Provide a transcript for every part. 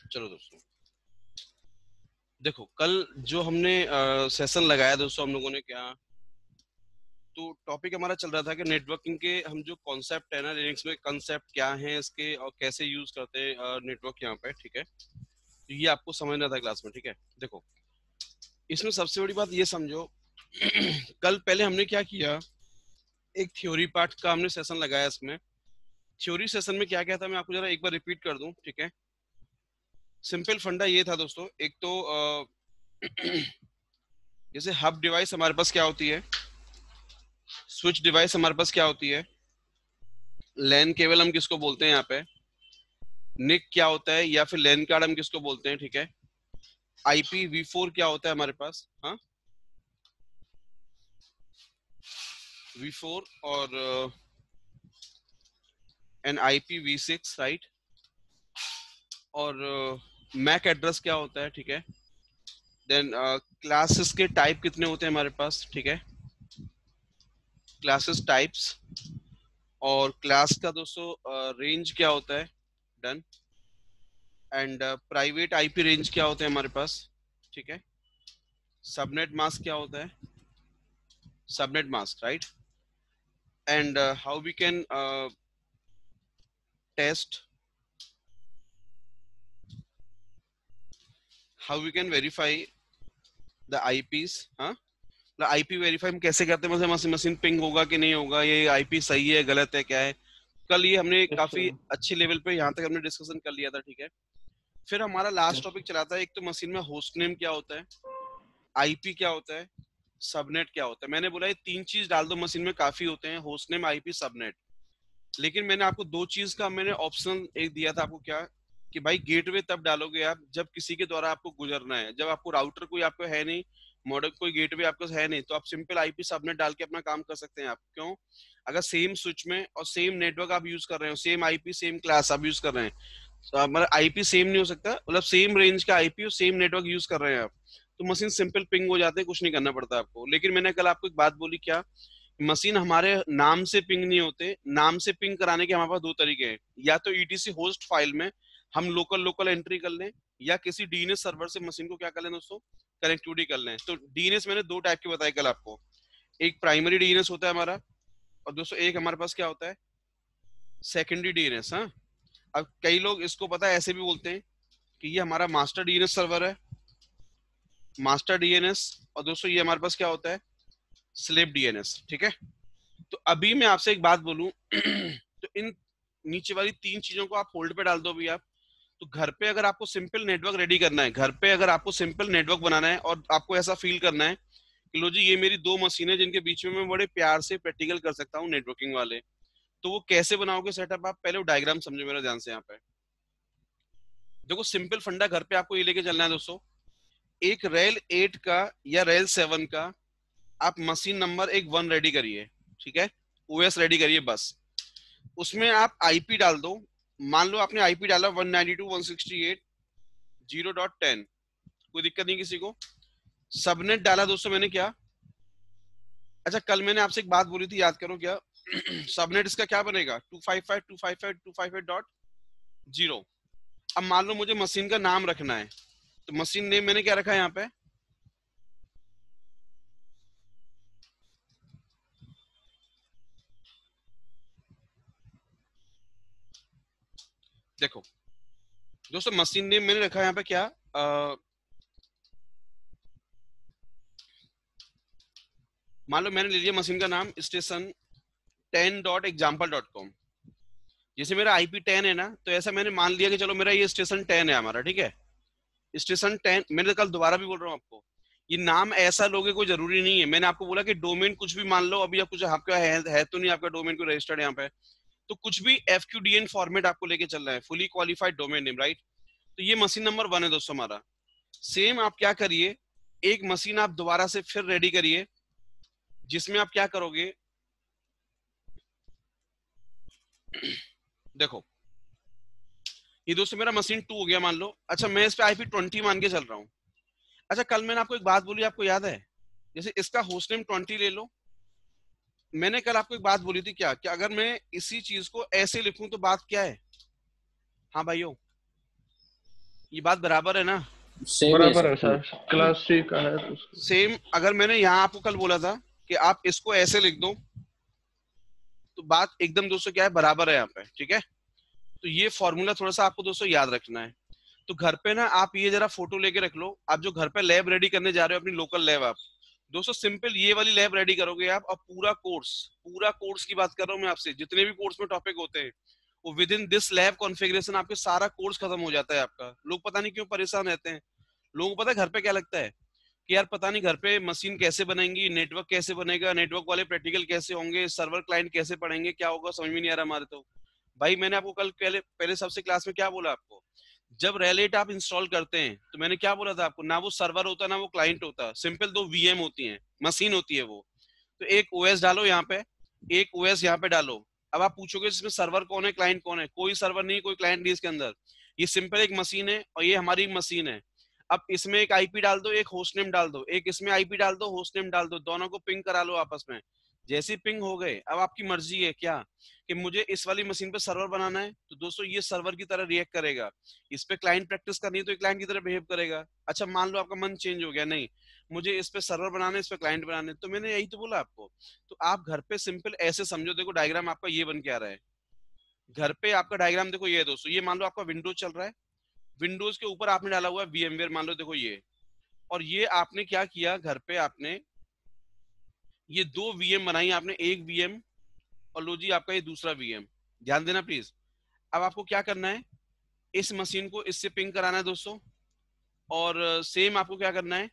चलो दोस्तों, देखो कल जो हमने सेशन लगाया दोस्तों, हम लोगों ने क्या, तो टॉपिक हमारा चल रहा था कि नेटवर्किंग के हम जो कॉन्सेप्ट है ना लिनक्स में, कॉन्सेप्ट क्या है इसके और कैसे यूज करते हैं नेटवर्क यहाँ पे, ठीक है। तो ये आपको समझना था क्लास में, ठीक है। देखो, इसमें सबसे बड़ी बात ये समझो कल पहले हमने क्या किया, एक थ्योरी पार्ट का हमने सेशन लगाया। इसमें थ्योरी सेशन में क्या क्या था, मैं आपको जरा एक बार रिपीट कर दूं, ठीक है। सिंपल फंडा ये था दोस्तों, एक तो जैसे हब डिवाइस हमारे पास क्या होती है, स्विच डिवाइस हमारे पास क्या होती है, लैन केबल हम किसको बोलते हैं यहाँ पे, निक क्या होता है, या फिर लैन कार्ड हम किसको बोलते हैं, ठीक है। IPv4 क्या होता है हमारे पास, हाँ, V4 और एन IPv6, राइट। और मैक एड्रेस क्या होता है, ठीक है। देन क्लासेस के टाइप कितने होते हैं हमारे पास, ठीक है, क्लासेस टाइप्स। और क्लास का दोस्तों रेंज क्या होता है, done. And private IP range क्या होते हैं हमारे पास, ठीक है। सबनेट मास्क क्या होता है, subnet mask, right. And how we can test, how we can verify the IPs, हाँ, IP वेरीफाई हम कैसे करते हैं, मतलब मशीन मशीन पिंग होगा कि नहीं होगा, ये IP सही है गलत है क्या है। कल ये हमने यस काफी सर। अच्छे लेवल पे यहाँ तक हमने डिस्कशन कर लिया था, ठीक है। फिर हमारा लास्ट यस। टॉपिक चला था, एक तो मशीन में होस्ट नेम क्या होता है, IP क्या होता है, सबनेट क्या होता है। मैंने बोला ये तीन चीज डाल दो मशीन में, काफी होते हैं, होस्ट नेम, IP, सबनेट। लेकिन मैंने आपको दो चीज का मैंने ऑप्शन एक दिया था आपको, क्या कि भाई गेटवे तब डालोगे आप जब किसी के द्वारा आपको गुजरना है, जब आपको राउटर कोई आपको है नहीं, मॉडल कोई गेटवे आपको है नहीं, तो आप सिंपल IP सबनेट डाल के अपना काम कर सकते हैं आप। क्यों, अगर सेम स्विच में और सेम नेटवर्क आप यूज कर रहे हो, सेम IP सेम क्लास आप यूज कर रहे हैं, तो हमारा IP सेम नहीं हो सकता, मतलब सेम रेंज का IP और सेम नेटवर्क यूज कर रहे हैं आप, तो मशीन सिंपल पिंग हो जाते हैं, कुछ नहीं करना पड़ता आपको। लेकिन मैंने कल आपको एक बात बोली, क्या, मशीन हमारे नाम से पिंग नहीं होते, नाम से पिंग कराने के हमारे पास दो तरीके हैं, या तो ETC होस्ट फाइल में हम लोकल लोकल एंट्री कर लें, या किसी DNS सर्वर से मशीन को क्या कर लें दोस्तों, कनेक्टिविटी कर लें। तो DNS मैंने दो टाइप के बताए कल आपको, एक प्राइमरी DNS होता है हमारा, और दोस्तों एक हमारे पास क्या होता है, सेकेंडरी DNS, हाँ। अब कई लोग इसको पता है ऐसे भी बोलते हैं कि ये हमारा मास्टर DNS सर्वर है, मास्टर DNS, और दोस्तों ये हमारे पास क्या होता है, स्लेव DNS, ठीक है। तो अभी मैं आपसे एक बात बोलूं तो इन नीचे वाली तीन चीजों को आप होल्ड पे डाल दो अभी आप। तो घर पे अगर आपको सिंपल नेटवर्क रेडी करना है, घर पे अगर आपको सिंपल नेटवर्क बनाना है और आपको ऐसा फील करना है कि लो जी ये मेरी दो मशीनें जिनके बीच में मैं बड़े प्यार से प्रैक्टिकल कर सकता हूँ नेटवर्किंग वाले, तो वो कैसे बनाओगे सेटअप, आप पहले वो डायग्राम समझो मेरा ध्यान से यहाँ पे। देखो सिंपल फंडा घर पे आपको ये लेके चलना है दोस्तों, एक रेल 8 का या रेल 7 का आप मशीन नंबर एक 1 रेडी करिए, ठीक है, OS रेडी करिए बस। उसमें आप IP डाल दो, मान लो आपने IP डाला 192.168.0.10, कोई दिक्कत नहीं किसी को। सबनेट डाला दोस्तों मैंने क्या, अच्छा कल मैंने आपसे एक बात बोली थी, याद करो क्या सबनेट इसका क्या बनेगा, 255.255.255.0। अब मान लो मुझे मशीन का नाम रखना है, तो मशीन नेम मैंने क्या रखा है यहाँ पे, देखो दोस्तों मशीन नेम मैंने रखा है यहाँ पे क्या, मान लो मैंने ले लिया मशीन का नाम station10.example.com। जैसे मेरा IP10 है ना, तो ऐसा मैंने मान लिया कि चलो मेरा ये स्टेशन 10 है हमारा, ठीक है। स्टेशन 10 मैंने कल दोबारा भी बोल रहा हूँ आपको, ये नाम ऐसा लोगे कोई जरूरी नहीं है। मैंने आपको बोला कि डोमेन कुछ भी मान लो, अभी आप कुछ आपका है तो नहीं, आपका डोमेन को रजिस्टर्ड यहाँ पे, तो कुछ भी FQDN फॉर्मेट आपको लेके चल रहा है, fully qualified domain name, right. तो ये मशीन नंबर 1 है दोस्तों हमारा। सेम आप क्या करिए, एक मशीन आप दोबारा से फिर रेडी करिए, जिसमें आप क्या करोगे, देखो ये दोस्तों मेरा मशीन 2 हो गया मान लो। अच्छा मैं इस पे IP20 मान के चल रहा हूँ। अच्छा कल मैंने आपको एक बात बोली, आपको याद है, जैसे इसका होस्ट नेम 20 ले लो। मैंने कल आपको एक बात बोली थी क्या, कि अगर मैं इसी चीज को ऐसे लिखूं तो बात क्या है, हाँ भाइयों, ये बात बराबर है ना? सेम ही है बराबर सर। है सर, क्लास सी का है तो उसको। सेम। अगर मैंने यहाँ आपको कल बोला था कि आप इसको ऐसे लिख दो, तो बात एकदम दोस्तों क्या है, बराबर है यहाँ पे, ठीक है। तो ये फॉर्मूला थोड़ा सा आपको दोस्तों याद रखना है। तो घर पे ना आप ये जरा फोटो लेके रख लो, आप जो घर पे लैब रेडी करने जा रहे हो, अपनी लोकल लैब, आप दोस्तों सिंपल ये वाली लैब रेडी करोगे आप, और पूरा कोर्स की बात कर रहा हूँ मैं आपसे, जितने भी कोर्स में टॉपिक होते हैं वो within this lab configuration आपके सारा कोर्स खत्म हो जाता है आपका। लोग पता नहीं क्यों परेशान रहते हैं। लोगों को पता है घर पे क्या लगता है कि यार पता नहीं घर पे मशीन कैसे बनेंगी, नेटवर्क कैसे बनेगा, नेटवर्क वाले प्रैक्टिकल कैसे होंगे, सर्वर क्लाइंट कैसे पढ़ेंगे, क्या होगा समझ में नहीं आ रहा हमारे तो। भाई मैंने आपको कल पहले पहले सबसे क्लास में क्या बोला आपको, जब रेलेट आप इंस्टॉल करते हैं तो मैंने क्या बोला था आपको, ना वो सर्वर होता ना वो क्लाइंट होता, सिंपल दो वीएम होती हैं, मशीन होती है वो। तो एक ओएस डालो यहाँ पे, एक ओएस यहाँ पे डालो। अब आप पूछोगे इसमें सर्वर कौन है क्लाइंट कौन है, कोई सर्वर नहीं कोई क्लाइंट नहीं इसके अंदर। ये सिंपल एक मशीन है और ये हमारी मशीन है। अब इसमें एक आईपी डाल दो, एक होस्ट नेम डाल दो, एक इसमें आईपी डाल दो, होस्ट नेम डाल दो, दोनों को पिंग करा लो आपस में। जैसे पिंग हो गए, अब आपकी मर्जी है क्या कि मुझे इस वाली मशीन पे सर्वर बनाना है, तो दोस्तों ये सर्वर की तरह रिएक्ट करेगा। इस पे क्लाइंट प्रैक्टिस करनी है तो क्लाइंट की तरह बिहेव करेगा। अच्छा मान लो आपका मन चेंज हो गया, नहीं मुझे इस पे सर्वर बनाना है, इस पे क्लाइंट बनाना है, तो मैंने यही तो बोला आपको। तो आप घर पे सिंपल ऐसे समझो, देखो डायग्राम आपका ये बन के आ रहा है। घर पे आपका डायग्राम देखो ये है दोस्तों, ये मान लो आपका विंडोज चल रहा है, विंडोज के ऊपर आपने डाला हुआ है वीएमवेयर, मान लो देखो ये। और ये आपने क्या किया घर पे, आपने ये दो वीएम बनाई आपने, एक वीएम और लो जी आपका ये दूसरा वीएम। ध्यान देना प्लीज। अब आपको क्या करना है, इस मशीन को इससे पिंग कराना है दोस्तों, और सेम आपको क्या करना है,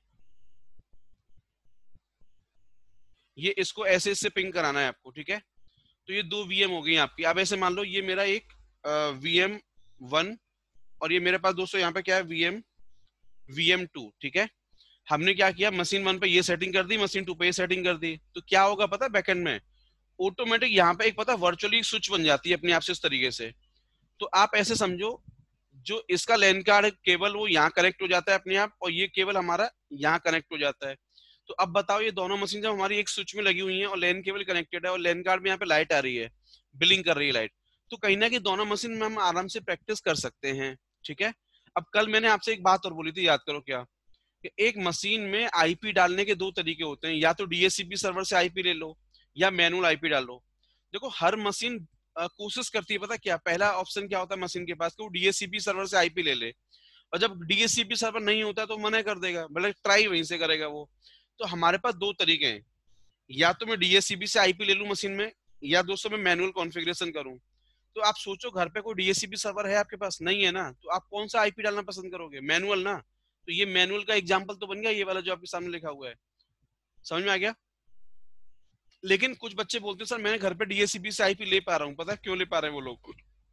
ये इसको ऐसे इससे पिंग कराना है आपको, ठीक है। तो ये दो वीएम हो गई आपकी। अब ऐसे मान लो ये मेरा एक वीएम वन, और ये मेरे पास दोस्तों यहाँ पे क्या है वीएम टू, ठीक है। हमने क्या किया, मशीन वन पे ये सेटिंग कर दी, मशीन टू पे ये सेटिंग कर दी, तो क्या होगा पता है बैकएंड में, ऑटोमेटिक यहाँ पे एक पता वर्चुअली स्विच बन जाती है अपने आप से इस तरीके से। तो आप ऐसे समझो, जो इसका लैन कार्ड केबल वो यहाँ कनेक्ट हो जाता है अपने आप, और ये केबल हमारा यहाँ कनेक्ट हो जाता है। तो अब बताओ ये दोनों मशीन जब हमारी एक स्विच में लगी हुई है और लैन केबल कनेक्टेड है और लैन कार्ड में यहाँ पे लाइट आ रही है, बिलिंग कर रही है लाइट, तो कहीं ना कहीं दोनों मशीन में हम आराम से प्रैक्टिस कर सकते हैं, ठीक है। अब कल मैंने आपसे एक बात और बोली थी, याद करो क्या, कि एक मशीन में आईपी डालने के दो तरीके होते हैं, या तो डीएचसीपी सर्वर से आईपी ले लो या मैनुअल आईपी डालो। देखो हर मशीन कोशिश करती है, पता क्या पहला ऑप्शन क्या होता है मशीन के पास, कि वो डीएचसीपी सर्वर से आईपी ले ले, और जब डीएचसीपी सर्वर नहीं होता तो मना कर देगा, मतलब ट्राई वहीं से करेगा वो। तो हमारे पास दो तरीके हैं, या तो मैं डीएचसीपी से आईपी ले लूं मशीन में, या दोस्तों मैं मैनुअल कॉन्फ़िगरेशन करूं। तो आप सोचो घर पे कोई डीएचसीपी सर्वर है आपके पास, नहीं है ना, तो आप कौन सा आईपी डालना पसंद करोगे, मैनुअल ना। तो ये मैनुअल का एग्जांपल तो बन गया ये वाला जो आपके सामने लिखा हुआ है, समझ में आ गया। लेकिन कुछ बच्चे बोलते हैं सर मैं घर पे डीएचसीपी से आईपी ले पा रहा हूँ, पता है क्यों ले पा रहे हैं वो लोग,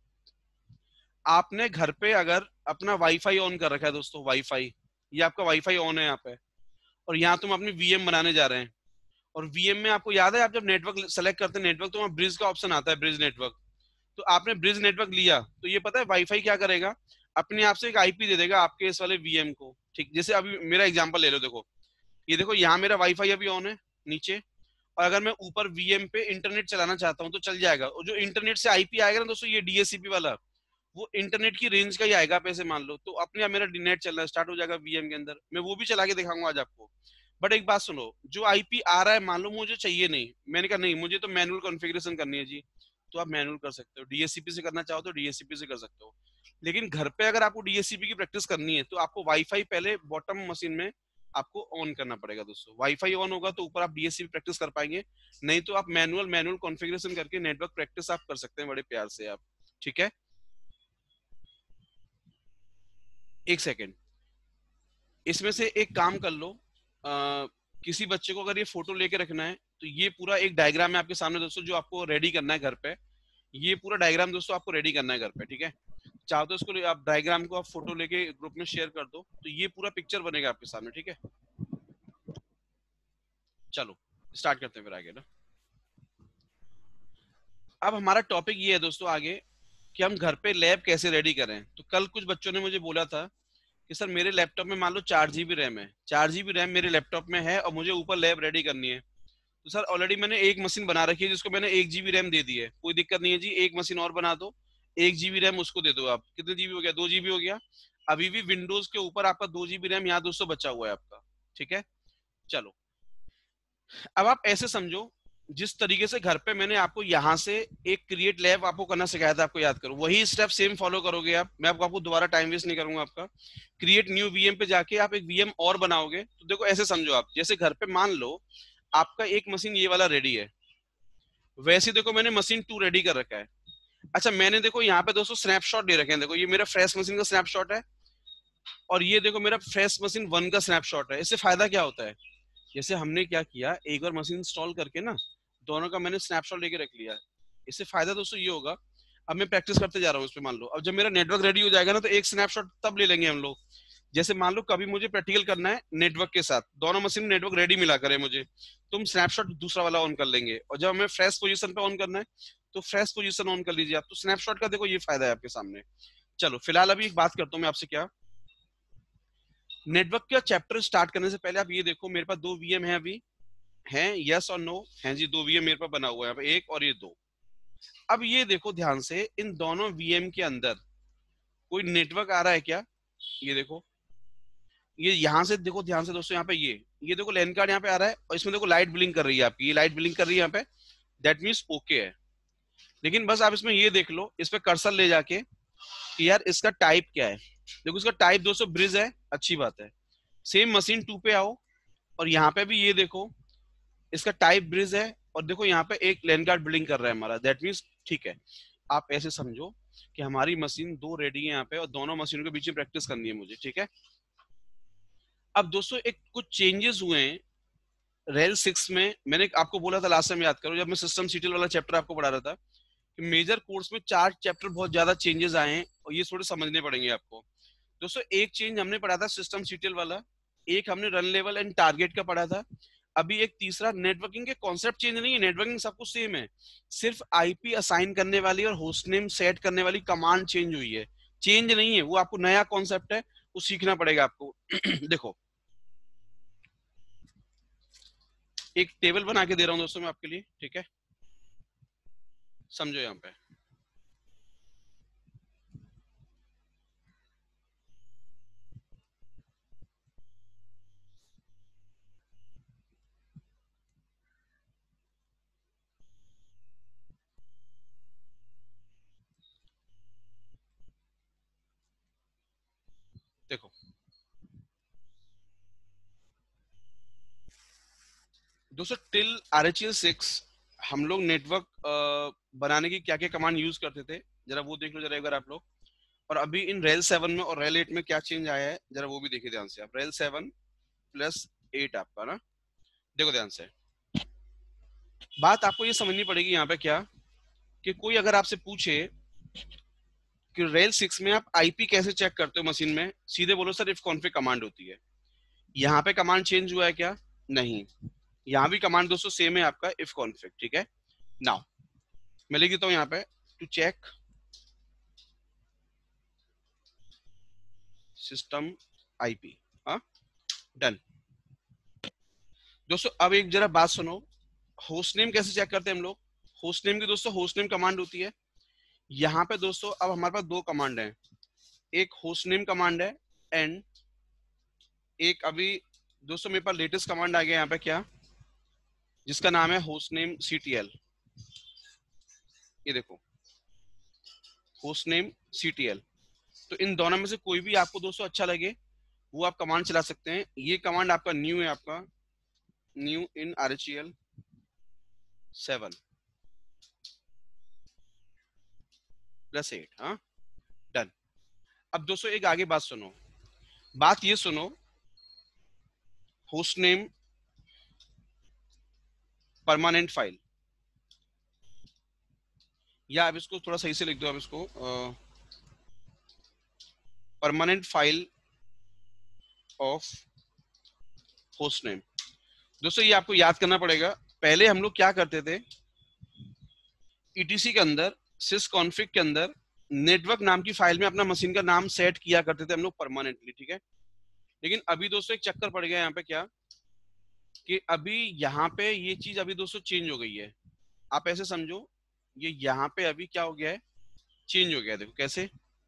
आपने घर पे अगर अपना वाईफाई ऑन कर रखा है दोस्तों, वाईफाई, ये आपका वाईफाई ऑन है यहाँ पे, और यहाँ तुम अपनी वीएम बनाने जा रहे हैं, और वीएम में आपको याद है आप जब नेटवर्क सेलेक्ट करते हैं नेटवर्क, तो वहाँ ब्रिज का ऑप्शन आता है, ब्रिज नेटवर्क। तो आपने ब्रिज नेटवर्क लिया, तो ये पता है वाईफाई क्या करेगा, अपने आप से एक आईपी दे देगा आपके इस वाले वीएम को, ठीक। जैसे अभी मेरा एग्जांपल ले लो, देखो ये देखो यहाँ मेरा वाईफाई अभी ऑन है नीचे, और अगर मैं ऊपर वीएम पे इंटरनेट चलाना चाहता हूँ तो चल जाएगा, और जो इंटरनेट से आईपी आएगा ना दोस्तों, ये डीएचसीपी वाला, वो इंटरनेट की रेंज का ही आएगा, आप ऐसे मान लो, तो अपने आप मेरा नेट चलना स्टार्ट हो जाएगा वीएम के अंदर। मैं वो भी चला के दिखाऊंगा आज आपको। बट एक बात सुनो, जो आईपी आ रहा है मान लो मुझे चाहिए नहीं, मैंने कहा नहीं मुझे तो मैनुअल कॉन्फ़िगरेशन करनी है जी, तो आप मैनुअल कर सकते हो, डीएचसीपी से करना चाहो तो डीएचसीपी से कर सकते हो। लेकिन घर पे अगर आपको डीएचसीपी की प्रैक्टिस करनी है तो आपको वाईफाई पहले बॉटम मशीन में आपको ऑन करना पड़ेगा दोस्तों। वाईफाई ऑन होगा तो ऊपर आप डीएचसीपी प्रैक्टिस कर पाएंगे, नहीं तो आप मैनुअल कॉन्फ़िगरेशन करके नेटवर्क प्रैक्टिस आप कर सकते हैं बड़े प्यार से आप, ठीक है। एक सेकेंड, इसमें से एक काम कर लो, किसी बच्चे को अगर ये फोटो लेके रखना है तो ये पूरा एक डायग्राम है आपके सामने दोस्तों, जो आपको रेडी करना है घर पे। ये पूरा डायग्राम दोस्तों आपको रेडी करना है घर पे, ठीक है। चाहो तो इसको आप डायग्राम को आप फोटो लेके ग्रुप में शेयर कर दो, तो ये पूरा पिक्चर बनेगा आपके सामने, ठीक है। चलो स्टार्ट करते हैं फिर आगे ना। अब हमारा टॉपिक ये है दोस्तों आगे, कि हम घर पे लैब कैसे रेडी करें। तो कल कुछ बच्चों ने मुझे बोला था कि सर मेरे लैपटॉप में मान लो 4 GB रैम है, 4 GB रैम मेरे लैपटॉप में है और मुझे ऊपर लैब रेडी करनी है। तो सर ऑलरेडी मैंने एक मशीन बना रखी है जिसको मैंने 1 GB रैम दे दी है, कोई दिक्कत नहीं है जी, एक मशीन और बना दो, 1 GB रैम उसको दे दो आप, कितने जीबी हो गया, 2 GB हो गया। अभी भी विंडोज के ऊपर आपका 2 GB रैम यहाँ दोस्तों बचा हुआ है आपका, ठीक है। चलो अब आप ऐसे समझो, जिस तरीके से घर पे मैंने आपको यहाँ से एक क्रिएट लैब आपको करना सिखाया था, आपको याद करो, वही स्टेप सेम फॉलो करोगे आप। मैं आपको दोबारा टाइम वेस्ट नहीं करूंगा आपका। क्रिएट न्यू वीएम पे जाके आप एक वीएम और बनाओगे। तो देखो ऐसे समझो आप, जैसे घर पे मान लो आपका एक मशीन ये वाला रेडी है, वैसे देखो मैंने मशीन 2 रेडी कर रखा है। अच्छा मैंने देखो यहाँ पे दोस्तों स्नैपशॉट दे रखे हैं, देखो ये मेरा फ्रेश मशीन का स्नैपशॉट है और ये देखो मेरा फ्रेश मशीन 1 का स्नैपशॉट है। इससे फायदा क्या होता है, जैसे हमने क्या किया, एक बार मशीन इंस्टॉल करके ना दोनों का मैंने स्नैपशॉट लेके रख लिया। इससे फायदा दोस्तों ये होगा, अब मैं प्रैक्टिस करते जा रहा हूँ इस पे, मान लो अब जब मेरा नेटवर्क रेडी हो जाएगा ना तो एक स्नैपशॉट तब ले लेंगे हम लोग। जैसे मान लो कभी मुझे प्रैक्टिकल करना है नेटवर्क के साथ, दोनों मशीन नेटवर्क रेडी मिला करे मुझे, तुम स्नैपशॉट दूसरा वाला ऑन कर लेंगे, और जब हमें फ्रेश पोजीशन पे ऑन करना है तो फ्रेश पोजीशन ऑन कर लीजिए आप। तो स्नैपशॉट का देखो ये फायदा है आपके सामने। चलो फिलहाल अभी एक बात करता हूँ मैं आपसे, क्या नेटवर्क का चैप्टर स्टार्ट करने से पहले आप ये देखो, मेरे पास 2 वीएम है अभी, हैं यस और नो, हैं जी 2 वीएम मेरे पास बना हुआ है, एक और ये 2। अब ये देखो ध्यान से, इन दोनों वीएम के अंदर कोई नेटवर्क आ रहा है क्या, ये देखो, ये यहां से देखो ध्यान से दोस्तों, यहाँ पे ये देखो लैन कार्ड यहाँ पे आ रहा है और इसमें देखो लाइट ब्लिंक कर रही है आपकी, ये लाइट ब्लिंक कर रही है यहाँ पे, दैट मीन्स ओके है। लेकिन बस आप इसमें ये देख लो, इस पे कर्सर ले जाके कि यार इसका टाइप क्या है। देखो इसका टाइप दोस्तों ब्रिज है, अच्छी बात है। सेम मशीन 2 पे आओ और यहाँ पे भी ये देखो इसका टाइप ब्रिज है, और देखो यहाँ पे एक लैन कार्ड ब्लिंक कर रहा है हमारा, दैट मीन्स ठीक है। आप ऐसे समझो कि हमारी मशीन 2 रेडी है यहाँ पे और दोनों मशीनों के बीच में प्रैक्टिस करनी है मुझे, ठीक है। अब दोस्तों एक कुछ चेंजेस हुए हैं रेल 6 में। मैंने आपको बोला था लास्ट टाइम, याद करो जब मैं सिस्टम सीटीएल वाला चैप्टर आपको पढ़ा रहा था, कि मेजर कोर्स में 4 चैप्टर बहुत ज्यादा चेंजेस आए हैं और ये थोड़े समझने पड़ेंगे आपको। दोस्तों एक चेंज हमने पढ़ा था सिस्टम सीटीएल वाला, एक हमने रन लेवल एंड टारगेट का पढ़ा था, अभी एक तीसरा नेटवर्किंग के कॉन्सेप्ट चेंज नहीं है, नेटवर्किंग सब कुछ सेम है, सिर्फ आईपी असाइन करने वाली और होस्ट नेम सेट करने वाली कमांड चेंज हुई है। चेंज नहीं है, वो आपको नया कॉन्सेप्ट है, वो सीखना पड़ेगा आपको। देखो एक टेबल बना के दे रहा हूं दोस्तों मैं आपके लिए, ठीक है, समझो यहाँ पे। देखो दोस्तों टिल आरएचएल 6 हम लोग नेटवर्क बनाने की क्या क्या कमांड यूज करते थे, जरा वो देख लो जरा एक बार आप लोग। और अभी इन रेल 7 में और रेल 8 में क्या चेंज आया है, जरा वो भी देखिए ध्यान से आप। रेल 7 प्लस 8 आपका ना, देखो ध्यान से, बात आपको ये समझनी पड़ेगी यहाँ पे क्या, कि कोई अगर आपसे पूछे कि रेल 6 में आप आईपी कैसे चेक करते हो मशीन में, सीधे बोलो सर इफ कॉन्फिग कमांड होती है। यहाँ पे कमांड चेंज हुआ है क्या, नहीं। यहाँ भी कमांड दोस्तों सेम है आपका, इफ कॉन्फिग, ठीक है। नाउ मैं लिख देता हूँ यहाँ पे, टू चेक सिस्टम आईपी, हाँ डन। दोस्तों अब एक जरा बात सुनो, होस्ट नेम कैसे चेक करते हैं हम लोग। होस्ट नेम की दोस्तों होस्ट नेम कमांड होती है। यहाँ पे दोस्तों अब हमारे पास 2 कमांड है, एक होस्ट नेम कमांड है एंड एक अभी दोस्तों मेरे पास लेटेस्ट कमांड आ गया यहाँ पे, क्या, जिसका नाम है होस्ट नेम सीटीएल। ये देखो होस्ट नेम सीटीएल। तो इन दोनों में से कोई भी आपको दोस्तों अच्छा लगे वो आप कमांड चला सकते हैं। ये कमांड आपका न्यू है, आपका न्यू इन आरएचएल 7 प्लस 8, हाँ डन। अब दोस्तों एक आगे बात सुनो, बात ये सुनो, होस्ट नेम परमानेंट फाइल, या आप इसको थोड़ा सही से लिख दो, आप इसको permanent file of host name. दोस्तों ये आपको याद करना पड़ेगा, पहले हम लोग क्या करते थे, ईटीसी के अंदर सिस कॉन्फिग के अंदर नेटवर्क नाम की फाइल में अपना मशीन का नाम सेट किया करते थे हम लोग परमानेंटली, ठीक है। लेकिन अभी दोस्तों एक चक्कर पड़ गया यहाँ पे, क्या कि अभी यहाँ पे ये चीज अभी दोस्तों चेंज हो गई है। आप ऐसे समझो, ये यहाँ पे अभी क्या हो गया है, चेंज हो गया, देखो कैसे।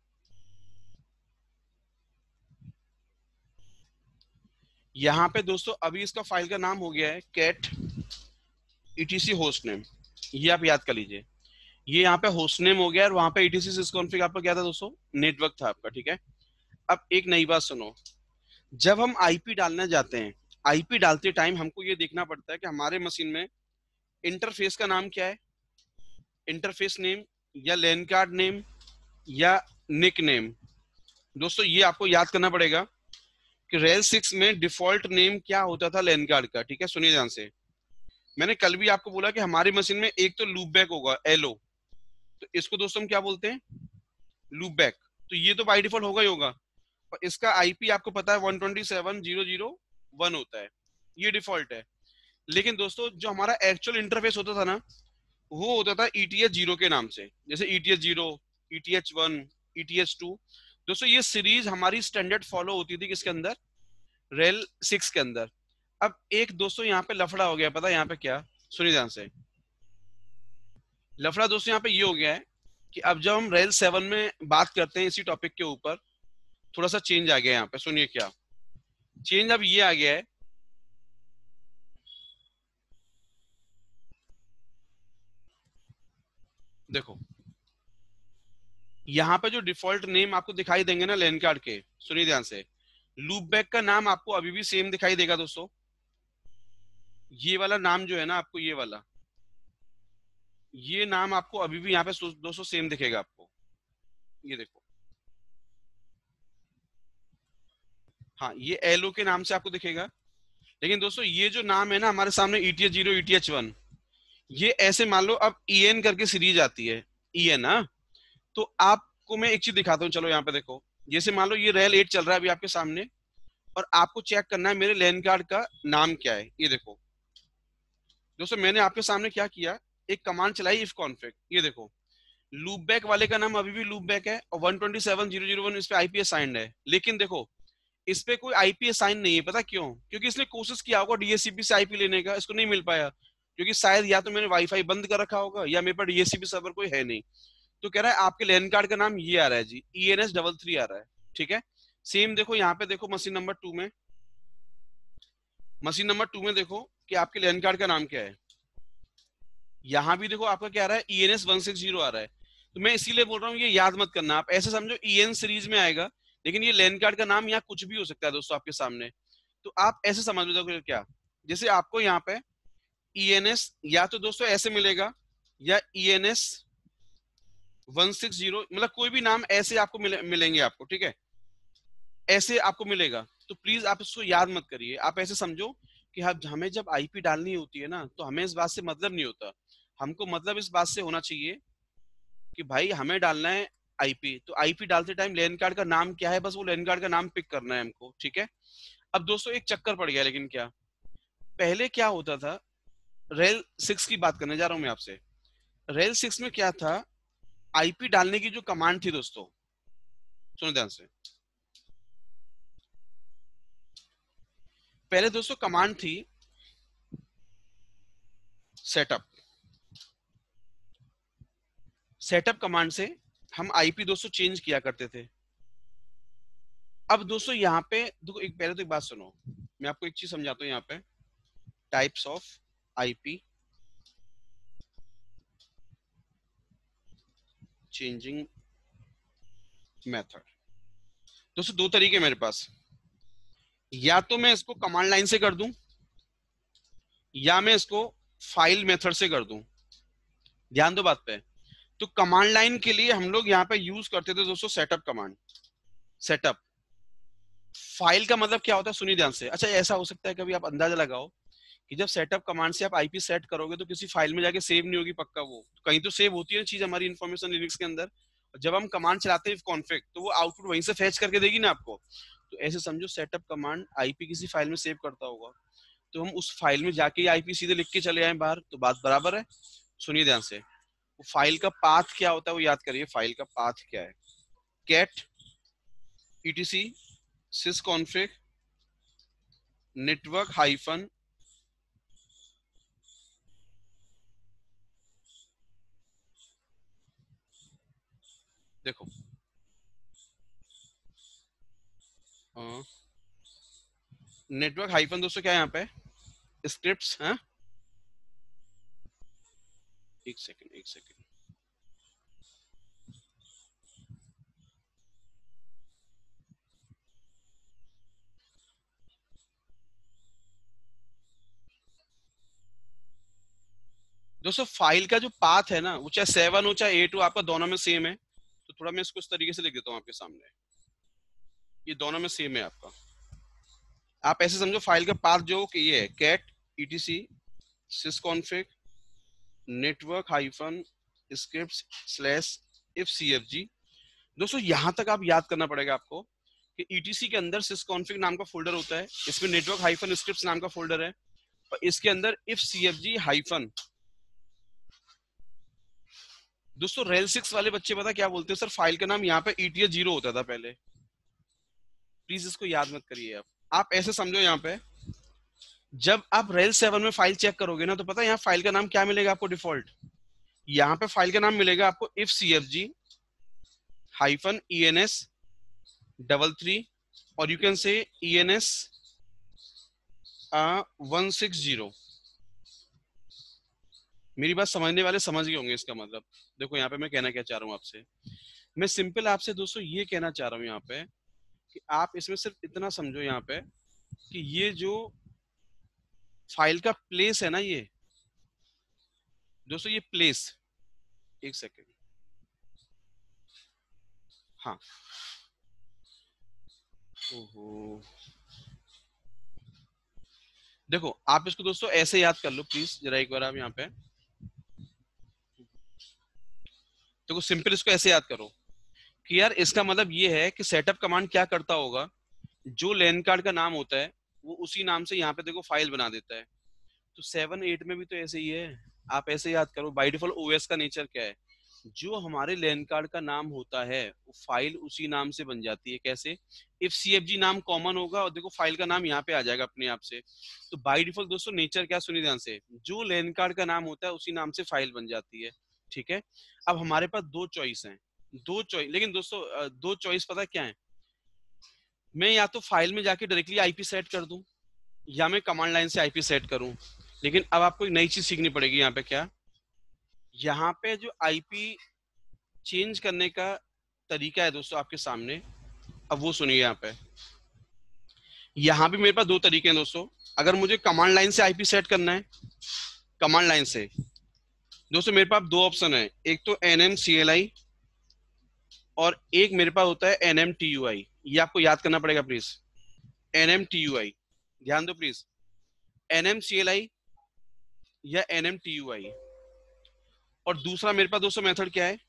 यहाँ पे दोस्तों अभी इसका फाइल का नाम हो गया है कैट ईटीसी होस्ट नेम, ये आप याद कर लीजिए। ये यहाँ पे होस्ट नेम हो गया और वहां पे ईटीसी सिसकॉन्फिग आपका क्या था दोस्तों, नेटवर्क था आपका, ठीक है। अब एक नई बात सुनो, जब हम आईपी डालने जाते हैं, आईपी डालते टाइम हमको ये देखना पड़ता है कि हमारे मशीन में इंटरफेस का नाम क्या है, इंटरफेस नेम या लैन कार्ड नेम या निक नेम। दोस्तों ये आपको याद करना पड़ेगा कि रेल 6 में डिफॉल्ट नेम क्या होता था लैन कार्ड का, ठीक है, सुनिए ध्यान से। मैंने कल भी आपको बोला कि हमारी मशीन में एक तो लूप बैक होगा एलओ, तो इसको दोस्तों हम क्या बोलते हैं, लूप बैक। तो ये तो बाय डिफॉल्ट होगा ही होगा, और इसका आईपी आपको पता है 127.0.0.1 होता है, ये डिफॉल्ट है। लेकिन दोस्तों जो हमारा एक्चुअल इंटरफेस होता था ना, वो होता था ईटीएच जीरो के नाम से, जैसे ETH zero, ETH one, ETH two. दोस्तों ये सीरीज हमारी स्टैंडर्ड फॉलो होती थी किसके अंदर, रेल 6 के अंदर। अब एक दोस्तों यहाँ पे लफड़ा हो गया, पता है यहाँ पे क्या, सुनिए ध्यान से। लफड़ा दोस्तों यहाँ पे ये हो गया है कि अब जब हम रेल 7 में बात करते हैं इसी टॉपिक के ऊपर, थोड़ा सा चेंज आ गया यहाँ पे, सुनिए क्या चेंज अब ये आ गया है। देखो यहाँ पे जो डिफॉल्ट नेम आपको दिखाई देंगे ना लैन कार्ड के, सुनिए ध्यान से, लूप बैक का नाम आपको अभी भी सेम दिखाई देगा दोस्तों। ये वाला नाम जो है ना आपको, ये वाला, ये नाम आपको अभी भी यहाँ पे दोस्तों सेम दिखेगा आपको, ये देखो। हाँ ये एलओ के नाम से आपको दिखेगा। लेकिन दोस्तों ये जो नाम है ना हमारे सामने, ईटीएच जीरो, ईटीएच वन, ये ऐसे मान लो अब ईएन करके सीरीज आती है, ईएन, हाँ। तो आपको मैं एक चीज दिखाता हूँ, चलो यहाँ पे देखो। जैसे मान लो ये रेल 8 चल रहा है अभी आपके सामने, और आपको चेक करना है मेरे लैन कार्ड का नाम क्या है, ये देखो। दोस्तों मैंने आपके सामने क्या किया, एक कमांड चलाई इफ कॉन्फिग, ये देखो। लूप बैक वाले का नाम अभी भी लूप बैक है और 127.0.0.1 इस पे आईपी असाइंड है। लेकिन देखो इस पे कोई आईपी असाइन नहीं है, पता क्यों, क्योंकि इसने कोशिश किया होगा डीएचसीपी से आईपी लेने का, इसको नहीं मिल पाया, क्योंकि शायद या तो मैंने वाईफाई बंद कर रखा होगा या मेरे पास डीएचसीपी सर्वर कोई है नहीं। तो कह रहा है आपके लैन कार्ड का नाम ये आ रहा है जी, ENS33 आ रहा है, ठीक है। सेम देखो यहाँ पे, देखो मशीन नंबर 2 में, मशीन नंबर 2 में देखो कि आपके लैन कार्ड का नाम क्या है। यहाँ भी देखो आपका क्या आ रहा है, ENS160 आ रहा है। तो मैं इसीलिए बोल रहा हूँ ये याद मत करना, आप ऐसे समझो EN सीरीज में आएगा, लेकिन ये लैन कार्ड का नाम यहाँ कुछ भी हो सकता है दोस्तों आपके सामने। तो आप ऐसे समझ लो क्या, जैसे आपको यहाँ पे ENS या तो दोस्तों ऐसे मिलेगा, या ENS160, मतलब कोई भी नाम ऐसे आपको मिलेंगे आपको, ठीक है, ऐसे आपको मिलेगा। तो प्लीज आप इसको याद मत करिए, आप ऐसे समझो कि हमें जब आईपी डालनी होती है ना, तो हमें इस बात से मतलब नहीं होता, हमको मतलब इस बात से होना चाहिए कि भाई हमें डालना है आईपी, तो आईपी डालते टाइम लैन कार्ड का नाम क्या है, बस वो लैन कार्ड का नाम पिक करना है हमको, ठीक है। अब दोस्तों एक चक्कर पड़ गया, लेकिन क्या, पहले क्या होता था, रेल 6 की बात करने जा रहा हूं मैं आपसे। रेल 6 में क्या था, आईपी डालने की जो कमांड थी दोस्तों, सुनो ध्यान से। पहले दोस्तों कमांड थी सेटअप, सेटअप कमांड से हम आईपी दोस्तों चेंज किया करते थे। अब दोस्तों यहाँ पे देखो, एक पहले तो एक बात सुनो, मैं आपको एक चीज समझाता हूँ यहाँ पे, types of IP changing method. दोस्तों दो तरीके मेरे पास, या तो मैं इसको कमांड लाइन से कर दूं, या मैं इसको फाइल मेथड से कर दूं। ध्यान दो बात पे। तो कमांड लाइन के लिए हम लोग यहाँ पे यूज करते थे दोस्तों सेटअप कमांड, सेटअप। फाइल का मतलब क्या होता है, सुनिए ध्यान से। अच्छा ऐसा हो सकता है कभी आप अंदाजा लगाओ कि जब सेटअप कमांड से आप आईपी सेट करोगे तो किसी फाइल में जाके सेव नहीं होगी, पक्का वो कहीं तो सेव होती है चीज हमारी इन्फॉर्मेशन लिनक्स के अंदर। जब हम कमांड चलाते हैं कॉन्फिग, तो वो आउटपुट वहीं से फेच करके देगी ना आपको। तो ऐसे समझो सेटअप कमांड आईपी किसी फाइल में सेव करता होगा, तो हम उस फाइल में जाके आईपी सीधे लिख के चले आए बाहर, तो बात बराबर है। सुनिए ध्यान से, वो फाइल का पाथ क्या होता है वो याद करिए, फाइल का पाथ क्या है, cat etc sysconfig network hyphen देखो नेटवर्क हाइफन दोस्तों क्या है यहाँ पे, स्क्रिप्ट्स। हाँ, एक सेकंड एक सेकंड। दोस्तों फाइल का जो पाथ है ना, वो चाहे 7 हो चाहे 8 हो, आपका दोनों में सेम है। तो थोड़ा मैं इसको इस तरीके से लिख देता हूँ आपके सामने, ये दोनों में सेम है आपका। आप ऐसे समझो फाइल का पाथ जो कि ये है कैट etc sysconfig network hyphen scripts slash ifcfg। दोस्तों यहां तक आप याद करना पड़ेगा आपको कि etc के अंदर sysconfig नाम का फोल्डर होता है, इसमें नेटवर्क हाइफन स्क्रिप्ट्स नाम का फोल्डर है, और इसके अंदर ifcfg हाइफन। दोस्तों रेल 6 वाले बच्चे पता क्या बोलते हैं, सर फाइल का नाम यहाँ पे ETH 0 होता था पहले। प्लीज इसको याद मत करिए आप ऐसे समझो यहाँ पे जब आप रेल 7 में फाइल चेक करोगे ना, तो पता है यहाँ फाइल का नाम क्या मिलेगा आपको डिफॉल्ट। यहाँ पे फाइल का नाम मिलेगा आपको ifcfg हाइफन ens डबल 3 और यू कैन से ens 160। मेरी बात समझने वाले समझ गए होंगे इसका मतलब। देखो यहाँ पे मैं कहना क्या चाह रहा हूँ आपसे, मैं सिंपल आपसे दोस्तों ये कहना चाह रहा हूँ यहाँ पे कि आप इसमें सिर्फ इतना समझो यहाँ पे कि ये जो फाइल का प्लेस है ना, ये दोस्तों ये प्लेस, एक सेकेंड। हाँ, ओहो, देखो आप इसको दोस्तों ऐसे याद कर लो प्लीज जरा एक बार आप यहाँ पे देखो, सिंपल इसको ऐसे याद करो कि यार इसका मतलब ये है कि सेटअप कमांड क्या करता होगा, जो लैन कार्ड का नाम होता है वो उसी नाम से यहाँ पे देखो फाइल बना देता है। तो 7 8 में भी तो ऐसे ही है। आप ऐसे याद करो बाय डिफॉल्ट ओएस का नेचर क्या है, जो हमारे लैन कार्ड का नाम होता है वो फाइल उसी नाम से बन जाती है। कैसे, इफ सीएफजी नाम कॉमन होगा और देखो फाइल का नाम यहाँ पे आ जाएगा अपने आप से। तो बाय डिफॉल्ट दोस्तों नेचर क्या, सुनिए ध्यान से, जो लैन कार्ड का नाम होता है उसी नाम से फाइल बन जाती है। ठीक है, अब हमारे पास दो चॉइस हैं, दो चॉइस। लेकिन दोस्तों दो चॉइस पता क्या है, मैं या तो फाइल में जाके डायरेक्टली आईपी सेट कर दूं या मैं कमांड लाइन से आईपी सेट करूं। लेकिन अब आपको एक नई चीज सीखनी पड़ेगी यहाँ पे, क्या, यहाँ पे जो आईपी चेंज करने का तरीका है दोस्तों आपके सामने, अब वो सुनिए। यहाँ पे यहाँ भी मेरे पास दो तरीके हैं दोस्तों। अगर मुझे कमांड लाइन से आईपी सेट करना है, कमांड लाइन से दोस्तों मेरे पास दो ऑप्शन है, एक तो nmcli और एक मेरे पास होता है nmtui। ये आपको याद करना पड़ेगा प्लीज, nmtui ध्यान दो प्लीज, nmcli या nmtui। और दूसरा मेरे पास दोस्तों मेथड क्या है,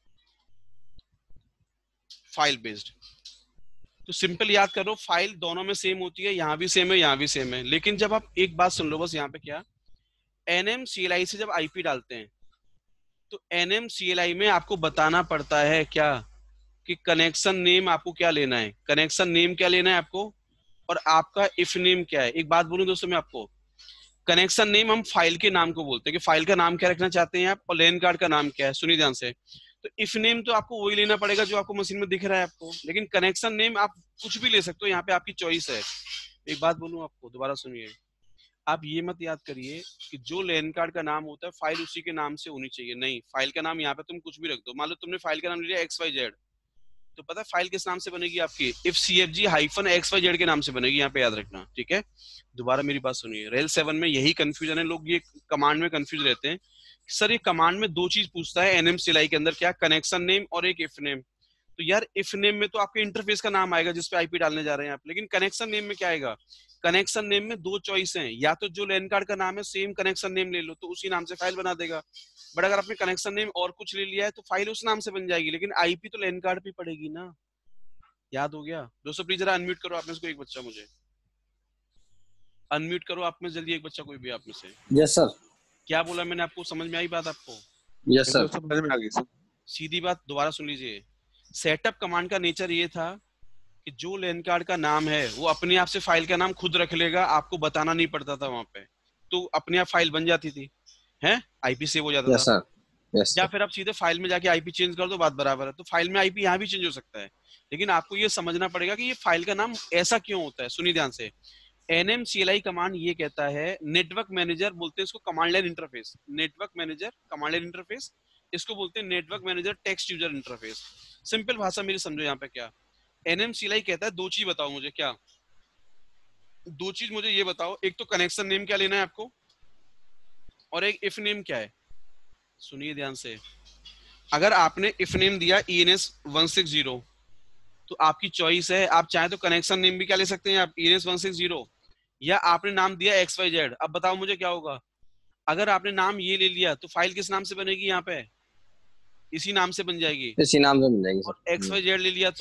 फाइल बेस्ड। तो सिंपल याद करो, फाइल दोनों में सेम होती है, यहाँ भी सेम है यहाँ भी सेम है। लेकिन जब आप एक बात सुन लो बस यहाँ पे, क्या, nmcli से जब आईपी डालते हैं तो nmcli में आपको बताना पड़ता है क्या, कि कनेक्शन नेम आपको क्या लेना है, कनेक्शन नेम क्या लेना है आपको, और आपका इफ नेम क्या है। एक बात बोलूं दोस्तों मैं आपको, कनेक्शन नेम हम फाइल के नाम को बोलते हैं कि फाइल का नाम क्या रखना चाहते हैं आप, और लैन कार्ड का नाम क्या है। सुनिए ध्यान से, तो इफ नेम तो आपको वही लेना पड़ेगा जो आपको मशीन में दिख रहा है आपको, लेकिन कनेक्शन नेम आप कुछ भी ले सकते हो, यहाँ पे आपकी चॉइस है। एक बात बोलूं आपको, दोबारा सुनिए, आप ये मत याद करिए कि जो लैन कार्ड का नाम होता है फाइल उसी के नाम से होनी चाहिए। नहीं, फाइल का नाम यहाँ पे तुम कुछ भी रख दो। मान लो तुमने फाइल का नाम लिया XYZ, तो पता है फाइल किस नाम से बनेगी आपकी, इफ CFG हाइफन XYZ के नाम से बनेगी, यहाँ पे याद रखना। ठीक है, दोबारा मेरी बात सुनिए, रेल 7 में यही कंफ्यूजन है, लोग ये कमांड में कंफ्यूज रहते हैं। सर ये कमांड में दो चीज पूछता है nmcli के अंदर, क्या, कनेक्शन नेम और एक इफ नेम। तो यार इफ नेम में तो आपके इंटरफेस का नाम आएगा जिसपे आईपी डालने जा रहे हैं आप, लेकिन कनेक्शन नेम में क्या आएगा, कनेक्शन नेम में दो चॉइस हैं, या तो जो लैन कार्ड का नाम है सेम कनेक्शन नेम ले लो तो उसी नाम से फाइल बना देगा, बट अगर आपने कनेक्शन नेम और कुछ ले लिया है तो फाइल उस नाम से बन जाएगी, लेकिन आईपी तो लैन कार्ड पे पड़ेगी ना। याद हो गया दोस्तों? प्लीज जरा अनम्यूट करो आप में से कोई एक बच्चा, मुझे अनम्यूट करो आप में जल्दी एक बच्चा, कोई भी आप में से। Yes sir. क्या बोला मैंने आपको, समझ में आई बात आपको? यस सर, समझ में आ गई सर। सीधी बात दोबारा सुन लीजिए, सेटअप कमांड का नेचर ये था कि जो लैन कार्ड का नाम है वो अपने आप से फाइल का नाम खुद रख लेगा, आपको बताना नहीं पड़ता था वहां पे, तो अपने आप फाइल बन जाती थी, है आईपी सेव हो जाता यस था। सर, यस या सर। फिर आप सीधे फाइल में जाके आईपी चेंज कर दो, बात बराबर है। तो फाइल में आईपी यहाँ भी चेंज हो सकता है, लेकिन आपको ये समझना पड़ेगा कि ये फाइल का नाम ऐसा क्यों होता है। सुनिए ध्यान से, एनएमसीएलआई कमांड ये कहता है, नेटवर्क मैनेजर बोलते हैं इसको command line interface, network manager command line interface, इसको बोलते हैं network manager text user interface. Simple भाषा मेरी समझो यहाँ पे क्या एनएमसीएलआई कहता है। दो चीज बताओ मुझे, क्या दो चीज मुझे ये बताओ, एक तो कनेक्शन नेम क्या लेना है आपको, और एक इफ नेम क्या है। सुनिए ध्यान से, अगर आपने इफ नेम दिया ENS 160 तो आपकी चॉइस है, आप चाहे तो कनेक्शन नेम भी क्या ले सकते हैं आप, ENS 160, या आपने नाम दिया XYZ। अब बताओ मुझे क्या होगा, अगर आपने नाम ये ले लिया तो फाइल किस नाम से बनेगी, यहाँ पे इसी नाम से बन जाएगी। इसी नाम से मिल जाएगी और सर। XYZ ले लिया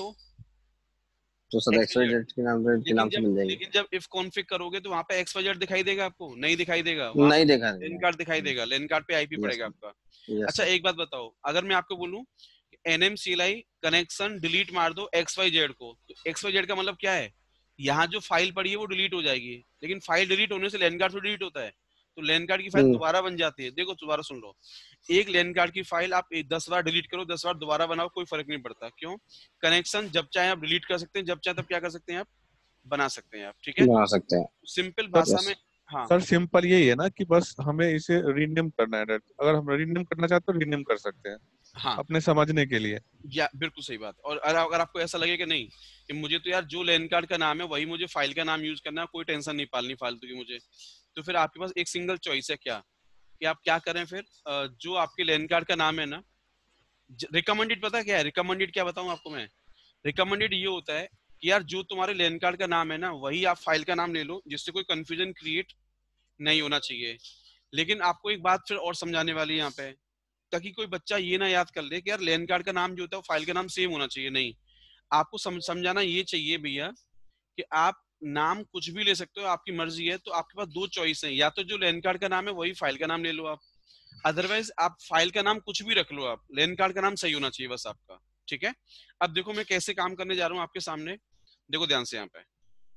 तो सर XYZ। XYZ के नाम से मिल जाएगी। लेकिन जब इफ कॉन्फ़िग करोगे तो वहां पे XYZ दिखाई देगा आपको, नहीं दिखाई देगा, वहां नहीं पे देखा लेन कार्ड दिखाई देगा, लेन कार्ड पे आईपी यस पड़ेगा आपका। यस अच्छा सर। एक बात बताओ, अगर मैं आपको बोलूं एनएमसीएलआई कनेक्शन डिलीट मार दो XYZ को, तो XYZ का मतलब क्या है, यहाँ जो फाइल पड़ी है वो डिलीट हो जाएगी, लेकिन फाइल डिलीट होने से लैन कार्ड तो डिलीट होता है, तो लैन कार्ड की फाइल दोबारा बन जाती है। देखो दोबारा सुन लो, एक लैन कार्ड की फाइल आप 10 बार डिलीट करो, 10 बार दोबारा बनाओ, कोई फर्क नहीं पड़ता। क्यों, कनेक्शन जब चाहे आप डिलीट कर सकते हैं, जब चाहे तब क्या कर सकते हैं आप, बना सकते हैं आप। ठीक है, बना सकते हैं। सिंपल सर भाषा यस में। हाँ सर सिंपल यही है ना कि बस हमें इसे रीनेम करना है। अगर हम रीनेम करना चाहते तो रीनेम कर सकते हैं हाँ, अपने समझने के लिए। या बिल्कुल सही बात। और अगर आपको ऐसा लगे कि नहीं कि मुझे तो यार जो लैन कार्ड का नाम है वही मुझे फाइल का नाम यूज करना है, कोई टेंशन नहीं पालनी फालतू की मुझे, तो फिर आपके पास एक सिंगल चॉइस है, क्या कि आप क्या करें फिर, जो आपके लैन कार्ड का नाम है ना, रिकमेंडेड पता है क्या है, रिकमेंडेड क्या बताऊं आपको मैं, रिकमेंडेड ये होता है कि यार जो तुम्हारे लैन कार्ड का नाम है ना वही आप फाइल का नाम ले लो, जिससे कोई कंफ्यूजन क्रिएट नहीं होना चाहिए। लेकिन आपको एक बात फिर और समझाने वाली है यहाँ पे, ताकि कोई बच्चा ये ना याद कर ले कि यार लैन कार्ड का नाम जो होता है वो फाइल का नाम सेम होना चाहिए। नहीं, आपको समझाना ये चाहिए भैया कि आप नाम कुछ भी ले सकते हो, आपकी मर्जी है। तो आपके पास दो चॉइस है, या तो जो लैन कार्ड का नाम है वही फाइल का नाम ले लो आप, अदरवाइज आप फाइल का नाम कुछ भी रख लो, आप लैन कार्ड का नाम सही होना चाहिए बस आपका। ठीक है, अब देखो मैं कैसे काम करने जा रहा हूँ आपके सामने, देखो ध्यान से। यहाँ पे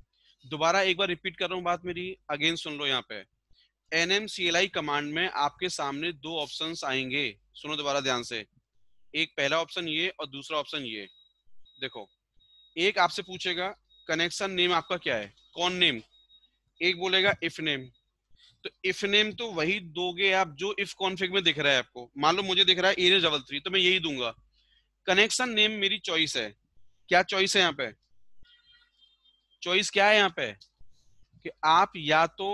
दोबारा एक बार रिपीट कर रहा हूँ बात मेरी, अगेन सुन लो। यहाँ पे एनएमसीएलआई कमांड में आपके सामने दो ऑप्शंस आएंगे, सुनो दोबारा ध्यान से। एक पहला ऑप्शन ये और दूसरा ऑप्शन ये। देखो, एक आपसे पूछेगा कनेक्शन नेम आपका क्या है, कौन नेम, एक बोलेगा इफ नेम। तो इफ नेम तो वही दोगे आप जो इफ कॉन्फिग में दिख रहा है आपको। मान लो मुझे दिख रहा है ENS33 तो मैं यही दूंगा। कनेक्शन नेम मेरी चॉइस है, क्या चॉइस है यहाँ पे, चॉइस क्या है यहाँ पे कि आप या तो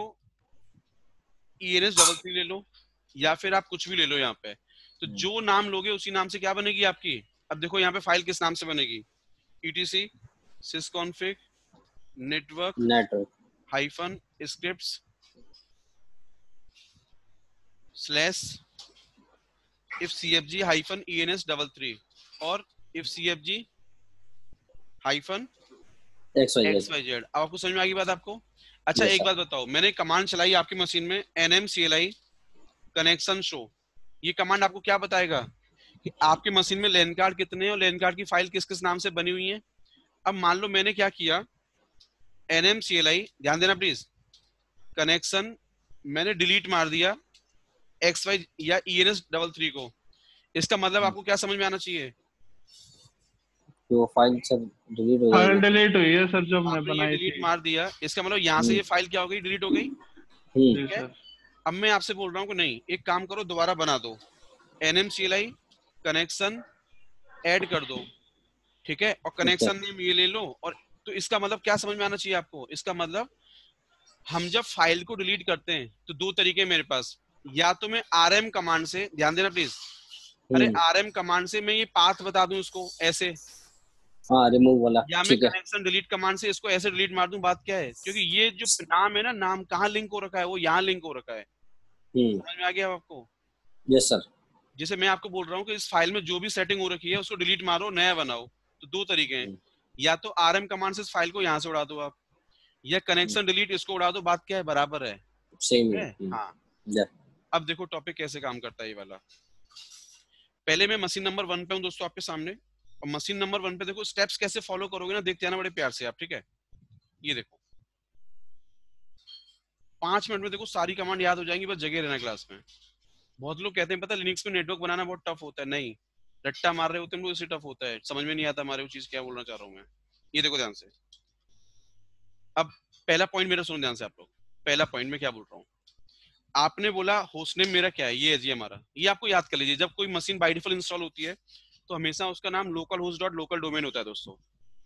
ENS33 ले लो या फिर आप कुछ भी ले लो यहाँ पे। तो जो नाम लोगे उसी नाम से क्या बनेगी आपकी। अब देखो यहाँ पे फाइल किस नाम से बनेगी, ETC sysconfig network hyphen scripts slash if cfg hyphen ENS33 और if cfg hyphen XYZ। अब आपको समझ में आ गई बात आपको। अच्छा एक बात बताओ, मैंने कमांड चलाई आपकी मशीन में NMCLI कनेक्शन शो, ये कमांड आपको क्या बताएगा कि आपके मशीन में लैन कार्ड कितने हैं और लैन कार्ड की फाइल किस किस नाम से बनी हुई है। अब मान लो मैंने क्या किया, NMCLI ध्यान देना प्लीज, कनेक्शन मैंने डिलीट मार दिया XY या ENS33 को। इसका मतलब आपको क्या समझ में आना चाहिए, वो फाइल सर डिलीट हो फाइल गई। डिलीट हुई है सर, जो मैं आपने ये बनाई डिलीट थी। मार दिया, इसका मतलब यहाँ से ये फाइल क्या हो गई, डिलीट हो गई। जी ठीक है, सर। अब मैं आपसे बोल रहा हूँ कि नहीं, एक काम करो दोबारा बना दो, NMCLI कनेक्शन ऐड कर दो। ठीक है, और कनेक्शन नेम ये ले लो। और तो इसका मतलब क्या समझ में आना चाहिए आपको, इसका मतलब हम जब फाइल को डिलीट करते हैं तो दो तरीके मेरे पास, या तो मैं RM कमांड से, ध्यान देना प्लीज, अरे RM कमांड से मैं ये पाथ बता दूं इसको ऐसे, हाँ रिमूव वाला, या मैं ठीक है। कनेक्शन डिलीट कमांड से इसको ऐसे डिलीट मार दूं। बात क्या है, क्योंकि ये जो नाम है ना, नाम कहाँ लिंक हो रखा है, वो यहाँ लिंक हो रखा है। समझ में आ गया आपको। Yes sir. जैसे मैं आपको बोल रहा हूँ कि इस फाइल में जो भी सेटिंग हो रखी है उसको डिलीट मारो, नया बनाओ। तो दो तरीके हैं, या तो RM कमांड से इस फाइल को यहाँ से उड़ा दो आप, या कनेक्शन डिलीट इसको उड़ा दो। बात क्या है, बराबर है, सेम है? है। हाँ। अब देखो टॉपिक कैसे काम करता है ये वाला। पहले मैं मशीन नंबर 1 पे हूँ दोस्तों आपके सामने, और मशीन नंबर 1 पे देखो स्टेप्स कैसे फॉलो करोगे ना, देखते आना बड़े प्यार से आप। ठीक है, ये देखो 5 मिनट में देखो सारी कमांड याद हो जाएंगी, बस जगह रहना क्लास में। बहुत लोग कहते हैं पता लिनक्स में नेटवर्क बनाना बहुत टफ होता है, नहीं, रट्टा मार रहे होते हैं लोग, इससे टफ होता है, समझ में नहीं आता हमारे वो चीज क्या बोलना चाह रहा हूँ मैं। ये देखो ध्यान से, अब पहला पॉइंट मेरा सुनो ध्यान से आप लोग, पहला पॉइंट में क्या बोल रहा हूँ, आपने बोला होस्टनेम मेरा क्या है, ये है जी हमारा, ये आपको याद कर लीजिए, जब कोई मशीन बाय डिफॉल्ट इंस्टॉल होती है तो हमेशा उसका नाम local host dot local domain होता है दोस्तों,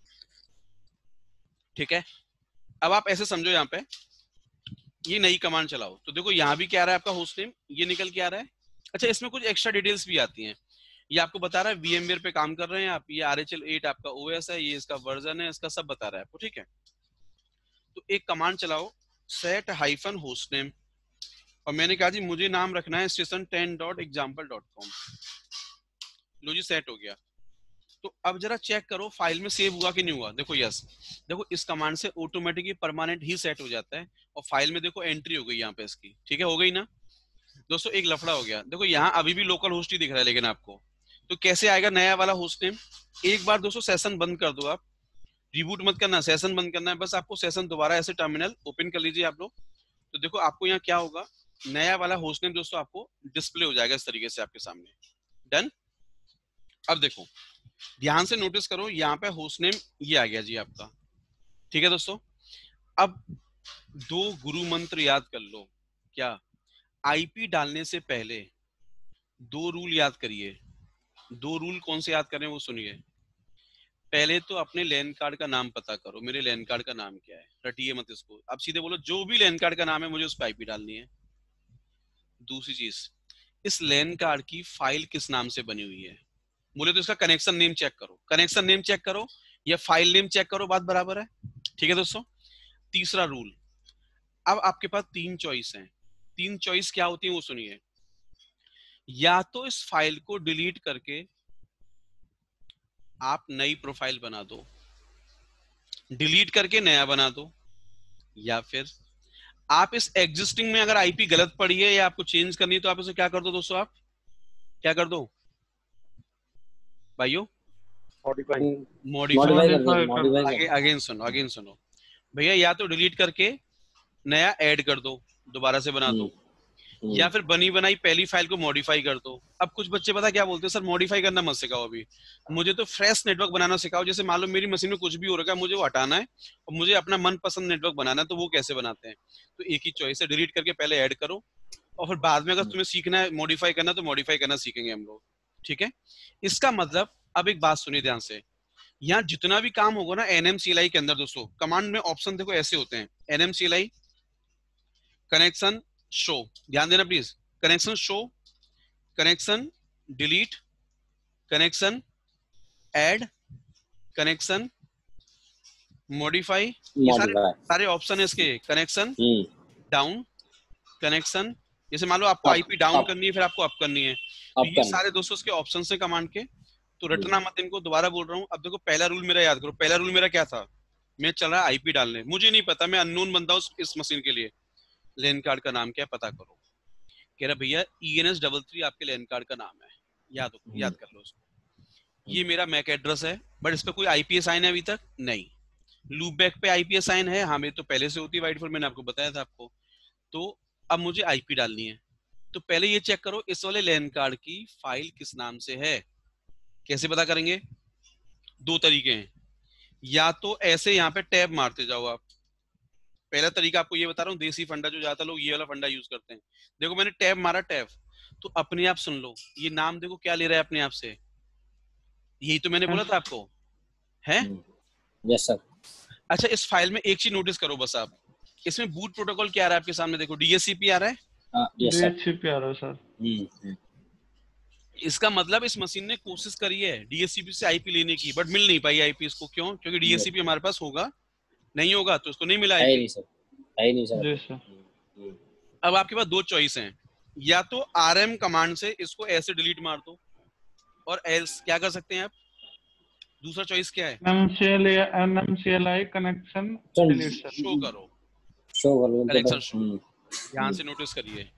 ठीक है। अब आप ऐसे समझो यहाँ पे ये नई कमांड चलाओ तो देखो यहाँ भी क्या आ रहा है आपका होस्ट नेम, ये निकल के आ रहा है। अच्छा इसमें कुछ एक्स्ट्रा डिटेल्स भी आती हैं, ये आपको बता रहा है VMware पे काम कर रहे हैं आप, ये RHEL 8 आपका OS है, ये इसका वर्जन है, इसका सब बता रहा है आपको, ठीक है। तो एक कमांड चलाओ set hyphen hostname, और मैंने कहा जी मुझे नाम रखना है station10.example.com, लो जी सेट हो गया। तो अब जरा चेक करो फाइल में सेव हुआ कि नहीं हुआ, देखो यस, देखो इस कमांड से ऑटोमेटिकली परमानेंट ही सेट हो जाता है, और फाइल में देखो एंट्री हो गई यहाँ पे इसकी, ठीक है, हो गई ना दोस्तों। एक लफड़ा हो गया, देखो यहाँ अभी भी लोकल होस्ट ही दिख रहा है, लेकिन आपको तो कैसे आएगा नया वाला होस्ट नेम, एक बार दोस्तों सेशन बंद कर दो आप, रिबूट मत करना, सेशन बंद करना है बस आपको, सेशन दोबारा ऐसे टर्मिनल ओपन कर लीजिए आप लोग, तो देखो आपको यहाँ क्या होगा, नया वाला होस्ट नेम दोस्तों आपको डिस्प्ले हो जाएगा इस तरीके से आपके सामने, डन। अब देखो ध्यान से नोटिस करो यहाँ पे होस्ट नेम ये आ गया जी आपका, ठीक है दोस्तों। अब दो गुरु मंत्र याद कर लो, क्या, आईपी डालने से पहले दो रूल याद करिए, दो रूल कौन से याद करें वो सुनिए। पहले तो अपने लैन कार्ड का नाम पता करो, मेरे लैन कार्ड का नाम क्या है, रटिए मत इसको, अब सीधे बोलो जो भी लैन कार्ड का नाम है मुझे उस पर आईपी डालनी है। दूसरी चीज, इस लैन कार्ड की फाइल किस नाम से बनी हुई है, बोले तो इसका कनेक्शन नेम चेक करो, कनेक्शन नेम चेक करो या फाइल नेम चेक करो, बात बराबर है, ठीक है दोस्तों। तीसरा रूल, अब आपके पास तीन चॉइस हैं, तीन चॉइस क्या होती है वो सुनिए, या तो इस फाइल को डिलीट करके आप नई प्रोफाइल बना दो, डिलीट करके नया बना दो, या फिर आप इस एग्जिस्टिंग में अगर आईपी गलत पड़ी है या आपको चेंज करनी है तो आप इसे क्या कर दो दोस्तों, आप क्या कर दो भाइयों, मॉडिफाई कर दो, मॉडिफाई कर अगेन सुनो, अगेन सुनो भैया, या तो डिलीट करके नया ऐड कर दो, दोबारा से बना दो, या फिर बनी बनाई पहली फाइल को मॉडिफाई कर दो। अब कुछ बच्चे पता क्या बोलते हैं, सर मॉडिफाई करना मत सिखाओ अभी, मुझे तो फ्रेश नेटवर्क बनाना सिखाओ, जैसे मान लो मेरी मशीन में कुछ भी हो रखा है मुझे वो हटाना है और मुझे अपना मनपसंद नेटवर्क बनाना है, तो वो कैसे बनाते हैं, तो एक ही चॉइस है, डिलीट करके पहले ऐड करो और फिर बाद में अगर तुम्हें सीखना है मॉडिफाई करना तो मॉडिफाई करना सीखेंगे हम लोग, ठीक है। इसका मतलब अब एक बात सुनिए ध्यान से, यहाँ जितना भी काम होगा ना NMCLI के अंदर दोस्तों, कमांड में ऑप्शन देखो ऐसे होते हैं, NMCLI कनेक्शन शो, ध्यान देना please, connection show, connection delete, connection add, connection modify, ये सारे ऑप्शन है इसके, कनेक्शन डाउन, कनेक्शन, जैसे मान लो आपको आईपी डाउन करनी है फिर आपको अप करनी है, तो ये सारे दोस्तों इसके ऑप्शन है कमांड के, तो रटना मत इनको, दोबारा बोल रहा हूँ। अब देखो पहला रूल मेरा याद करो, पहला रूल मेरा क्या था, मैं चल रहा आईपी डालने, मुझे नहीं पता, मैं अननोन बंदा हूँ इस मशीन के लिए, लैन कार्ड का नाम क्या है पता करो, कह रहा भैया ENS33 आपके लैन कार्ड का नाम है, याद कर लो उसको, ये मेरा मैक एड्रेस है, बट इस पे कोई आईपी असाइन है अभी तक नहीं, लूपबैक पे आईपी असाइन है, हाँ मेरी तो पहले से होती है बाय डिफॉल्ट, मैंने आपको बताया था आपको, तो अब मुझे आईपी डालनी है, तो पहले ये चेक करो इस वाले लैन कार्ड की फाइल किस नाम से है, कैसे पता करेंगे, दो तरीके हैं, या तो ऐसे यहाँ पे टैब मारते जाओ आप, पहला तरीका आपको ये बता रहा हूँ देसी फंडा, जो ज्यादा लोग ये वाला फंडा यूज करते हैं, देखो मैंने टैब मारा, टैब तो अपने आप सुन लो, ये नाम देखो क्या ले रहा है अपने आप से, यही तो मैंने बोला था आपको है, यस सर। अच्छा इस फाइल में एक चीज नोटिस करो बस आप, इसमें बूट प्रोटोकॉल क्या आ रहा है आपके सामने, देखो DHCP आ रहा है, DHCP आ रहा है सर, इसका मतलब इस मशीन ने कोशिश करी है DHCP से आईपी लेने की, बट मिल नहीं पाई आईपी इसको, क्यों, क्योंकि DHCP हमारे पास होगा नहीं होगा तो इसको नहीं मिला है नहीं सर, है नहीं सर। अब आपके पास दो चॉइस हैं, या तो RM कमांड से इसको ऐसे डिलीट मार दो, और एल्स क्या कर सकते हैं आप, दूसरा चॉइस क्या है, NMCLI connection delete sir, show करो, कनेक्शन शो, ध्यान से नोटिस करिए,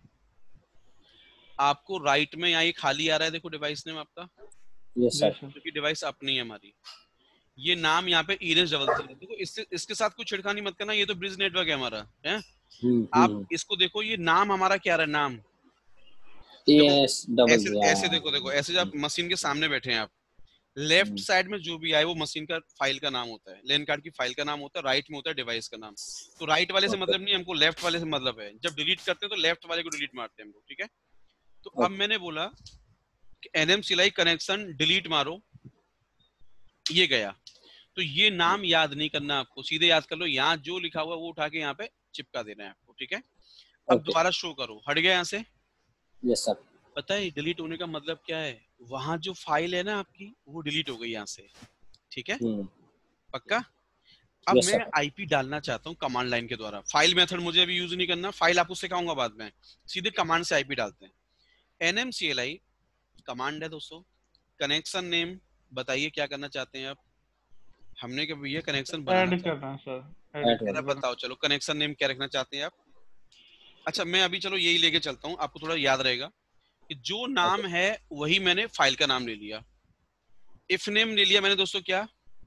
आपको राइट में यहाँ ये खाली आ रहा है, देखो डिवाइस नेम आपका, यस सर, क्योंकि डिवाइस अपनी है हमारी, ये नाम यहाँ पे ENS33, देखो इससे इसके साथ कुछ छिड़खानी मत करना, ये तो ब्रिज नेटवर्क है हमारा है, आप इसको देखो ये नाम हमारा क्या रहा है, नाम TS डबल ऐसे ऐसे देखो ऐसे जब मशीन के सामने बैठे हैं आप, लेफ्ट साइड में जो भी आए वो मशीन का फाइल का नाम होता है, लैन कार्ड की फाइल का नाम होता है, राइट में होता है डिवाइस का नाम। तो राइट वाले से मतलब नहीं, हमको लेफ्ट वाले से मतलब है। जब डिलीट करते हैं तो लेफ्ट वाले को डिलीट मारते हैं हम लोग, ठीक है। तो अब मैंने बोला कि NMCLI कनेक्शन डिलीट मारो, ये गया। तो ये नाम याद नहीं करना आपको, सीधे याद कर लो, यहाँ जो लिखा हुआ है वो उठा के यहाँ पे चिपका देना है आपको, ठीक है। अब दोबारा शो करो, हट गया यहाँ से। Yes sir. पता है डिलीट होने का मतलब क्या है? वहां जो फाइल है ना आपकी, वो डिलीट हो गई यहाँ से, ठीक है, पक्का। अब yes, मैं आईपी डालना चाहता हूँ कमांड लाइन के द्वारा। फाइल मेथड मुझे अभी यूज नहीं करना, फाइल आपको सिखाऊंगा बाद में, सीधे कमांड से आईपी डालते हैं। NMCLI कमांड है दोस्तों। कनेक्शन नेम बताइए क्या करना चाहते हैं आप? हमने क्या भैया कनेक्शन बनाना करना सर, है, बताओ चलो कनेक्शन नेम क्या रखना चाहते हैं आप? अच्छा मैं अभी चलो यही लेके चलता हूँ, आपको थोड़ा याद रहेगा कि जो नाम है वही मैंने फाइल का नाम ले लिया। इफ नेम ले लिया मैंने दोस्तों क्या?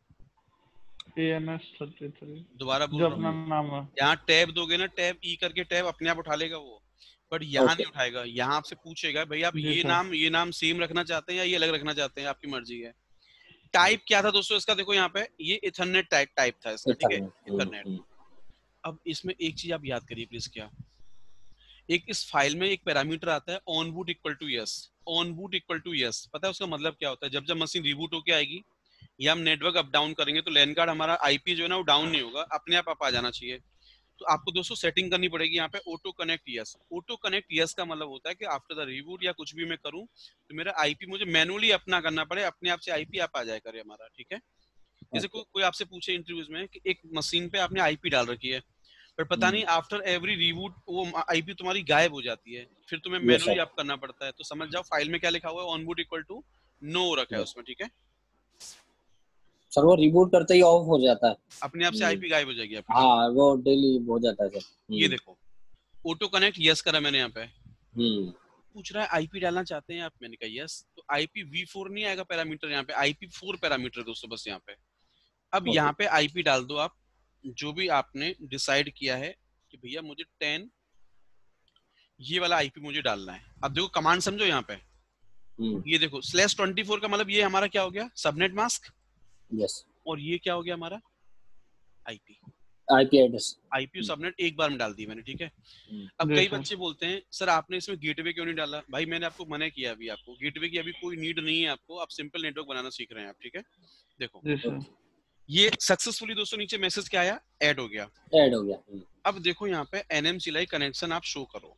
ANS33 दोबारा बोल जो रहा अपना हूँ, नाम है। यहाँ टैब दोगे ना, टैब ई करके टैब अपने आप उठा लेगा वो, बट यहाँ नहीं उठाएगा। यहाँ आपसे पूछेगा भाई आप ये नाम सेम रखना चाहते हैं या ये अलग रखना चाहते हैं, आपकी मर्जी है। टाइप क्या था दोस्तों इसका? देखो यहाँ पे ये इथरनेट टाइप था इसका, ठीक है, इथरनेट। अब इसमें एक चीज आप याद करिए प्लीज, क्या एक इस फाइल में एक पैरामीटर आता है on boot equal to yes. On boot equal to yes, पता है उसका मतलब क्या होता है? जब जब मशीन रिबूट होके आएगी या हम नेटवर्क अप डाउन करेंगे तो लैन कार्ड हमारा आईपी जो है ना वो डाउन नहीं होगा, अपने आप आ जाना चाहिए। तो आपको दोस्तों सेटिंग करनी पड़ेगी यहाँ पे auto connect yes. Auto connect yes का मतलब होता है कि आफ्टर द रिबूट या कुछ भी मैं करूँ तो मेरा आईपी मुझे मैनुअली अपना करना पड़े, अपने आप से आईपी आप आ जाए करे हमारा, ठीक है। जैसे कोई आपसे पूछे इंटरव्यूज में कि एक मशीन पे आपने आईपी डाल रखी है, पर पता नहीं आफ्टर एवरी रिबूट वो आईपी तुम्हारी गायब हो जाती है, फिर तुम्हें मैनुअली आप करना पड़ता है। तो समझ जाओ फाइल में क्या लिखा हुआ है, on boot equal to no रखा है उसमें, ठीक है। सर वो रिबूट करते ही ऑफ हो जाता है, अपने आप से आईपी गायब हो जाएगी आपकी। हाँ वो डेली हो जाता है सर। ये देखो ऑटो कनेक्ट यस करा मैंने यहाँ पे। पूछ रहा है आईपी डालना चाहते हैं आप, मैंने कहा यस। तो IPv4 नहीं आएगा पैरामीटर, यहाँ पे IP4 पैरामीटर दोस्तों बस यहाँ पे। अब यहाँ पे आईपी डाल दो आप, जो भी आपने डिसाइड किया है कि भैया मुझे 10 ये वाला आईपी मुझे डालना है। अब देखो कमांड समझो यहाँ पे, ये देखो /24 का मतलब ये हमारा क्या हो गया? Subnet mask. यस। और ये क्या हो गया हमारा? IP address. आईपी सबनेट एक बार में डाल दी मैंने, ठीक है। अब कई बच्चे बोलते हैं सर आपने इसमें गेटवे क्यों नहीं डाला? भाई मैंने आपको मना किया अभी, आपको गेटवे की अभी कोई नीड नहीं है आपको, आप सिंपल नेटवर्क बनाना सीख रहे हैं आप, ठीक है। देखो ये सक्सेसफुली दोस्तों नीचे मैसेज क्या आया? ऐड हो गया, ऐड हो गया। अब देखो यहाँ पे NMCLI कनेक्शन आप शो करो,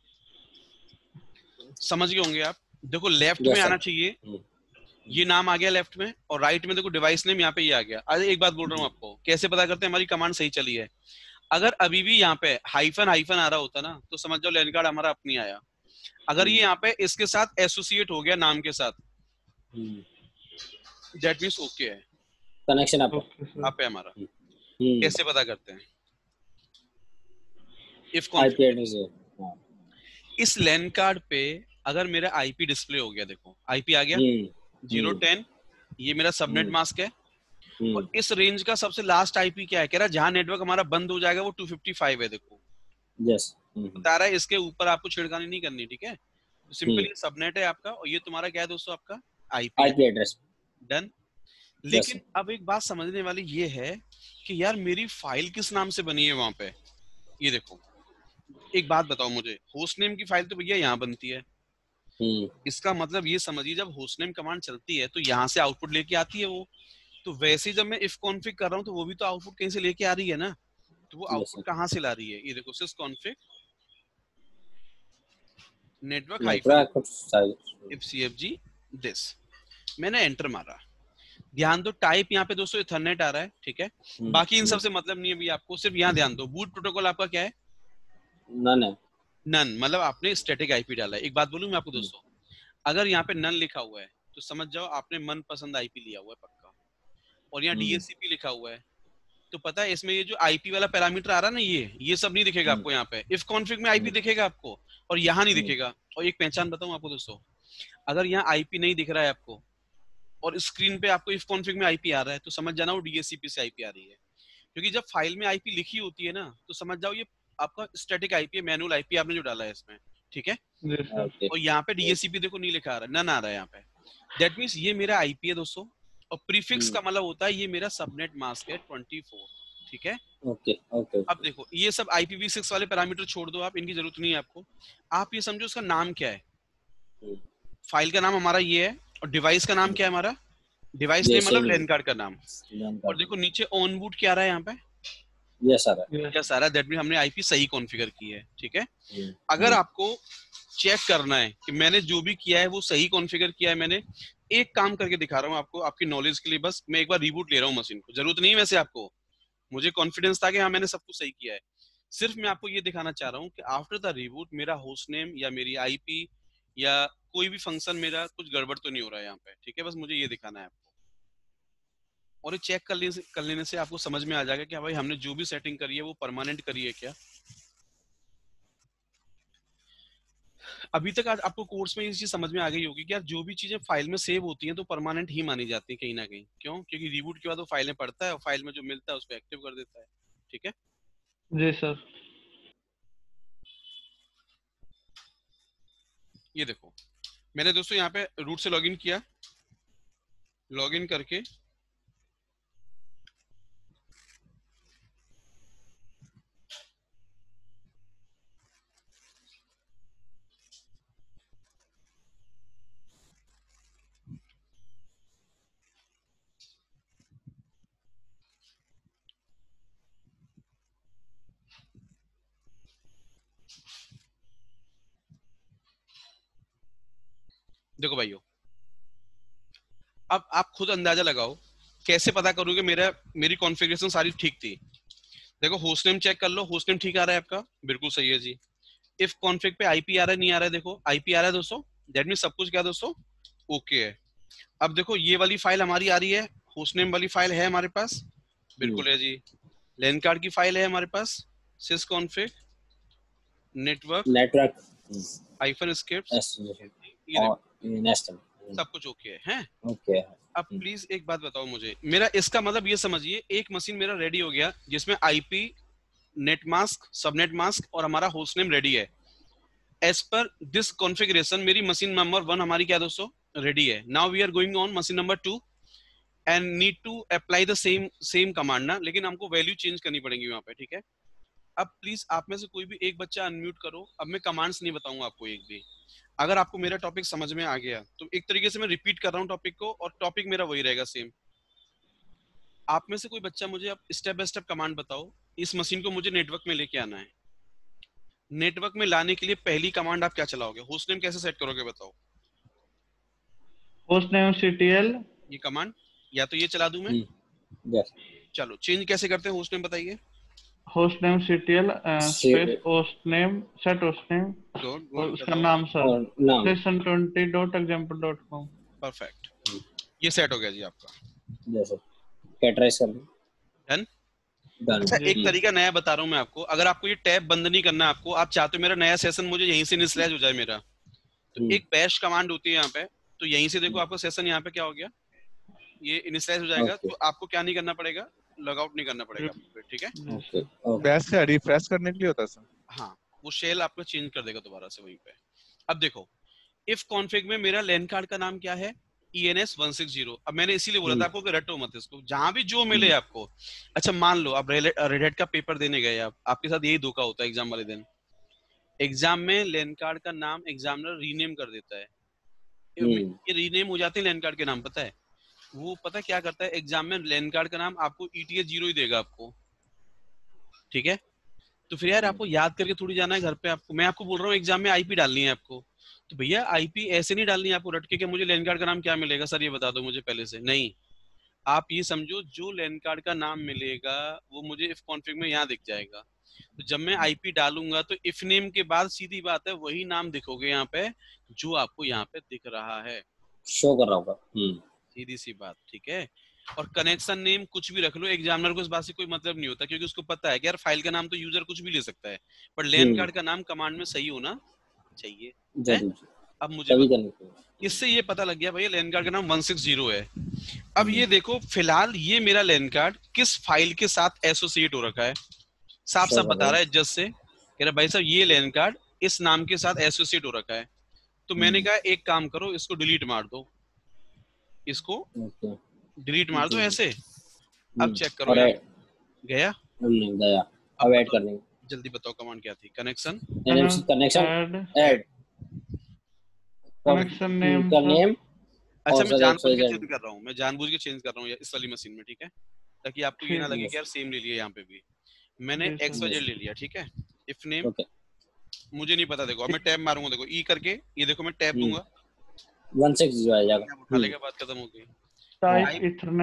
समझ गए होंगे आप। देखो लेफ्ट में आना चाहिए, ये नाम आ गया लेफ्ट में, और राइट में देखो डिवाइस नेम यहाँ पे ये आ गया। अरे एक बात बोल रहा हूँ आपको, कैसे पता करते हैं हमारी कमांड सही चली है? अगर अभी भी यहाँ पे हाइफन हाइफन आ रहा होता ना तो समझ जाओ लैन कार्ड हमारा अपनी आया। अगर ये यहाँ पे इसके साथ एसोसिएट हो गया नाम के साथ, दैट मींस ओके है, कनेक्शन आप है हमारा। कैसे पता करते हैं? इफ इस लैन कार्ड पे अगर मेरा आईपी डिस्प्ले हो गया, देखो आईपी आ गया 010, ये मेरा सबनेट मास्क है, और इस रेंज का सबसे लास्ट आईपी क्या है? कह रहा है जहां नेटवर्क हमारा बंद हो जाएगा वो 255 है, देखो यस बता रहा है। इसके ऊपर आपको छेड़खानी नहीं करनी, ठीक है। तो सिंपल ये सबनेट है आपका, और ये तुम्हारा क्या है दोस्तों? आपका आईपी एड्रेस। डन। लेकिन अब एक बात समझने वाली ये है कि यार मेरी फाइल किस नाम से बनी है वहां पे? ये देखो एक बात बताओ मुझे, होस्ट नेम की फाइल तो भैया यहाँ बनती है, इसका मतलब ये समझिए जब होस्ट नेम कमांड चलती है तो यहाँ से आउटपुट लेके आती है वो। तो वैसे जब मैं इफ कॉन्फिग कर रहा हूँ तो वो भी तो आउटपुट कहीं से लेके आ रही है ना, तो वो आउटपुट कहाँ से ला रही है? ये देखो sys config network hyphen if CFG this, मैंने एंटर मारा। ध्यान दो टाइप यहाँ पे दोस्तों इथरनेट आ रहा है, ठीक है। बाकी इन सब से मतलब नहीं है अभी आपको, सिर्फ यहाँ ध्यान दो बूट प्रोटोकॉल आपका क्या है? नन है। नन मतलब आपने स्टैटिक आईपी डाला है। एक बात बोलूं मैं आपको दोस्तों, अगर यहाँ पे नन लिखा हुआ है तो समझ जाओ आपने मनपसंद आईपी लिया हुआ है पक्का, और यहाँ DHCP लिखा हुआ है तो पता है इसमें ये जो आईपी वाला पैरामीटर आ रहा है ना, ये सब नहीं दिखेगा आपको यहाँ पे। इफ कॉन्फिग में आईपी दिखेगा आपको और यहाँ नहीं दिखेगा। और एक पहचान बताऊं आपको दोस्तों, अगर यहाँ आईपी नहीं दिख रहा है आपको और स्क्रीन पे आपको इफ कॉन्फिग में आईपी आ रहा है तो समझ जाना वो DHCP से आईपी आ रही है, क्योंकि जब फाइल में आईपी लिखी होती है ना तो समझ जाओ ये आपका स्टैटिक आईपी है, मैनुअल आईपी आपने जो डाला है इसमें, ठीक है। जी सर। ओके और यहाँ पे DHCP देखो नहीं लिखा आ रहा है, नन आ रहा है यहाँ पे। दैट मीन्स ये मेरा IP है दोस्तों, और प्रीफिक्स का मतलब होता है ये मेरा सबनेट मास्क है 24, ठीक है। ओके ओके अब देखो ये सब IPv6 वाले पैरामीटर छोड़ दो आप, इनकी जरूरत नहीं है आपको। आप ये समझो उसका नाम क्या है, फाइल का नाम हमारा ये है, और डिवाइस का नाम क्या है हमारा, डिवाइस नेम मतलब लैन कार्ड का नाम। और देखो नीचे ऑन बूट क्या आ रहा है यहाँ पे, यस सर, यस आ रहा है, दैट मीन हमने IP सही कॉन्फ़िगर की है, ठीक है। अगर आपको चेक करना है कि मैंने जो भी किया है वो सही कॉन्फ़िगर किया है, मैंने एक काम करके दिखा रहा हूँ आपको, आपकी नॉलेज के लिए बस। मैं एक बार रिबूट ले रहा हूँ मशीन को, जरूरत नहीं है वैसे आपको, मुझे कॉन्फिडेंस था कि हाँ मैंने सब कुछ सही किया है। सिर्फ मैं आपको ये दिखाना चाह रहा हूँ कि आफ्टर द रिबूट मेरा होस्ट नेम या मेरी IP या कोई भी फंक्शन मेरा कुछ गड़बड़ तो नहीं हो रहा है यहाँ पे, ठीक है। बस मुझे ये दिखाना है आपको, और ये चेक कर लेने से आपको समझ में आ जाएगा कि भाई हमने जो भी सेटिंग करी है वो परमानेंट करी है क्या। अभी तक आज आपको कोर्स में ये चीज समझ में आ गई होगी कि यार जो भी चीजें फाइल में सेव होती हैं तो परमानेंट ही मानी जाती है कहीं ना कहीं। क्यों? क्योंकि रिबूट के बाद वो फाइलें पढ़ता है और फाइल में जो मिलता है उसको एक्टिव कर देता है, ठीक है। जी सर। ये देखो मैंने दोस्तों यहाँ पे रूट से लॉगिन किया, लॉगिन करके देखो भाइयों, अब आप खुद अंदाजा लगाओ कैसे पता करोगे मेरी कॉन्फ़िगरेशन सारी ठीक थी। देखो होस्ट नेम चेक कर लो, होस्ट नेम ठीक आ रहा है आपका, बिल्कुल सही है जी। इफ कॉन्फ़िग पे IP आ रहा है नहीं आ रहा है, देखो IP आ रहा है दोस्तों, दैट मीन सब कुछ क्या दोस्तों ओके है। अब देखो ये वाली फाइल हमारी आ रही है, होस्ट नेम वाली फाइल है हमारे पास, बिल्कुल है जी। लैन कार्ड की फाइल है हमारे पास, sysconfig नेटवर्क हाइफन स्क्रिप्ट्स, सब कुछ ओके है। ओके। अब प्लीज एक बात बताओ मुझे, मेरा इसका मतलब ये समझिए एक मशीन मेरा रेडी हो गया जिसमें IP net mask subnet mask और हमारा होस्ट नेम रेडी है। एज पर दिस कॉन्फ़िगरेशन मेरी मशीन नंबर 1 हमारी क्या दोस्तों रेडी है। Now we are going on machine number 2 and need to apply the same command ना, लेकिन हमको वैल्यू चेंज करनी पड़ेगी वहां पे, ठीक है। अब प्लीज आप में से कोई भी एक बच्चा अनम्यूट करो। अब मैं कमांड्स नहीं बताऊंगा आपको एक भी। अगर आपको मेरा टॉपिक समझ में आ गया तो एक तरीके से मैं रिपीट कर रहा हूँ टॉपिक को, और टॉपिक मेरा वही रहेगा सेम। आप में से कोई बच्चा मुझे अब स्टेप बाय स्टेप कमांड बताओ, इस मशीन को मुझे नेटवर्क में लेके आना है। नेटवर्क में लाने के लिए पहली कमांड आप क्या चलाओगे, होस्ट नेम कैसे सेट करोगे बताओ। होस्ट नेम CTL, ये कमांड या तो ये चला दूं मैं, चलो चेंज कैसे करते हैं होस्ट नेम बताइए। Host name CTL space host name set host name और उसका नाम सर session20.example.com। परफेक्ट, ये सेट हो गया जी आपका। कैटराइज कर दो, डन। अच्छा एक तरीका नया बता रहा हूँ मैं आपको, अगर आपको ये टैब बंद नहीं करना आपको, आप चाहते हो मेरा नया सेशन मुझे यहीं से इनिशियलाइज हो जाए मेरा, तो एक बैश कमांड होती है यहाँ पे, तो यहीं से देखो आपका सेशन यहाँ पे क्या हो गया, ये इनिशियलाइज हो जाएगा। तो आपको क्या नहीं करना पड़ेगा, लॉग आउट नहीं करना पड़ेगा, ठीक है। बैश से रिफ्रेश करने के लिए होता है सर। हाँ वो शेल आपको चेंज कर देगा दोबारा से वहीं पे। अब देखो इफ कॉन्फ़िग में मेरा लैन कार्ड का नाम क्या है, ENS160। अब मैंने इसीलिए बोला था आपको कि रटो मत इसको, जहां भी जो मिले आपको। अच्छा मान लो आप रेड हैट का पेपर देने गए, आप आपके साथ यही धोखा होता है एग्जाम वाले दिन। एग्जाम में लैन कार्ड का नाम एग्जामिनर रीनेम कर देता है, ये रीनेम हो जाते हैं लैन कार्ड के नाम, पता है वो पता क्या करता है, एग्जाम में लैन कार्ड का नाम आपको ETH 0 ही देगा आपको, ठीक है। तो फिर यार आपको याद करके थोड़ी जाना है घर पे आपको, मैं आपको बोल रहा हूँ एग्जाम में IP डालनी है आपको, तो भैया IP ऐसे नहीं डालनी है आपको रट के मुझे लैन कार्ड का नाम क्या मिलेगा सर ये बता दो मुझे पहले से। नहीं, आप ये समझो जो लैन कार्ड का नाम मिलेगा वो मुझे इफ कॉन्फ़िग में यहाँ दिख जाएगा। तो जब मैं IP डालूंगा तो इफ नेम के बाद सीधी बात है वही नाम दिखोगे यहाँ पे जो आपको यहाँ पे दिख रहा है, शो कर रहा होगा, सीधी सी बात, ठीक है। और कनेक्शन नेम कुछ भी रख लो, एग्जामिनर को इस बात से कोई मतलब नहीं होता क्योंकि उसको पता है कि यार फाइल का नाम तो यूजर कुछ भी ले सकता है, पर लैन कार्ड का नाम कमांड में सही होना चाहिए। अब मुझे इससे ये पता लग गया भैया लैन कार्ड का नाम 160 है। अब ये देखो फिलहाल ये मेरा लैन कार्ड किस फाइल के साथ एसोसिएट हो रखा है, साफ साफ बता रहा है जस्ट से, कह रहा भाई साहब ये लैन कार्ड इस नाम के साथ एसोसिएट हो रखा है। तो मैंने कहा एक काम करो, इसको डिलीट मार दो, इसको डिलीट मार दो ऐसे। अब चेक करो यार, गया? नहीं गया। अब ऐड कर देंगे। जल्दी बताओ कमांड क्या थी? Connection connection add connection name का नेम। अच्छा मैं जानबूझ के चेंज कर रहा हूँ, मैं जानबूझ के चेंज कर रहा हूँ इस वाली मशीन में, ठीक है, ताकि आपको ये ना लगे कि यार सेम ले लिया यहाँ पे भी। मैंने XYZ ले लिया, ठीक है। इफ नेम मुझे नहीं पता, देखो अब मैं टैब मारूंगा, देखो ई करके, ये देखो मैं टैब दूंगा 160 आ जाएगा, उठा लेगा, बात खत्म हो गई। टाइप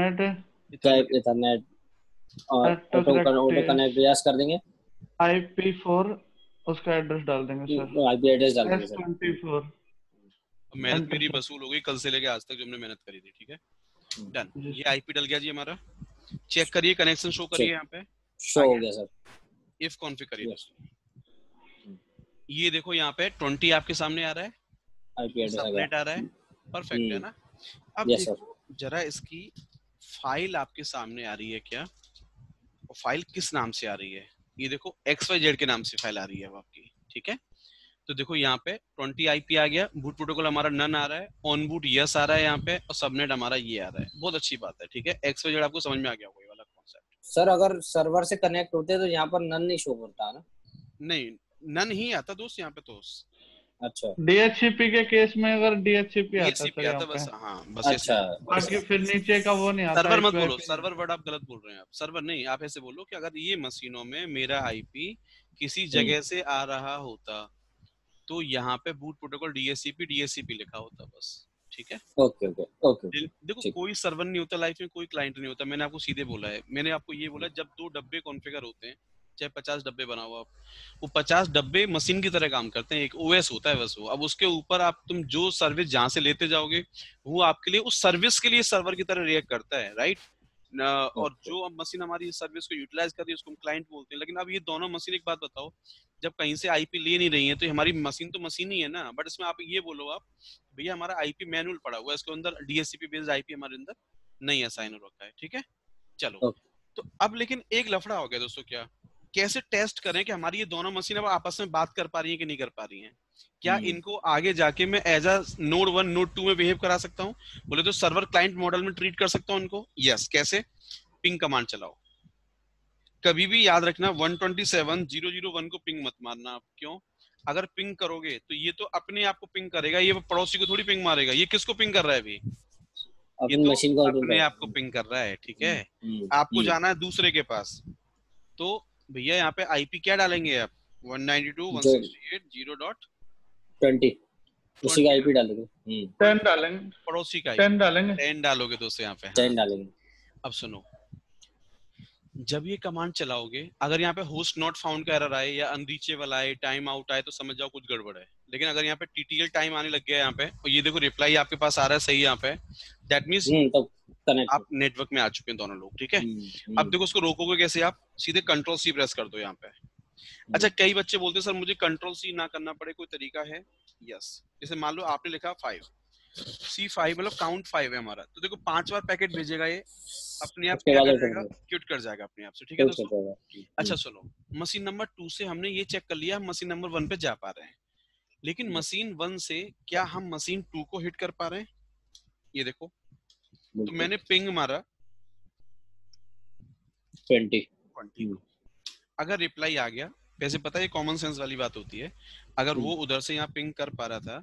इथरनेट और ऑटो कनेक्ट यस कर देंगे। IP4 उसका एड्रेस डाल देंगे सर, आईपी एड्रेस डाल देंगे सर। S24। मेहनत मेरी वसूल हो गई कल से लेके आज तक जो हमने मेहनत करी थी, ठीक है, डन। ये आईपी डल गया जी हमारा। चेक करिए कनेक्शन शो करिए, यहाँ पे शो हो गया सर। इफ कॉन्फिग करिए दोस्तों, ये देखो यहाँ पे 20 आपके सामने आ रहा है, आईपी एड्रेस सबनेट आ रहा है, परफेक्ट है ना। अब देखो जरा इसकी फाइल आपके सामने आ रही है क्या, और फाइल किस नाम से आ रही है? ये देखो XYZ के नाम से फाइल आ रही है अब आपकी, ठीक है। तो देखो यहाँ पे 20 IP आ गया, बूट प्रोटोकॉल हमारा नन आ रहा है, ऑन बूट यस आ रहा है यहाँ पे, और सबनेट हमारा ये आ रहा है। बहुत अच्छी बात है, ठीक है। XYZ आपको समझ में आ गया होगा ये वाला कॉन्सेप्ट। सर अगर सर्वर से कनेक्ट होते तो यहाँ पर नन नहीं शो करता है ना? नहीं, नन ही आता दोस्त यहाँ पे तो। अच्छा, DHCP के केस में अगर DHCP आता DHCP आता बस, हाँ बस। अच्छा, बाकी फिर नीचे का वो नहीं आता। सर्वर मत बोलो, सर्वर वर्ड आप गलत बोल रहे हैं। आप सर्वर नहीं, आप ऐसे बोलो कि अगर ये मशीनों में मेरा IP किसी जगह से आ रहा होता तो यहाँ पे बूट प्रोटोकॉल DHCP लिखा होता बस, ठीक है। Okay okay okay. देखो कोई सर्वर नहीं होता लाइफ में, कोई क्लाइंट नहीं होता। मैंने आपको सीधे बोला है, मैंने आपको ये बोला जब 2 डब्बे कॉन्फ़िगर होते हैं, चाहे 50 डब्बे बना हुआ, वो 50 डब्बे मशीन की तरह काम करते हैं। एक OS होता है बस वो। अब उसके ऊपर आप तुम जो सर्विस जहां से लेते जाओगे वो आपके लिए उस सर्विस के लिए सर्वर की तरह रिएक्ट करता है, राइट। और जो अब मशीन हमारी इस सर्विस को यूटिलाइज कर रही है उसको हम क्लाइंट बोलते हैं। लेकिन अब ये दोनों मशीन, एक बात बताओ, जब कहीं से IP ले नहीं रही है तो हमारी मशीन तो मशीन ही है ना। बट इसमें आप ये बोलो, आप भैया हमारा IP मैनुअल पड़ा हुआ है, इसके अंदर DHCP बेस्ड IP हमारे अंदर नहीं असाइन हो रखा है, ठीक है। चलो तो अब लेकिन एक लफड़ा हो गया दोस्तों, क्या कैसे टेस्ट करें कि हमारी ये दोनों मशीन अब आपस में बात कर पा रही है कि नहीं कर पा रही हैं? क्या इनको आगे जाके मैं एज अ नोड 1 नोड 2 में बिहेव करा सकता हूँ? बोले तो सर्वर क्लाइंट मॉडल में ट्रीट कर सकता हूँ इनको। यस, कैसे? पिंग कमांड चलाओ। कभी भी याद रखना 127.0.0.1 को पिंग मत मारना आप। क्यों? अगर पिंग करोगे तो ये तो अपने आप को पिंग करेगा, ये पड़ोसी को थोड़ी पिंग मारेगा। ये किसको पिंग कर रहा है अभी? ये तो मशीन को अपने आप को पिंग कर रहा है, ठीक है। आपको जाना है दूसरे के पास, तो भैया यहाँ पे IP क्या डालेंगे आप? 192.168.0.20 उसी का IP डालेंगे। 10 डालेंगे, पड़ोसी का 10 डालेंगे, 10 डालोगे दोस्तों यहाँ पे। 10 डालेंगे। अब सुनो, जब ये कमांड चलाओगे, अगर यहाँ पे होस्ट नॉट फाउंड का एरर आए या अनरीचेबल आए, टाइम आउट आए, तो समझ जाओ कुछ गड़बड़ है। लेकिन अगर यहाँ पे TTL टाइम आने लग गया यहाँ पे, और ये देखो रिप्लाई आपके पास आ रहा है सही यहाँ पे, दैट मींस आप नेटवर्क में आ चुके हैं दोनों लोग, ठीक है। अब देखो उसको रोकोगे कैसे? आप सीधे Ctrl+C प्रेस कर दो यहाँ पे। अच्छा, कई बच्चे बोलते हैं सर मुझे Ctrl+C ना करना पड़े, कोई तरीका है? यस, जैसे मान लो आपने लिखा 5, C5 मतलब काउंट 5 है हमारा, तो देखो 5 बार पैकेट भेजेगा ये, अपने आप क्या कर जाएगा? क्यूट कर जाएगा अपने आप से, ठीक है दोस्तों। अच्छा सुनो, मशीन नंबर 2 से हमने ये चेक कर लिया, हम मशीन नंबर 1 पे जा पा रहे हैं। लेकिन मशीन 1 से क्या हम मशीन 2 को हिट कर पा रहे हैं? ये देखो, तो मैंने पिंग मारा 20। अगर रिप्लाई आ गया, वैसे पता है ये कॉमन सेंस वाली बात होती है, अगर वो उधर से यहाँ पिंग कर पा रहा था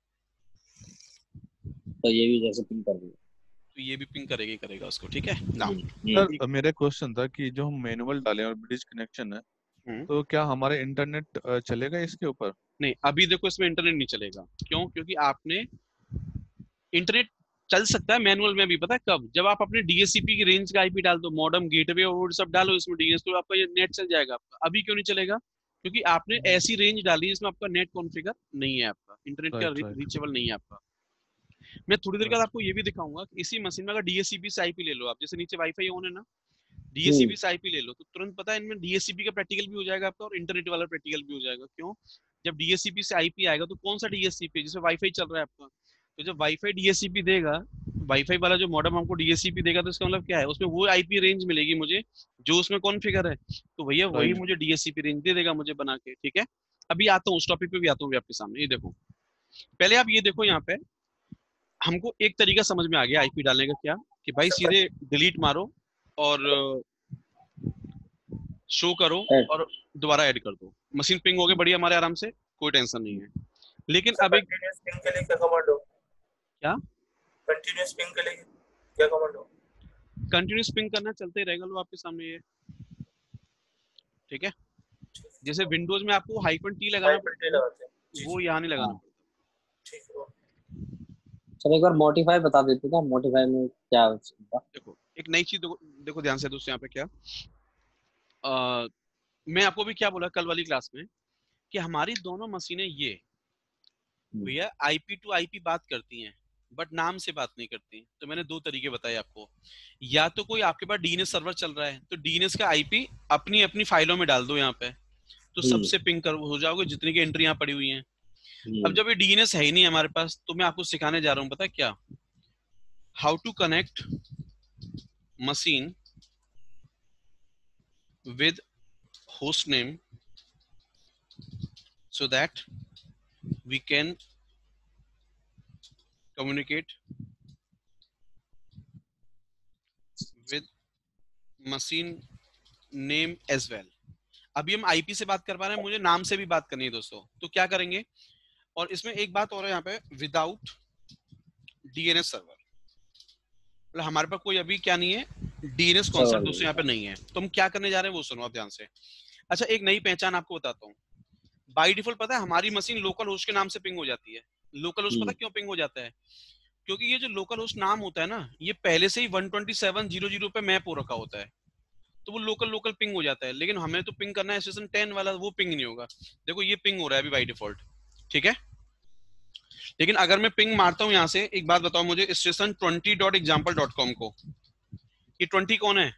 तो ये भी जैसे पिंग कर देगा, तो ये भी पिंग करेगा उसको, ठीक है ना। सर मेरा क्वेश्चन था कि जो हम मैनुअल डालें और ब्रिज कनेक्शन है, तो क्या हमारे इंटरनेट चलेगा इसके ऊपर? नहीं, अभी देखो इसमें इंटरनेट नहीं चलेगा। क्यों? क्योंकि आपने इंटरनेट चल सकता है मैनुअल में भी, पता है कब? जब आप अपने DHCP की रेंज का IP डाल दो, मॉडेम गेटवे और वो सब डालो इसमें DNS, तो आपका ये नेट चल जाएगा आपका। अभी क्यों नहीं चलेगा? क्योंकि आपने ऐसी रेंज डाली जिसमें आपका नेट कॉन्फ़िगर नहीं है, आपका इंटरनेट का रीचेबल नहीं है आपका। मैं थोड़ी देर बाद आपको ये भी दिखाऊंगा कि इसी मशीन में अगर DHCP से IP ले लो आप, जैसे नीचे वाईफाई ऑन है ना, DHCP से IP ले लो, तो तुरंत पता है इनमें DHCP का प्रैक्टिकल भी हो जाएगा आपका और इंटरनेट वाला प्रैक्टिकल भी हो जाएगा। क्यों? जब DHCP से IP आएगा तो कौन सा DHCP जिसमें वाईफाई चल रहा है आपका, तो जब वाईफाई DHCP देगा, वाईफाई वाला जो मॉडेम हमको DHCP देगा, तो इसका मतलब क्या है? उसमें वो IP रेंज मिलेगी मुझे जो उसमें कॉन्फ़िगर है, तो भैया वही मुझे DHCP रेंज दे देगा मुझे बना के, ठीक है। अभी आता हूँ उस टॉपिक पे भी आता हूँ आपके सामने। ये देखो, पहले आप ये देखो, यहाँ पे हमको एक तरीका समझ में आ गया आईपी डालने का, क्या कि भाई सीधे डिलीट मारो और शो करो और दोबारा ऐड कर दो, मशीन पिंग हो गई बढ़िया हमारे आराम से, कोई टेंशन नहीं है। लेकिन अब एक कंटीन्यूअस पिंग के लिए क्या कमांड हो? क्या कंटीन्यूअस पिंग के लिए क्या कमांड हो? कंटिन्यूस पिंग करना चलते ही रहेगा लो आपके सामने ये, ठीक है। जैसे विंडोज में आपको -T लगाना पड़ता है, वो यहाँ नहीं लगाना पड़ता। ठीक है। चलो एक बार मॉडिफाई बता देते ना, मॉडिफाई में क्या होगा। देखो एक नई चीज देखो ध्यान से दोस्तों, यहाँ पे क्या मैं आपको भी क्या बोला कल वाली क्लास में कि हमारी दोनों मशीनें ये भैया आईपी टू आईपी बात करती हैं बट नाम से बात नहीं करती। तो मैंने दो तरीके बताए आपको, या तो कोई आपके पास डीएनएस सर्वर चल रहा है तो डीएनएस का आईपी अपनी अपनी फाइलों में डाल दो यहाँ पे, तो सबसे पिंग कर हो जाओगे जितनी की एंट्री यहाँ पड़ी हुई है। अब जब ये डीएनएस है ही नहीं हमारे पास, तो मैं आपको सिखाने जा रहा हूँ पता है क्या, how to connect machine with host name so that we can communicate with machine name as well। अभी हम आईपी से बात कर पा रहे हैं, मुझे नाम से भी बात करनी है दोस्तों, तो क्या करेंगे। और इसमें एक बात और है यहाँ पे, विदाउट डीएनएस सर्वर, मतलब हमारे पास कोई अभी क्या नहीं है, डीएनएस कॉन्सेप्ट दोस्तों यहाँ पे नहीं है। तो हम क्या करने जा रहे हैं वो सुनो आप ध्यान से। अच्छा एक नई पहचान आपको बताता हूँ, बाय डिफॉल्ट पता है हमारी मशीन लोकल होस्ट के नाम से पिंग हो जाती है। लोकल होस्ट पता क्यों पिंग हो जाता है, क्योंकि ये जो लोकल होस्ट नाम होता है ना, ये पहले से ही 127.0.0 पे मैप हो रखा होता है, तो वो लोकल पिंग हो जाता है। लेकिन हमें तो पिंग करना है स्टेशन 10 वाला, वो पिंग नहीं होगा। देखो ये पिंग हो रहा है अभी बाय डिफॉल्ट, ठीक है। लेकिन अगर मैं पिंग मारता हूँ यहाँ से, एक बात बताओ मुझे, स्टेशन 20.example.com को, ये 20 कौन है,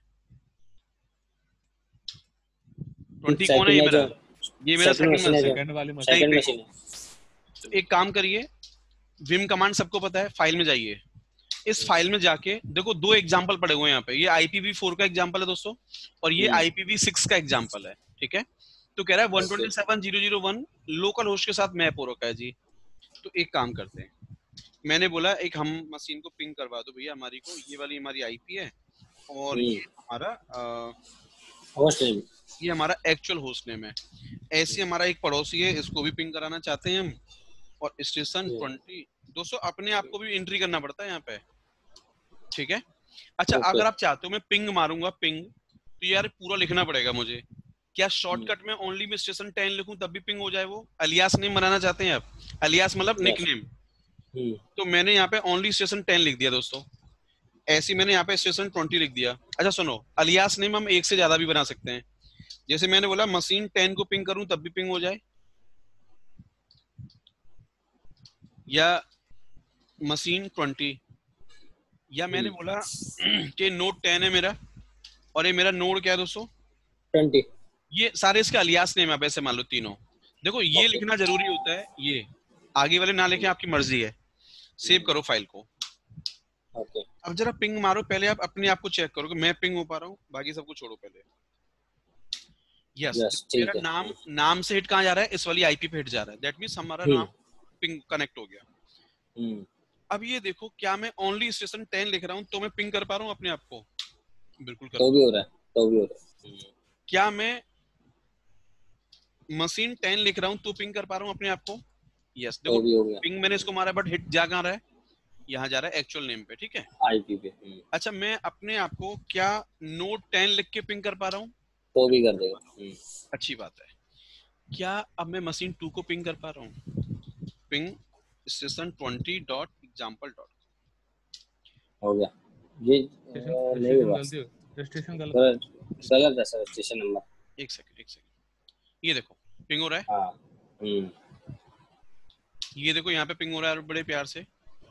20 कौन है, ये मेरा सेकंड वाली मशीन है। तो एक काम करिए, विम कमांड सबको पता है, फाइल में जाइए, इस फाइल में जाके देखो दो एग्जांपल पड़े हुए हैं यहाँ पे, ये IPv4 का एग्जांपल है दोस्तों और ये IPv6 का एग्जांपल है, ठीक है। तो कह रहा है 127.0.0.1 लोकल होस्ट के साथ मैप हो रखा है जी। तो एक काम करते हैं, मैंने बोला एक हम मशीन को पिंग करवा दो भैया हमारी को, ये वाली हमारी आईपी है और ये हमारा होस्ट नेम, ये हमारा एक्चुअल होस्ट नेम है। ऐसे हमारा एक पड़ोसी है, इसको भी पिंग कराना चाहते हैं हम, और स्टेशन 20 दोस्तों अपने आप को भी एंट्री करना पड़ता है यहाँ पे, ठीक है। अच्छा अगर आप चाहते हो मैं पिंग मारूंगा पिंग, तो यार पूरा लिखना पड़ेगा मुझे, क्या शॉर्टकट में ओनली में स्टेशन 10 लिखूं तब भी पिंग हो जाए वो। अलियास नेम बनाना चाहते हैं आप, अलियास मतलब निक नेम, तो मैंने यहाँ पे ओनली स्टेशन 10 लिख दिया दोस्तों, ऐसे मैंने यहाँ पे स्टेशन 20 लिख दिया। अच्छा सुनो, अलियास नेम हम एक से ज्यादा भी बना सकते हैं, जैसे मैंने बोला मशीन 10 को पिंग करूं तब भी पिंग हो जाए, या मशीन 20, या मैंने बोला कि नोड 10 है मेरा और ये मेरा नोड क्या है दोस्तों 20, ये सारे इसके अलियास नेम आप ऐसे मान लो तीनों। देखो ये लिखना जरूरी होता है, ये आगे वाले ना लिखें आपकी मर्जी है। सेव करो फाइल को। अब जरा पिंग मारो, पहले आप अपने आप को चेक करो कि मैं पिंग हो पा रहा हूँ, बाकी सबको छोड़ो पहले। यस मेरा नाम से हिट कहाँ जा रहा है, इस वाली आईपी पे हिट जा रहा है, दैट मींस हमारा नाम पिंग कनेक्ट हो गया। अब ये देखो क्या मैं ओनली स्टेशन 10 लिख रहा हूँ तो मैं पिंग कर पा रहा हूँ अपने आप को, बिल्कुल कर, तो भी हो रहा है। क्या मैं मशीन 10 लिख रहा हूँ तो पिंग कर पा रहा हूँ अपने आप को, यस देखो पिंग मैंने इसको मारा बट हिट जा कहाँ रहा है, यहाँ जा रहा है एक्चुअल नेम पे, ठीक है आईपी पे। अच्छा मैं अपने आप को क्या नोड 10 लिख के पिंग कर पा रहा हूँ, तो भी कर देगा, अच्छी बात है। क्या अब मैं मशीन 2 को पिंग कर पा रहा हूँ, पिंग स्टेशन 20.example. हो गया ये नहीं हुआ, स्टेशन गलत है सर, स्टेशन नंबर। एक सेकंड ये देखो पिंग हो रहा है, हाँ ये देखो यहाँ पे पिंग हो रहा है बड़े प्यार से।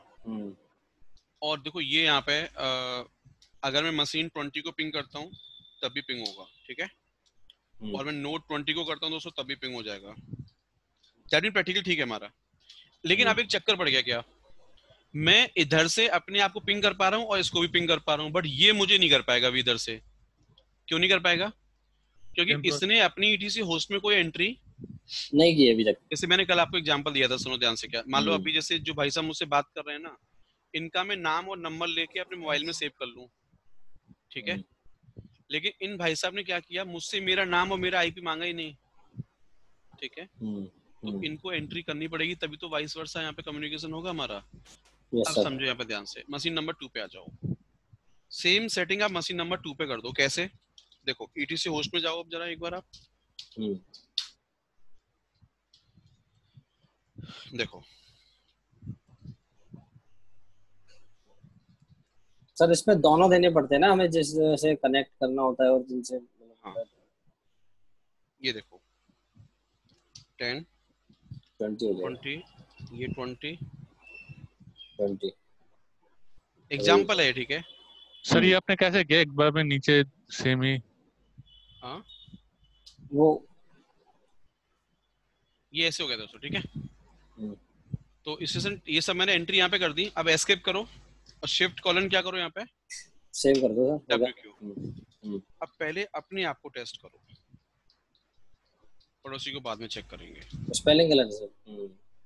और देखो ये यहाँ पे अगर मैं मशीन 20 को पिंग करता हूँ तब भी पिंग होगा, ठीक है। और मैं नोड 20 को करता हूँ दोस्तों तब भी पिंग हो जाएगा। प्रैक्टिकल ठीक है हमारा, लेकिन अब एक चक्कर पड़ गया, क्या मैं इधर से अपने आप को पिंग कर पा रहा हूँ और इसको भी पिंग कर पा रहा हूँ, बट ये मुझे नहीं कर पाएगा अभी इधर से। क्यों नहीं कर पाएगा, क्योंकि इसने अपनी ईटीसी होस्ट में कोई एंट्री नहीं की अभी तक। जैसे मैंने कल आपको एग्जांपल दिया था, सुनो ध्यान से। क्या मान लो अभी जैसे जो भाई साहब मुझसे बात कर रहे हैं ना, इनका मैं नाम और नंबर लेके अपने मोबाइल में सेव कर लूं, ठीक है, लेकिन इन भाई साहब ने क्या किया, मुझसे मेरा नाम और मेरा आईपी मांगा ही नहीं, ठीक है। तो इनको एंट्री करनी पड़ेगी, तभी तो वाइस वर्सा यहाँ पे कम्युनिकेशन होगा हमारा। अब समझो यहाँ पे ध्यान से, मशीन नंबर 2 पे आ जाओ। सेम सेटिंग आप मशीन नंबर 2 पे कर दो। कैसे? देखो ईटीसी होस्ट में जाओ अब जरा एक बार आप। देखो सर इसमें दोनों देने पड़ते हैं ना हमें, जिससे कनेक्ट करना होता है और जिनसे। हाँ, ये देखो 10 20, ये 20 एग्जाम्पल है, ठीक है। सर ये आपने कैसे किया? एक बार में नीचे सेम ही। हाँ वो ये ऐसे हो गया दोस्तों, ठीक है। तो स्टेशन ये सब मैंने एंट्री यहाँ पे कर दी। अब एस्केप करो और शिफ्ट कॉलन क्या करो यहाँ पे, सेव कर दो सर। WQ। अब पहले अपने आप को टेस्ट करो, पड़ोसी को बाद में चेक करेंगे। स्पेलिंग गलत है सर।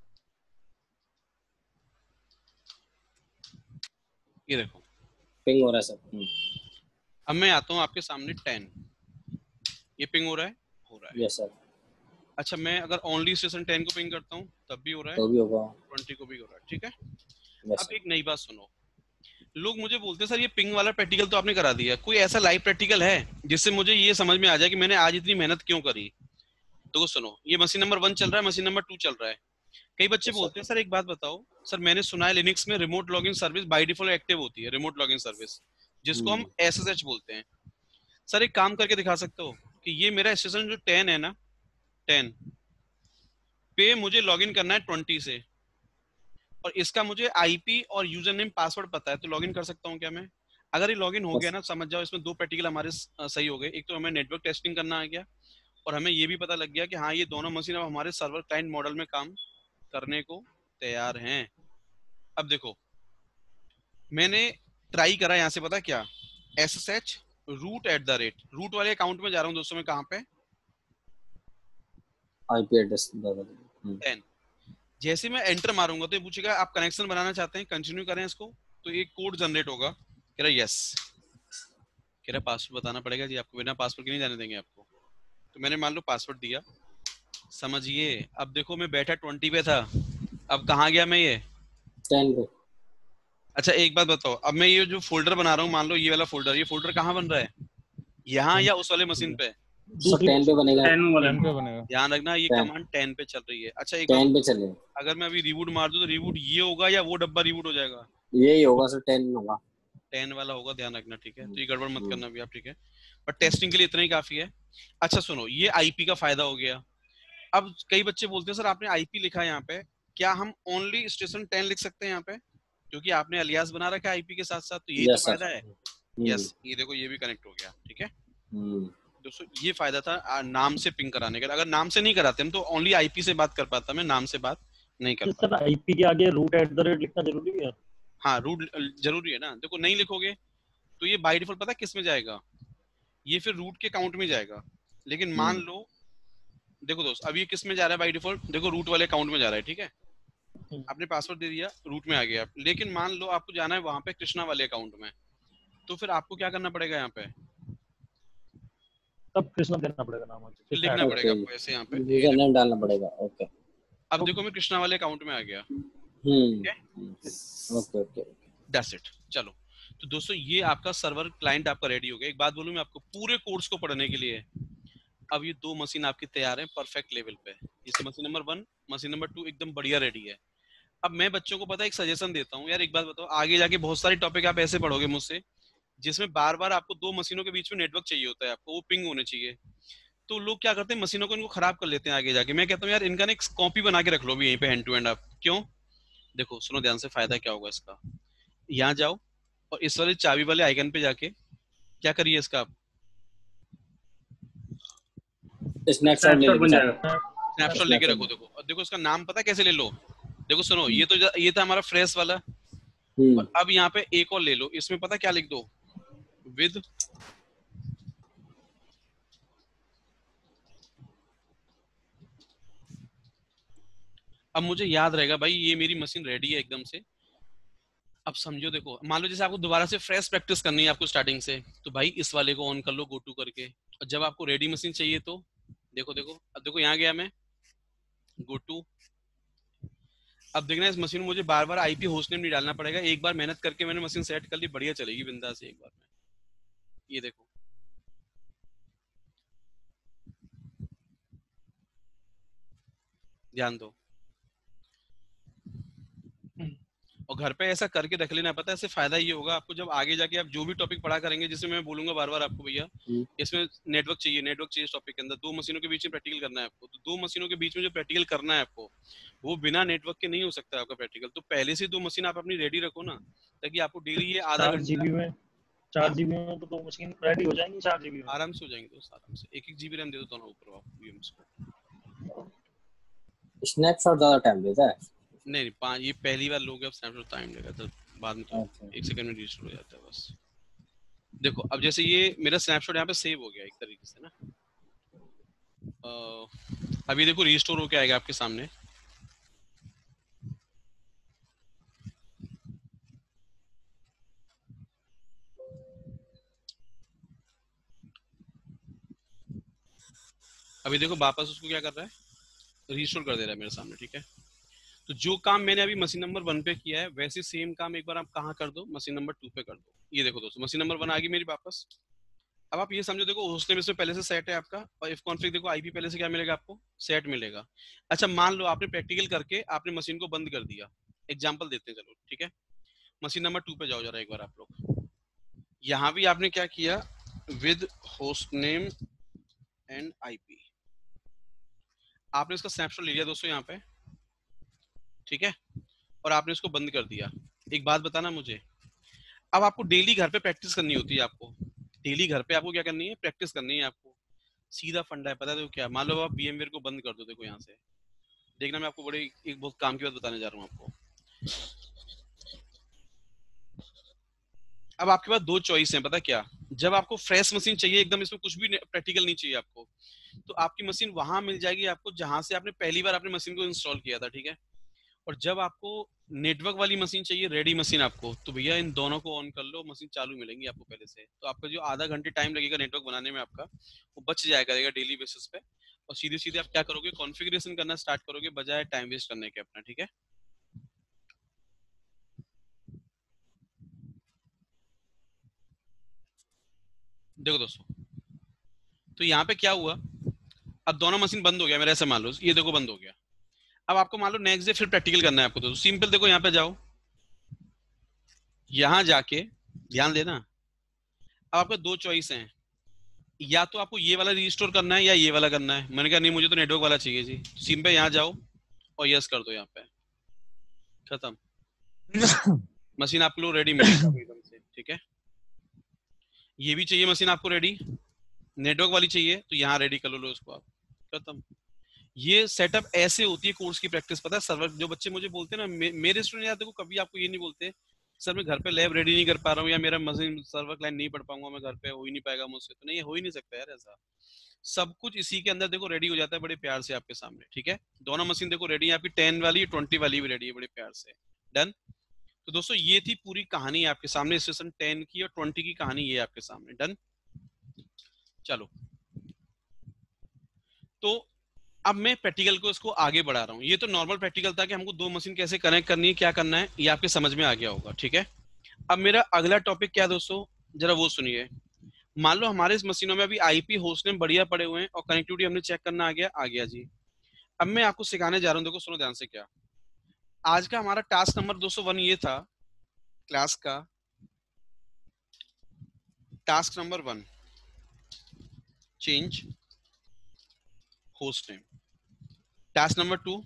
ये देखो पिंग हो रहा है सर। अब मैं आता हूँ आपके सामने 10, ये पिंग हो रहा है। Yes sir. अच्छा, मैं अगर ओनली स्टेशन 10 को पिंग करता हूँ तब भी हो रहा है, तो भी होगा। 20 को भी हो रहा है, ठीक है। अब एक नई बात सुनो, लोग मुझे बोलते हैं सर ये पिंग वाला प्रैक्टिकल तो आपने करा दिया, कोई ऐसा लाइव प्रैक्टिकल है जिससे मुझे ये समझ में आ जाए कि मैंने आज इतनी मेहनत क्यों करी? तो सुनो, ये मशीन नंबर 1 चल रहा है, मशीन नंबर 2 चल रहा है। कई बच्चे बोलते हैं सर एक बात बताओ सर, मैंने सुना है लिनक्स में remote login service by default active होती है, रिमोट लॉगिन सर्विस जिसको हम SSH बोलते हैं। सर एक काम करके दिखा सकते हो कि ये मेरा स्टेशन जो 10 है ना, 10 पे मुझे लॉगिन करना है 20 से, और इसका मुझे आईपी और यूजर नेम पासवर्ड पता है, तो लॉगिन कर सकता हूँ क्या मैं? अगर ये लॉगिन हो गया ना, समझ जाओ इसमें 2 प्रैक्टिकल हमारे सही हो गए। एक तो हमें नेटवर्क टेस्टिंग करना आ गया, और हमें ये भी पता लग गया कि हाँ ये दोनों मशीन अब हमारे सर्वर क्लाइंट मॉडल में काम करने को तैयार हैं। अब देखो मैंने ट्राई करा यहाँ से, पता क्या, SSH @, रूट वाले अकाउंट में जा रहा हूँ दोस्तों मैं, कहाँ पे, आईपी एड्रेस 10। जैसे मैं एंटर मारूंगा तो ये पूछेगा आप कनेक्शन बनाना चाहते हैं, कंटिन्यू करें इसको, तो एक कोड जनरेट होगा, कह रहा यस, कह रहा पासवर्ड बताना पड़ेगा जी आपको, बिना पासवर्ड के नहीं जाने देंगे आपको। तो मैंने मान लो पासवर्ड दिया, समझिए। अब देखो मैं बैठा 20 पे था, अब कहाँ गया मैं, ये 10 पे। अच्छा एक बात बताओ, अब मैं ये जो फोल्डर बना रहा हूँ, मान लो ये वाला फोल्डर, ये फोल्डर कहाँ बन रहा है, यहाँ या उस वाले मशीन पे? 10 पे बनेगा। 10 पे बनेगा। ध्यान रखना ये कमांड 10 पे चल रही है। अच्छा एक 10 पे चलेगा। अगर मैं अभी रिबूट मार दूं तो रिबूट ये होगा या वो डब्बा रिबूट हो जाएगा? यही होगा सर, 10 होगा, 10 वाला होगा, ध्यान रखना, ठीक है। तो ये गड़बड़ मत करना भी आप, ठीक है, पर टेस्टिंग के लिए इतना ही काफी है। अच्छा सुनो, ये आईपी का फायदा हो गया। अब कई बच्चे बोलते हैं सर आपने आईपी लिखा है यहाँ पे, क्या हम ओनली स्टेशन 10 लिख सकते हैं यहाँ पे, क्योंकि आपने अलियास बना रखा है आईपी के साथ साथ, तो यही तो फायदा है। यस, ये देखो ये भी कनेक्ट हो गया, ठीक है दोस्तों। ये फायदा था नाम से पिंग कराने का। अगर नाम से नहीं कराते हम तो ओनली आईपी से बात कर पाता, मैं नाम से बात नहीं कर पाता। सर आईपी के आगे रूट @ लिखना जरूरी है? हाँ रूट जरूरी है ना। देखो नहीं लिखोगे तो ये बाय डिफॉल्ट पता है किस में जाएगा, ये फिर रूट के अकाउंट में जाएगा। लेकिन मान लो देखो दोस्त, अब ये किस में जा रहा है बाय डिफॉल्ट, देखो रूट वाले अकाउंट में जा रहा है, ठीक है। आपने पासवर्ड दे दिया, रूट में आ गया। लेकिन मान लो आपको जाना है वहां पे कृष्णा वाले अकाउंट में, तो फिर आपको क्या करना पड़ेगा यहाँ पे, तब कृष्णा देना पड़ेगा नाम, लिखना पड़ेगा आपको ऐसे यहाँ पे, यूजर नेम डालना पड़ेगा। ओके, अब देखो मैं कृष्णा वाले अकाउंट में आ गया। Okay okay, that's it. चलो तो दोस्तों ये आपका सर्वर क्लाइंट आपका रेडी हो गया। एक बात बोलूं मैं आपको, पूरे कोर्स को पढ़ने के लिए अब ये 2 मशीन आपकी तैयार है परफेक्ट लेवल पे। जैसे मशीन नंबर 1, मशीन नंबर 2 एकदम बढ़िया रेडी है। अब मैं बच्चों को पता है एक सजेशन देता हूँ, यार एक बात बताओ, आगे जाके बहुत सारी टॉपिक आप ऐसे पढ़ोगे मुझसे जिसमें बार बार आपको 2 मशीनों के बीच में नेटवर्क चाहिए होता है, आपको वो पिंग होने चाहिए। तो लोग क्या करते हैं, मशीनों को इनको खराब कर लेते हैं आगे जाके। मैं कहता हूँ यार इनका ना एक कॉपी बना के रख लो भी यहीं पे हैंड टू हैंड आप। क्यों? देखो सुनो ध्यान से, फायदा क्या होगा इसका। यहाँ जाओ और इस वाले चाबी वाले आइकन पे जाके क्या करिए इसका, आप स्नैपशॉट लेके रखो। देखो और देखो इसका नाम पता कैसे ले लो, देखो सुनो, ये था हमारा फ्रेश वाला। और अब यहाँ पे एक और ले लो, इसमें पता क्या लिख दो, विद अब मुझे याद रहेगा भाई ये मेरी मशीन रेडी है एकदम से। अब समझो देखो, मान लो जैसे आपको दोबारा से फ्रेश प्रैक्टिस करनी है आपको स्टार्टिंग से, तो भाई इस वाले को ऑन कर लो गो टू करके। और जब आपको रेडी मशीन चाहिए तो देखो देखो, अब देखो यहाँ गया मैं गो टू। अब देखना इस मशीन में मुझे बार बार आईपी होस्ट नेम नहीं डालना पड़ेगा, एक बार मेहनत करके मैंने मशीन सेट कर ली, बढ़िया चलेगी बिंदास से एक बार में। ये देखो ध्यान दो, और घर पे ऐसा करके रख लेना। पता है इससे फायदा ये होगा आपको, जब आगे जाके आप जो भी टॉपिक पढ़ा करेंगे, जिसमें मैं बोलूंगा बार बार आपको भैया इसमें नेटवर्क चाहिए इस टॉपिक के अंदर, दो मशीनों के बीच में प्रैक्टिकल करना है आपको, तो दो मशीनों के बीच में जो प्रैक्टिकल करना है आपको वो बिना नेटवर्क के नहीं हो सकता आपका प्रैक्टिकल। तो पहले से दो मशीन आप अपनी रेडी रखो ना, ताकि आपको डेली ये आधा घंटा 4 GB में तो मशीन रेडी हो जाएंगी। 4 GB में आराम से हो जाएंगे दोस्त, आराम से। 1-1 GB रैम दे दो दोनों ऊपर आपको। स्नैपशॉट ज्यादा टाइम लेता है? नहीं 5, ये पहली बार लोगे, अब स्नैपशॉट टाइम लेगा, तो बाद में तो 1 सेकंड में रजिस्टर हो जाता है बस। देखो अब जैसे ये मेरा स्नैपशॉट यहाँ पे सेव हो गया एक तरीके से ना, अभी देखो रिस्टोर होके आएगा आपके सामने। अभी देखो वापस उसको क्या कर रहा है, रिस्टोर कर दे रहा है मेरे सामने, ठीक है। तो जो काम मैंने अभी मशीन नंबर 1 पे किया है, वैसे सेम काम एक बार आप कहाँ कर दो, मशीन नंबर 2 पे कर दो। ये देखो दोस्तों मशीन नंबर 1 आ गई मेरी वापस। अब आप ये समझो, देखो होस्ट नेम इसमें पहले से सेट है आपका, और इफ कॉन्फिग देखो आईपी पहले से क्या मिलेगा आपको, सेट मिलेगा। अच्छा मान लो आपने प्रैक्टिकल करके आपने मशीन को बंद कर दिया, एग्जांपल देते हैं चलो, ठीक है। मशीन नंबर 2 पे जाओ जरा एक बार आप लोग। यहाँ भी आपने क्या किया, with host name and IP, आपने इसका स्नैपशॉट ले लिया दोस्तों यहाँ पे, ठीक है, और आपने इसको बंद कर दिया। एक बात बताना मुझे, अब आपको डेली घर पे प्रैक्टिस करनी होती है, आपको डेली घर पे आपको क्या करनी है, प्रैक्टिस करनी है आपको। सीधा फंडा है, पता है देखो क्या, मान लो आप VMware को बंद कर दो, देखो यहाँ से देखना, मैं आपको बड़े एक बहुत काम की बात बताने जा रहा हूँ आपको। अब आपके पास दो चॉइस है, पता क्या, जब आपको फ्रेश मशीन चाहिए एकदम, इसमें कुछ भी प्रैक्टिकल नहीं चाहिए आपको, तो आपकी मशीन वहां मिल जाएगी आपको जहां से आपने पहली बार अपने मशीन को इंस्टॉल किया था, ठीक है। और जब आपको नेटवर्क वाली मशीन चाहिए, रेडी मशीन आपको, तो भैया इन दोनों को ऑन कर लो, मशीन चालू मिलेंगी आपको पहले से। तो आपका जो आधा घंटे टाइम लगेगा नेटवर्क बनाने में आपका, वो बच जाएगा डेली बेसिस पे। और सीधे सीधे आप क्या करोगे, कॉन्फ़िगरेशन करना स्टार्ट करोगे बजाय टाइम वेस्ट करने के अपना, ठीक है। देखो दोस्तों, तो यहाँ पे क्या हुआ, अब दोनों मशीन बंद हो गया मेरा, ऐसे मान लो ये देखो बंद हो गया। अब आपको मान लो नेक्स्ट डे फिर प्रैक्टिकल करना है आपको, तो सिंपल देखो यहाँ पे जाओ, यहां जाके ध्यान देना, अब आपका दो चॉइस हैं, या तो आपको ये वाला रिस्टोर करना है या ये वाला करना है। मैंने कहा नहीं मुझे तो नेटवर्क वाला चाहिए जी, सिंपल यहाँ जाओ और यस कर दो, यहाँ पे खत्म, मशीन आपको लो रेडी मिलेगी एकदम से, ठीक है। ये भी चाहिए मशीन आपको रेडी, नेटवर्क वाली चाहिए तो यहाँ रेडी कर लो उसको आप, खत्म। ये सेटअप ऐसे होती है कोर्स की प्रैक्टिस, पता है सर्वर, जो बच्चे मुझे बोलते हैं ना, मेरे स्टूडेंट यार देखो कभी आपको ये नहीं बोलते सर मैं घर पे लैब रेडी नहीं कर पा रहा हूँ, या मेरा मशीन सर्वर क्लाइंट नहीं पढ़ पाऊंगा मैं घर पे, हो ही नहीं पाएगा मुझसे, तो नहीं हो ही नहीं सकता यार ऐसा। सब कुछ इसी के अंदर देखो रेडी हो जाता है बड़े प्यार से आपके सामने, ठीक है। दोनों मशीन देखो रेडी है आपकी, 10 वाली 20 वाली भी रेडी है बड़े प्यार से, डन। तो दोस्तों ये थी पूरी कहानी आपके सामने, सेशन 10 की और 20 की कहानी ये आपके सामने, डन। चलो तो अब मैं प्रैक्टिकल को इसको आगे बढ़ा रहा हूँ। ये तो नॉर्मल प्रैक्टिकल था कि हमको दो मशीन कैसे कनेक्ट करनी है, क्या करना है, ये आपके समझ में आ गया होगा, ठीक है। अब मेरा अगला टॉपिक क्या दोस्तों, जरा वो सुनिए। मान लो हमारे इस मशीनों में अभी आईपी होस्ट नेम बढ़िया पड़े हुए हैं और कनेक्टिविटी हमने चेक करना आ गया जी। अब मैं आपको सिखाने जा रहा हूँ, देखो सुनो ध्यान से। क्या आज का हमारा टास्क नंबर 201 ये था क्लास का, task number 1 change host name, task number 2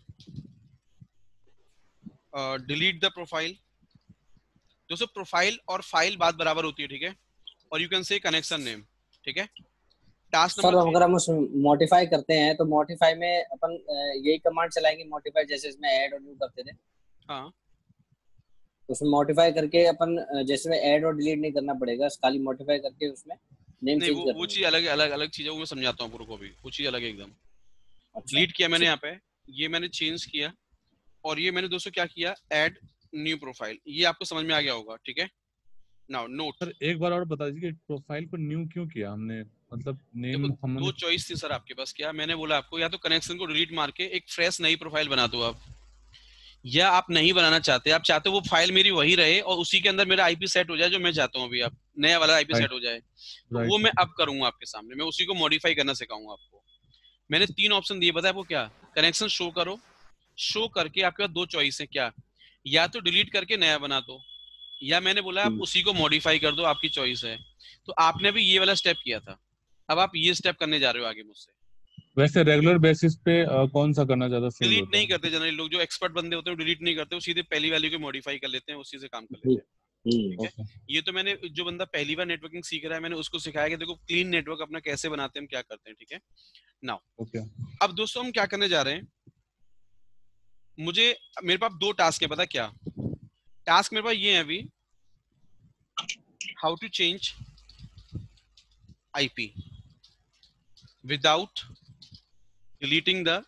delete the profile. दोस्तों प्रोफाइल और फाइल बात बराबर होती है, ठीक है, और you can say connection name, ठीक है। टास्क सर नंबर अगर हम उसमें मॉडिफाई करते हैं तो मॉडिफाई में अपन यही कमांड चलाएंगे मॉडिफाई, जैसे इसमें ऐड और न्यू करते थे। हाँ उसमें मॉडिफाई करके अपन जैसे ऐड और डिलीट नहीं करना पड़ेगा, खाली मॉडिफाई करके उसमें नेम चेंज करना है। वो चीज अलग चीज है, वो मैं समझाता हूँ पूरे को भी, वो चीज अलग है एकदम। डिलीट किया मैंने यहाँ पे, ये मैंने चेंज किया, और ये मैंने दोस्तों क्या किया, ऐड न्यू प्रोफाइल, ये आपको समझ में आ गया होगा, ठीक है। नाउ नोट सर एक बार और बता दीजिए कि प्रोफाइल को न्यू क्यों किया हमने, मतलब नेम देखो हमने। दो चॉइस थी सर आपके पास, क्या मैंने बोला आपको, या तो कनेक्शन को डिलीट मार के एक फ्रेश नई प्रोफाइल बना दो आप, या आप नहीं बनाना चाहते, आप चाहते हो वो फाइल मेरी वही रहे और उसी के अंदर मेरा आईपी सेट हो जाए जो मैं चाहता हूँ, अभी आप नया वाला आईपी सेट हो जाए, तो वो मैं अब करूंगा आपके सामने, मैं उसी को मॉडिफाई करना सिखाऊंगा आपको। मैंने 3 ऑप्शन दिए, पता है आपको क्या, कनेक्शन शो करो, शो करके आपके पास 2 चॉइस है, क्या, या तो डिलीट करके नया बना दो, या मैंने बोला आप उसी को मॉडिफाई कर दो, आपकी चॉइस है। तो आपने भी ये वाला स्टेप किया था, अब आप ये स्टेप करने जा रहे हो आगे मुझसे। वैसे रेगुलर बेसिस पे कौन सा करना ज्यादा सही डिलीट होता नहीं है? करते जनरली लोग, जो एक्सपर्ट बंदे होते हैं वो डिलीट नहीं करते, वो सीधे पहली वाली को मॉडिफाई कर लेते हैं, उसी से काम कर लेते हैं, ठीक है। ये तो मैंने, जो बंदा पहली बार नेटवर्किंग सीख रहा है, मैंने उसको सिखाया कि देखो क्लीन नेटवर्क अपना कैसे बनाते हैं, हम क्या करते हैं, ठीक है। नाउ अब दोस्तों हम क्या करने जा रहे हैं, मुझे, मेरे पास 2 टास्क है, पता क्या टास्क मेरे पास ये है अभी, how to change IP without deleting the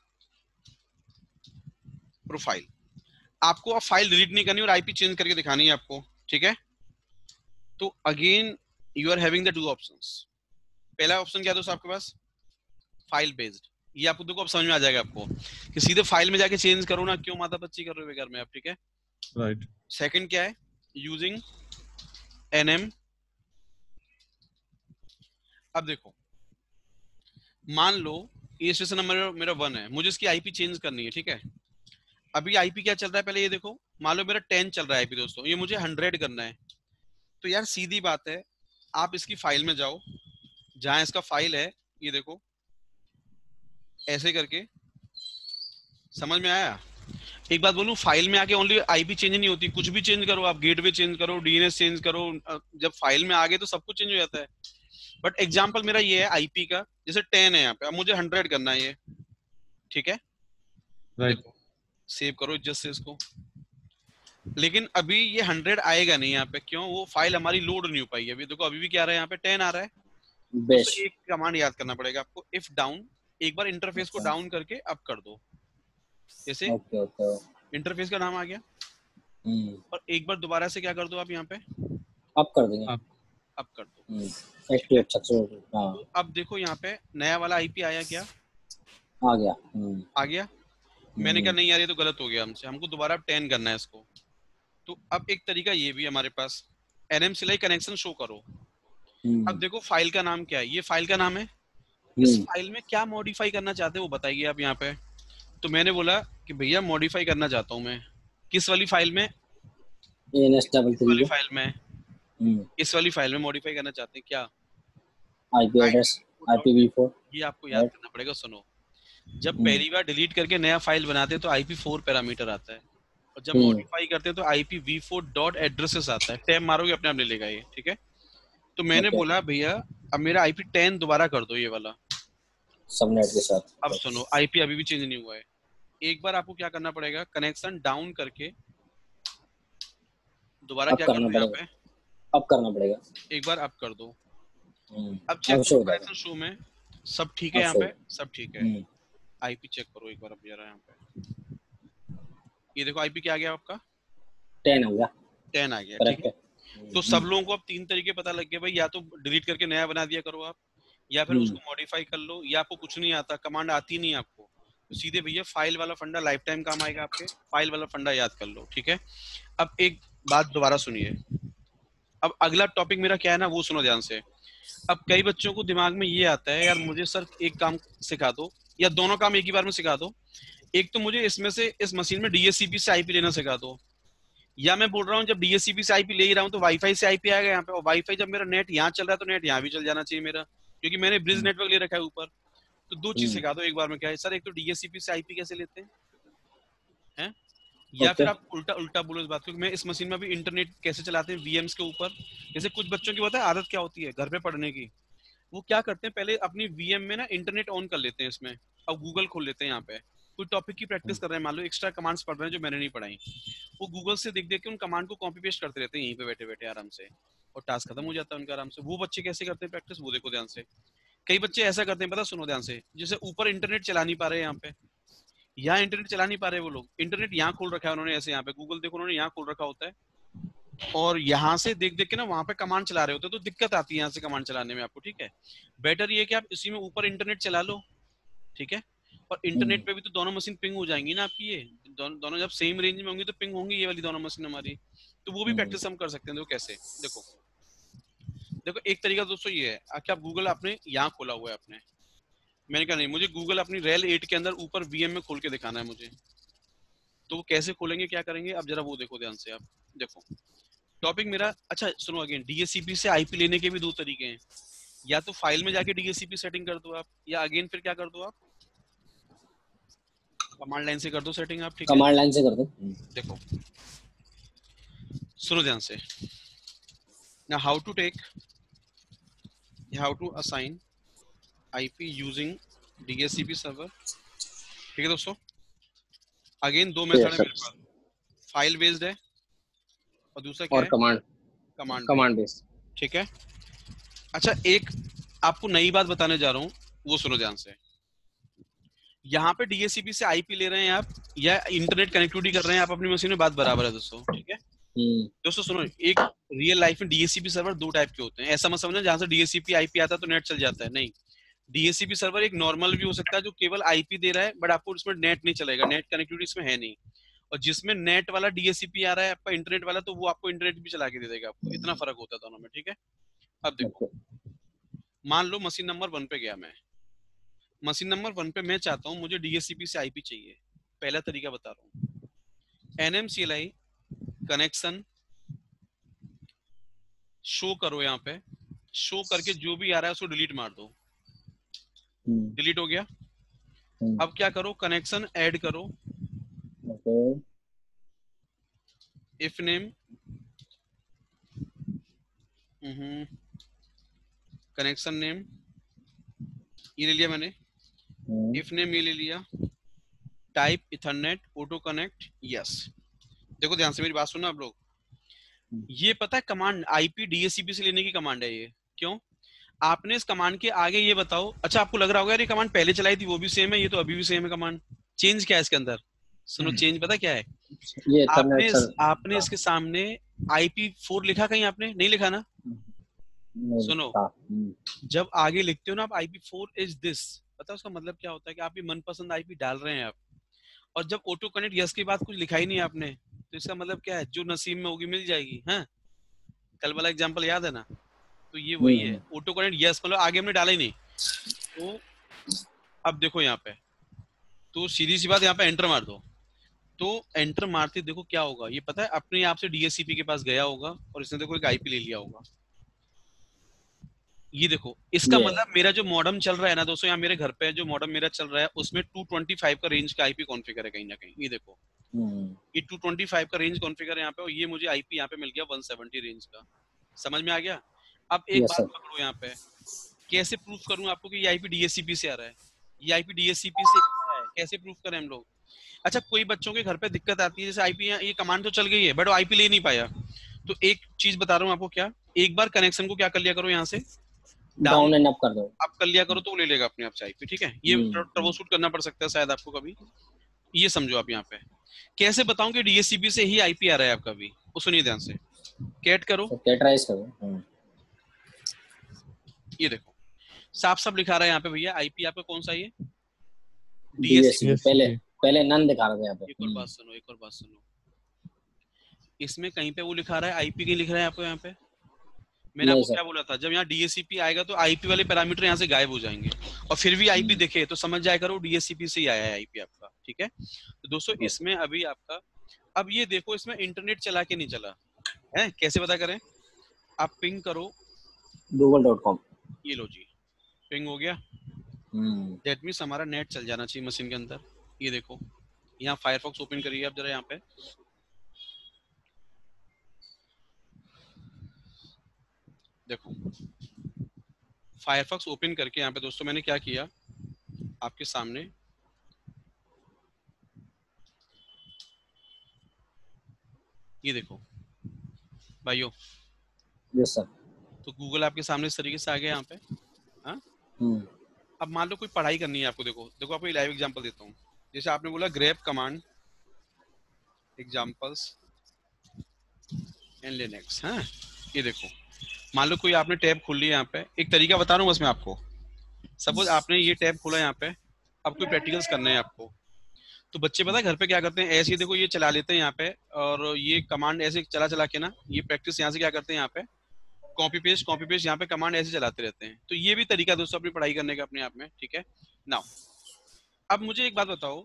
profile. आपको अब फाइल डिलीट नहीं करनी और आईपी चेंज करके दिखानी है आपको, ठीक है। तो again you are having the 2 options. पहला ऑप्शन क्या है दोस्तों आपके पास, फाइल बेस्ड, ये आपको देखो अब समझ में आ जाएगा आपको कि सीधे फाइल में जाके चेंज करो ना, क्यों माता बच्ची कर रहे हो बेकार में आप, ठीक है। राइट। सेकंड क्या है, यूजिंग एनएम। अब देखो मान लो ये स्टेशन नंबर मेरा 1 है, मुझे इसकी आईपी चेंज करनी है, ठीक है। अभी आईपी क्या चल रहा है, पहले ये देखो, मान लो मेरा 10 चल रहा है आईपी दोस्तों, ये मुझे 100 करना है। तो यार सीधी बात है, आप इसकी फाइल में जाओ, जहां इसका फाइल है, ये देखो ऐसे करके, समझ में आया। एक बात बोलूं, फाइल में आके ओनली आईपी चेंज नहीं होती, कुछ भी चेंज करो आप, गेटवे चेंज करो, डीएनएस चेंज करो, जब फाइल में आ गए तो सब कुछ चेंज हो जाता है। बट एग्जांपल मेरा ये है आईपी का, जैसे 10 है यहाँ पे, अब मुझे 100 करना है ये, ठीक है। देखो सेव करो इज्जत से इसको, लेकिन अभी ये 100 आएगा नहीं यहाँ पे, क्यों, वो फाइल हमारी लोड नहीं हो पाई है। अभी देखो अभी भी क्या आ रहा है, यहाँ पे 10 आ रहा है। तो एक कमांड याद करना पड़ेगा आपको, इफ डाउन, एक बार इंटरफेस को डाउन करके अप कर दो, जैसे इंटरफेस का नाम आ गया, और एक बार दोबारा से क्या कर दो आप यहाँ पे, अप कर देंगे, अप कर दो। तो अब देखो यहाँ पे नया वाला आईपी आया क्या, आ गया, आ गया। मैंने कहा नहीं यार ये तो गलत हो गया हमसे, हमको दोबारा 10 करना है इसको। तो अब एक तरीका ये भी हमारे पास, एनएम सिलाई कनेक्शन शो करो। अब देखो फाइल का नाम क्या है, ये फाइल का नाम है, इस फाइल में क्या मॉडिफाई करना चाहते हो वो बताइए आप यहाँ पे। तो मैंने बोला कि भैया मॉडिफाई करना चाहता हूँ मैं, किस वाली फाइल में, इस वाली फाइल में, इस वाली फाइल में मॉडिफाई करना चाहते हैं, क्या, आईपी एड्रेस, IPv4। ये आपको याद करना पड़ेगा। सुनो, जब पहली बार डिलीट करके नया फाइल बनाते हैं तो IP4 पैरामीटर आता है, और जब मॉडिफाई करते हैं तो IPv4 डॉट एड्रेसेस आता है। टैब मारोगे अपने आप ले लेगा ये, ठीक है। तो मैंने बोला भैया अब मेरा IP 10 दोबारा कर दो, ये वाला सबनेट के साथ। अब सुनो, आईपी अभी भी चेंज नहीं हुआ है। एक बार आपको क्या करना पड़ेगा, कनेक्शन डाउन करके दोबारा क्या कर दो यहाँ पे, अप करना पड़ेगा, एक बार अप कर दो। अब चेक करो कनेक्शन शो में सब ठीक है, यहाँ पे सब ठीक है। आईपी चेक करो एक बार, अब जरा यहाँ पे ये देखो आईपी क्या आ गया आपका, 10 हो गया, 10 आ गया, ठीक है। तो सब लोगों को अब 3 तरीके पता लग गए भाई, या तो डिलीट करके नया बना दिया करो आप, या फिर उसको मॉडिफाई कर लो, या आपको कुछ नहीं आता, कमांड आती नहीं आपको, तो सीधे भैया फाइल वाला फंडा लाइफ टाइम काम आएगा आपके, फाइल वाला फंडा याद कर लो, ठीक है। अब एक बात दोबारा सुनिए, अब अगला टॉपिक मेरा क्या है ना वो सुनो ध्यान से। अब कई बच्चों को दिमाग में ये आता है यार मुझे सर एक काम सिखा दो, या दोनों काम एक ही बार में सिखा दो, एक तो मुझे इसमें से इस मशीन में डीएचसीपी से आईपी लेना सिखा दो, या मैं बोल रहा हूँ जब डीएचसीपी से आईपी ले ही रहा हूँ तो वाईफाई से आईपी आएगा यहाँ पे, और वाईफाई जब मेरा नेट यहाँ चल रहा है तो नेट यहाँ भी चल जाना चाहिए मेरा, क्योंकि मैंने ब्रिज नेटवर्क ले रखा है ऊपर। तो 2 चीज सिखा दो एक बार में, क्या है सर, एक तो डीएचसीपी से आईपी कैसे लेते हैं, या फिर आप उल्टा उल्टा बोलो इस बात को, मैं इस मशीन में अभी इंटरनेट कैसे चलाते हैं वीएम्स के ऊपर। जैसे कुछ बच्चों की पता है आदत क्या होती है घर पे पढ़ने की, वो क्या करते हैं पहले अपनी वीएम में ना इंटरनेट ऑन कर लेते हैं इसमें, अब गूगल खोल लेते हैं यहाँ पे, कोई टॉपिक की प्रैक्टिस कर रहे हैं, मान लो एक्स्ट्रा कमांड्स पढ़ रहे हैं जो मैंने नहीं पढ़ाई, वो गूगल से देख देख के उन कमांड को कॉपी पेस्ट करते रहते हैं यहीं पे बैठे बैठे आराम से, और टास्क खत्म हो जाता है उनका आराम से। वो बच्चे कैसे करते हैं प्रैक्टिस, वो देखो ध्यान से। कई बच्चे ऐसा करते हैं पता, सुनो ध्यान से, जैसे ऊपर इंटरनेट चला नहीं पा रहे हैं यहाँ पे, यहाँ इंटरनेट चला नहीं पा रहे वो लोग, इंटरनेट यहाँ खोल रखा है उन्होंने, ऐसे यहाँ पे गूगल देखो उन्होंने यहाँ खोल रखा होता है, और यहाँ से देख देख के ना वहां पे कमांड चला रहे होते हैं, तो दिक्कत आती है यहाँ से कमांड चलाने में आपको, ठीक है। बेटर ये कि आप इसी में ऊपर इंटरनेट चला लो, ठीक है, और इंटरनेट पे भी तो दोनों मशीन पिंग हो जाएंगी ना आपकी, ये दोनों जब सेम रेंज में होंगी तो पिंग होंगी ये वाली दोनों मशीन हमारी, तो वो भी प्रैक्टिस हम कर सकते हैं। देखो कैसे, देखो देखो एक तरीका दोस्तों ये है कि आप गूगल आपने यहाँ खोला हुआ है आपने, मैंने कहा नहीं मुझे गूगल अपनी रेल 8 के अंदर ऊपर वीएम में खोल के दिखाना है मुझे, तो वो कैसे खोलेंगे क्या करेंगे, अब जरा वो देखो ध्यान से, आप देखो टॉपिक मेरा, अच्छा सुनो अगेन, डीएचसीपी से आईपी लेने के भी दो तरीके हैं, या तो फाइल में जाके डीएचसीपी सेटिंग कर दो आप, या अगेन फिर क्या कर दो आप, कमांड लाइन से कर दो सेटिंग आप, ठीक है, कमांड लाइन से कर दो। देखो सुनो ध्यान से, now how to take, how to assign IP using DHCP server, ठीक है दोस्तों। अगेन दो मेथड है मेरे पास, फाइल बेस्ड है और दूसरा क्या और है, कमांड बेस्ड, ठीक है। अच्छा एक आपको नई बात बताने जा रहा हूँ, वो सुनो ध्यान से, यहाँ पे डीएचसीपी से आईपी ले रहे हैं आप या इंटरनेट कनेक्टिविटी कर रहे हैं आप अपनी मशीन में, बात बराबर है दोस्तों, ठीक है। दोस्तों सुनो, एक रियल लाइफ में डीएचसीपी सर्वर दो टाइप के होते हैं, ऐसा मत समझना जहां से डीएचसीपी आईपी आता है तो नेट चल जाता है, नहीं। डीएचसीपी सर्वर एक नॉर्मल भी हो सकता है जो केवल आईपी दे रहा है, बट आपको उसमें नेट नहीं चलेगा, नेट कनेक्टिविटी इसमें है नहीं, और जिसमें नेट वाला डीएचसीपी आ रहा है आपका इंटरनेट वाला, तो वो आपको इंटरनेट भी चला के दे देगा आपको, इतना फर्क होता है दोनों में, ठीक है। अब देखो मान लो मशीन नंबर 1 पे गया मैं, मशीन नंबर 1 पे मैं चाहता हूँ मुझे डीएचसीपी से आईपी चाहिए, पहला तरीका बता रहा हूँ, एनएमसीएलआई कनेक्शन शो करो, यहाँ पे शो करके जो भी आ रहा है उसको डिलीट मार दो, डिलीट हो गया। अब क्या करो, कनेक्शन ऐड करो, इफ नेम कनेक्शन नेम ये ले लिया मैंने, इफ नेम ये ले लिया, type ethernet auto connect yes. देखो ध्यान से मेरी बात सुनना आप लोग, ये पता है कमांड आईपी डीएचसीपी से लेने की कमांड है ये, क्यों, आपने इस कमांड के आगे ये बताओ, अच्छा आपको लग रहा होगा यार ये कमांड पहले चलाई थी वो भी सेम है, ये तो अभी भी सेम है कमांड, चेंज क्या है इसके अंदर, सुनो चेंज पता क्या है, ये आपने इसके सामने IP4 लिखा कहीं, आपने नहीं लिखा ना, सुनो जब आगे लिखते हो ना आप IP4 इज दिस, पता है उसका मतलब क्या होता है कि आप ये मनपसंद आईपी डाल रहे हैं आप, और जब ऑटो कनेक्ट यस के बाद कुछ लिखा ही नहीं आपने, तो इसका मतलब क्या है, जो नसीब में होगी मिल जाएगी, हाँ कल वाला एग्जांपल याद है ना, तो ये वही है, ऑटो कनेक्ट यस मतलब आगे हमने डाला ही नहीं, तो अब देखो यहाँ पे, तो सीधी सी बात यहाँ पे एंटर मार दो, तो एंटर मारते देखो क्या होगा, ये पता है अपने आप से डीएचसीपी के पास गया होगा और इसने देखो एक आईपी ले लिया होगा, ये देखो इसका मतलब मेरा जो मॉडम चल रहा है ना दोस्तों, यहाँ मेरे घर पे जो मॉडम मेरा चल रहा है उसमें 225 का रेंज का आईपी कॉन्फ़िगर है कहीं ना कहीं, ये देखो ये 225 का रेंज कॉन्फ़िगर है यहाँ पे, और ये मुझे आईपी यहाँ पे मिल गया 170 रेंज का, समझ में आ गया। अब एक बात पकड़ो यहाँ पे, कैसे प्रूफ करूँ आपको कि ये आईपी डीएचसीपी से आ रहा है, ये आईपी डीएचसीपी से आ रहा है, कैसे प्रूफ करें हम लोग। अच्छा कोई बच्चों के घर पे दिक्कत आती है, जैसे आईपी ये कमांड तो चल गई है बट वो आईपी ले नहीं पाया, तो एक चीज बता रहा हूँ आपको, क्या एक बार कनेक्शन को क्या कर लिया करो, यहाँ से डाउन एंड अप कर दो, आप कर लिया करो तो वो ले लेगा अपने आप से आईपी, ठीक है। ये ट्रबल शूट करना पड़ सकता है शायद आपको कभी, ये समझो आप यहाँ पे कैसे बताऊं कि डीएचसीपी से ही आईपी आ रहा है आपका भी, वो सुनिए ध्यान से, कैट करो, कैटराइज करो, ये देखो साफ साफ लिखा रहा है यहाँ पे भैया, आईपी आपका कौन सा है, डीएचसीपी, पहले नन दिखा रहा था यहाँ पे। एक और बात सुनो, एक और बात सुनो, इसमें कहीं पे वो लिखा रहा है आईपी कहीं लिख रहा है आपको यहाँ पे, मैंने आपको क्या बोला था, जब यहाँ डीएचसीपी आएगा तो आईपी वाले पैरामीटर यहाँ से गायब हो जाएंगे, और फिर भी आईपी देखे तो समझ जाया करो डीएचसीपी से ही आया है आईपी आपका, ठीक है। तो दोस्तों इसमें अभी आपका, अब ये देखो इसमें इंटरनेट चला के नहीं चला है, कैसे पता करें, आप पिंग करो google.com, ये लो जी पिंग हो गया, दैट मींस हमारा नेट चल जाना चाहिए मशीन के अंदर। ये देखो यहाँ फायरफॉक्स ओपन करिए आप जरा, यहाँ पे देखो फायरफॉक्स ओपन करके यहाँ पे दोस्तों मैंने क्या किया आपके सामने, ये देखो भाइयों, यस सर, तो गूगल आपके सामने इस तरीके से आ गया यहाँ पे, हाँ अब मान लो कोई पढ़ाई करनी है आपको, देखो देखो आपको लाइव एग्जांपल देता हूँ, जैसे आपने बोला grep command examples in Linux. हाँ, ये देखो, मान लो कोई आपने टैब खोल लिया यहाँ पे, एक तरीका बता रहा हूँ बस मैं आपको। सपोज आपने ये टैब खोला यहाँ पे, अब कोई प्रैक्टिकल्स करने हैं आपको, तो बच्चे पता है घर पे क्या करते हैं, ऐसे ही देखो ये चला लेते हैं यहाँ पे, और ये कमांड ऐसे चला चला के ना, ये प्रैक्टिस यहाँ से क्या करते हैं, यहाँ पे कॉपी पेस्ट यहाँ पे कमांड ऐसे चलाते रहते हैं। तो ये भी तरीका दोस्तों अपनी पढ़ाई करने का अपने आप में, ठीक है। नाउ अब मुझे एक बात बताओ,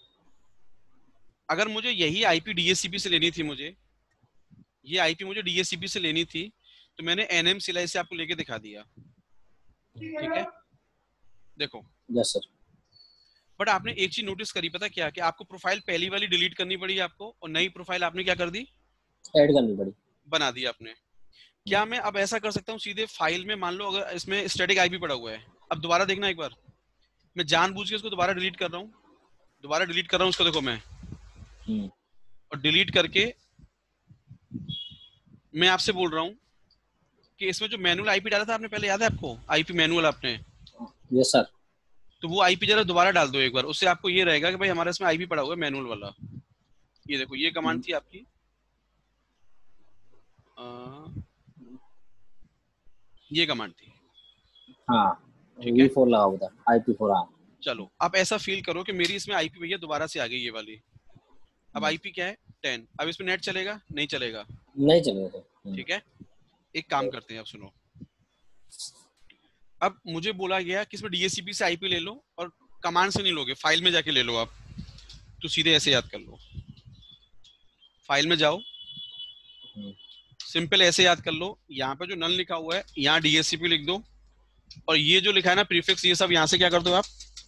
अगर मुझे यही आईपी डीएचसीपी से लेनी थी, मुझे ये आईपी मुझे डीएचसीपी से लेनी थी, तो मैंने एनएम सिलाई से आपको लेके दिखा दिया, ठीक है। देखो यस सर। बट आपने एक चीज नोटिस करी, पता क्या, कि आपको प्रोफाइल पहली वाली डिलीट करनी पड़ी आपको, और नई प्रोफाइल आपने क्या कर दी, ऐड करनी पड़ी, बना दी आपने। क्या मैं अब ऐसा कर सकता हूँ सीधे फाइल में, मान लो अगर इसमें स्टैटिक आईपी पड़ा हुआ है, अब दोबारा देखना एक बार, मैं जानबूझ के उसको दोबारा डिलीट कर रहा हूँ, उसको देखो मैं, और डिलीट करके मैं आपसे बोल रहा हूँ कि इसमें जो मैनुअल आईपी डाला था आपने पहले, याद है आपको आईपी मैनुअल आपने? Yes sir. तो वो आईपी जरा दोबारा डाल दो एक बार, उससे आपको ये रहेगा कि भाई हमारे इसमें आईपी पड़ा हुआ है मैनुअल वाला। ये देखो, ये कमांड थी आपकी, ये कमांड थी, हाँ, ठीक है, V4 लगा हुआ था, IP4। हाँ चलो अब ऐसा फील करो कि मेरी इसमें आईपी भैया दोबारा से आ गई ये वाली। अब आईपी क्या है, 10। अब इसमें नेट चलेगा, नहीं चलेगा, नहीं चलेगा, ठीक है। एक काम करते हैं, अब सुनो, अब मुझे बोला गया कि इसमें डीएचसीपी से आईपी ले लो, और कमांड से नहीं लोगे, फाइल में जाके ले लो आप। तो सीधे ऐसे याद कर लो, फाइल में जाओ, सिंपल ऐसे याद कर लो, यहाँ पे जो नल लिखा हुआ है यहाँ डीएचसीपी लिख दो, और ये जो लिखा है ना प्रीफिक्स, ये सब यहाँ से क्या कर दो आप,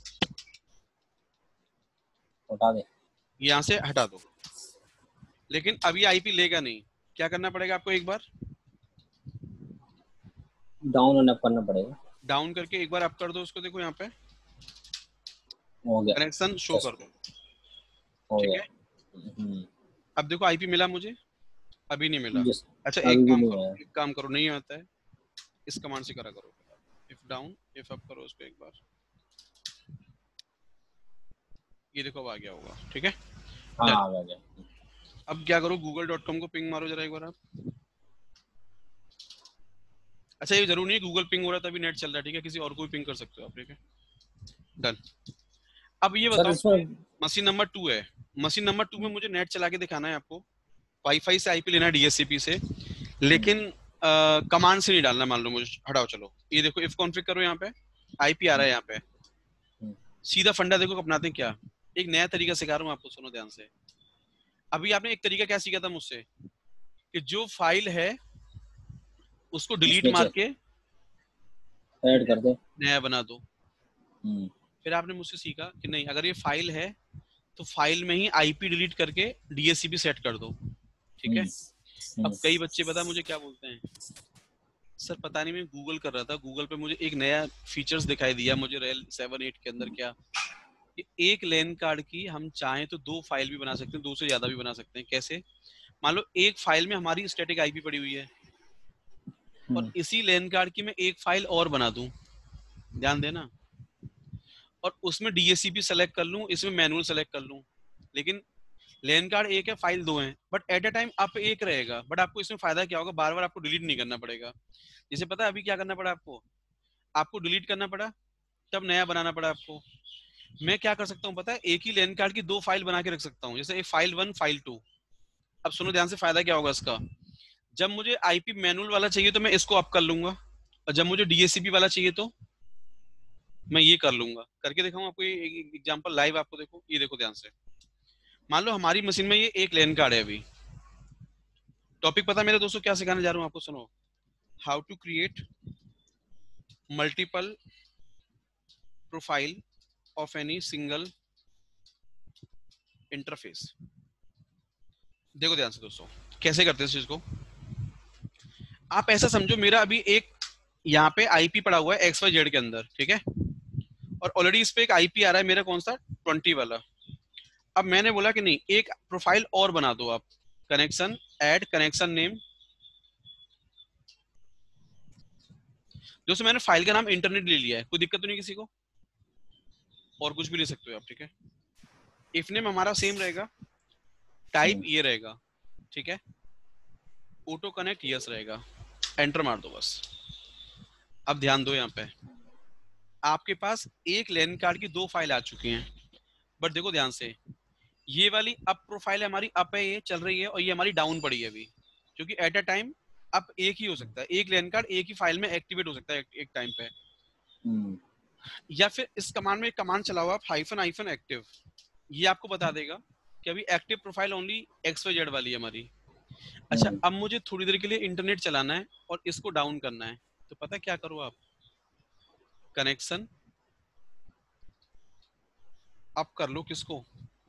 हटा दे, यहाँ से हटा दो। लेकिन अभी आईपी लेगा नहीं, क्या करना पड़ेगा आपको, एक बार डाउन और अप करना पड़ेगा, डाउन करके एक बार अप कर दो उसको, देखो यहाँ पे हो गया, कनेक्शन शो कर दो, ठीक है। अब देखो आईपी मिला मुझे, अभी नहीं मिला। अच्छा एक काम करो, नहीं आता है, इस कमांड से करा करो, इफ डाउन इफ अप करो उसको एक बार, ये देखो अब आ गया होगा, ठीक है। हाँ आ गया। अब क्या करो, google.com को पिंग मारो जरा एक बार आप। अच्छा ये जरूर नहीं गूगल पिंग हो रहा है तभी नेट चल रहा है, ठीक है, किसी और को भी पिंग कर सकते हो आप, ठीक है, डन। अब ये बताओ, मशीन नंबर 2 है, मशीन नंबर 2 में मुझे नेट चला के दिखाना है आपको, वाईफाई से आईपी लेना है डीएचसीपी से, लेकिन कमांड से नहीं डालना। मान लो मुझे, हटाओ, चलो ये देखो इफ कॉन्फिग करो, यहाँ पे आईपी आ रहा है, यहाँ पे सीधा फंडा देखो अपनाते हैं क्या, एक नया तरीका सिखा रहा हूँ आपको, सुनो ध्यान से। अभी आपने एक तरीका क्या सीखा था मुझसे, कि जो फाइल है उसको डिलीट मार के ऐड कर दो, नया बना दो। फिर आपने मुझसे सीखा कि नहीं, अगर ये फाइल है तो फाइल में ही आईपी डिलीट करके डीएचसीपी सेट कर दो, ठीक है। अब कई बच्चे पता मुझे क्या बोलते हैं, सर पता नहीं, मैं गूगल कर रहा था, गूगल पे मुझे एक नया फीचर्स दिखाई दिया मुझे रेल 7-8 के अंदर, क्या कि एक लैन कार्ड की हम चाहें तो 2 फाइल भी बना सकते हैं, 2 से ज्यादा भी बना सकते हैं। कैसे, मान लो एक फाइल में हमारी स्टैटिक आईपी पड़ी हुई है, और इसी लैन कार्ड की मैं एक फाइल और बना दूं, ध्यान देना, और उसमें डीएचसीपी सेलेक्ट कर लूं, इसमें मैनुअल सेलेक्ट कर लूं, लेकिन लैन कार्ड एक है, फाइल 2 है, बट एट अ टाइम आप एक रहेगा। बट आपको इसमें फायदा क्या होगा, बार बार आपको डिलीट नहीं करना पड़ेगा। जैसे पता है अभी क्या करना पड़ा आपको डिलीट करना पड़ा, तब नया बनाना पड़ा आपको। मैं क्या कर सकता हूँ पता है, एक ही लैन कार्ड की 2 फाइल बना के रख सकता हूँ, जैसे एक फाइल 1 फाइल 2। अब सुनो ध्यान से, फायदा क्या होगा इसका, जब मुझे आईपी मैनुअल वाला चाहिए तो मैं इसको अप कर लूंगा, और जब मुझे डीएचसीपी वाला चाहिए तो मैं ये कर लूंगा। करके दिखाऊं आपको एक एग्जांपल लाइव, आपको देखो, ये देखो ध्यान से। मान लो हमारी मशीन में ये एक लैन कार्ड है, अभी टॉपिक पता मेरे दोस्तों क्या सिखाने जा रहा हूँ आपको, सुनो, how to create multiple profile of any single interface. देखो ध्यान से दोस्तों, कैसे करते हैं इस चीज को। आप ऐसा समझो, मेरा अभी एक यहाँ पे आईपी पड़ा हुआ है XYZ के अंदर, ठीक है, और ऑलरेडी इस पे एक आईपी आ रहा है मेरा, कौन सा, 20 वाला। अब मैंने बोला कि नहीं, एक प्रोफाइल और बना दो आप, कनेक्शन ऐड कनेक्शन नेम। दोस्तों मैंने फाइल का नाम इंटरनेट ले लिया है, कोई दिक्कत तो नहीं किसी को, और कुछ भी ले सकते हो आप, ठीक है। इफ नेम हमारा सेम रहेगा, टाइप ये रहेगा, ठीक है, ऑटो कनेक्ट यस रहेगा, एंटर मार दो बस। अब ध्यान दो, यहाँ पे आपके पास एक लैन कार्ड की 2 फाइल आ चुकी हैं, बट देखो ध्यान से, ये वाली अप प्रोफाइल हमारी अप है, ये चल रही है, और ये हमारी डाउन पड़ी है अभी, क्योंकि एट अ टाइम अप एक ही हो सकता है, एक लैन कार्ड एक ही फाइल में एक्टिवेट हो सकता है एक टाइम पे। या फिर इस कमांड में एक कमांड चलाओ आप, हाइफन एक्टिव, ये आपको बता देगा कि अभी एक्टिव प्रोफाइल ओनली XYZ वाली है हमारी। अच्छा, अब मुझे थोड़ी देर के लिए इंटरनेट चलाना है और इसको डाउन करना है, तो पता क्या करो आप, कनेक्शन अप कर लो, किसको,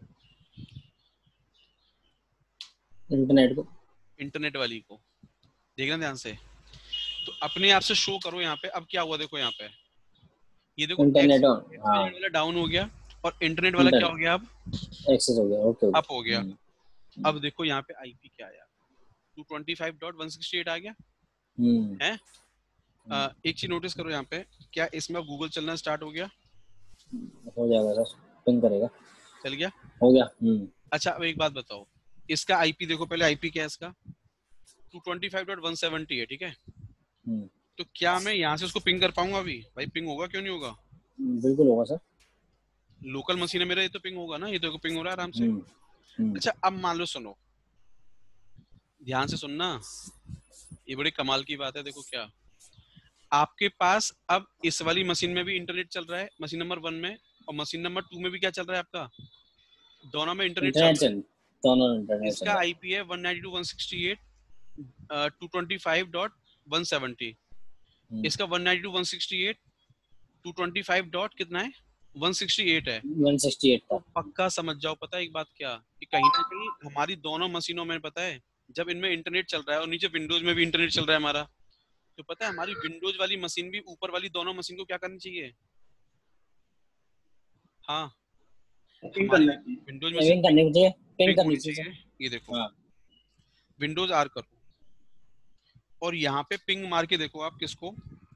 इंटरनेट को, इंटरनेट वाली को। देखना ध्यान से, तो अपने आप से शो करो यहाँ पे। अब क्या हुआ देखो, यहाँ पे ये देखो इंटरनेट वाला डाउन हो गया और इंटरनेट वाला क्या हो गया, अब एक्सेस हो गया, ओके अप हो गया। अब देखो यहाँ पे आईपी क्या आया, 225.168 आ गया है। एक चीज नोटिस करो यहाँ पे, क्या इसमें गूगल चलना स्टार्ट हो गया? हो जाएगा सर, पिंग करेगा, चल गया, हो गया। अच्छा, अब एक बात बताओ, इसका आईपी देखो पहले, आईपी क्या है इसका, 225.170 है, ठीक है। तो क्या मैं यहाँ से उसको पिंग कर पाऊंगा अभी? भाई पिंग होगा, क्यों नहीं होगा? बिल्कुल होगा सर, लोकल मशीन है मेरा, ये तो पिंग होगा ना, ये तो पिंग हो रहा है आराम से। अच्छा, अब मान लो, सुनो ध्यान से सुनना, ये बड़ी कमाल की बात है। देखो क्या, आपके पास अब इस वाली मशीन में भी इंटरनेट चल रहा है, मशीन नंबर 1 में, और मशीन नंबर 2 में भी क्या चल रहा है आपका, दोनों में इंटरनेट चल रहा है, दोनों इंटरनेट। इसका आईपी है 192.168.225.170, इसका 192.168.225. कितना है, 168 है, 168 था। पक्का समझ जाओ, पता है एक बात क्या, कि कहीं ना कहीं हमारी दोनों मशीनों में, पता है जब इनमें इंटरनेट चल रहा है और नीचे विंडोज में भी इंटरनेट चल रहा है हमारा, तो पता है हमारी विंडोज वाली मशीन भी ऊपर वाली दोनों मशीन को क्या करनी चाहिए, हाँ विंडोज मशीन पिंग करनी चाहिए। ये देखो विंडोज आर करो और यहाँ पे पिंग मार के देखो आप किसको,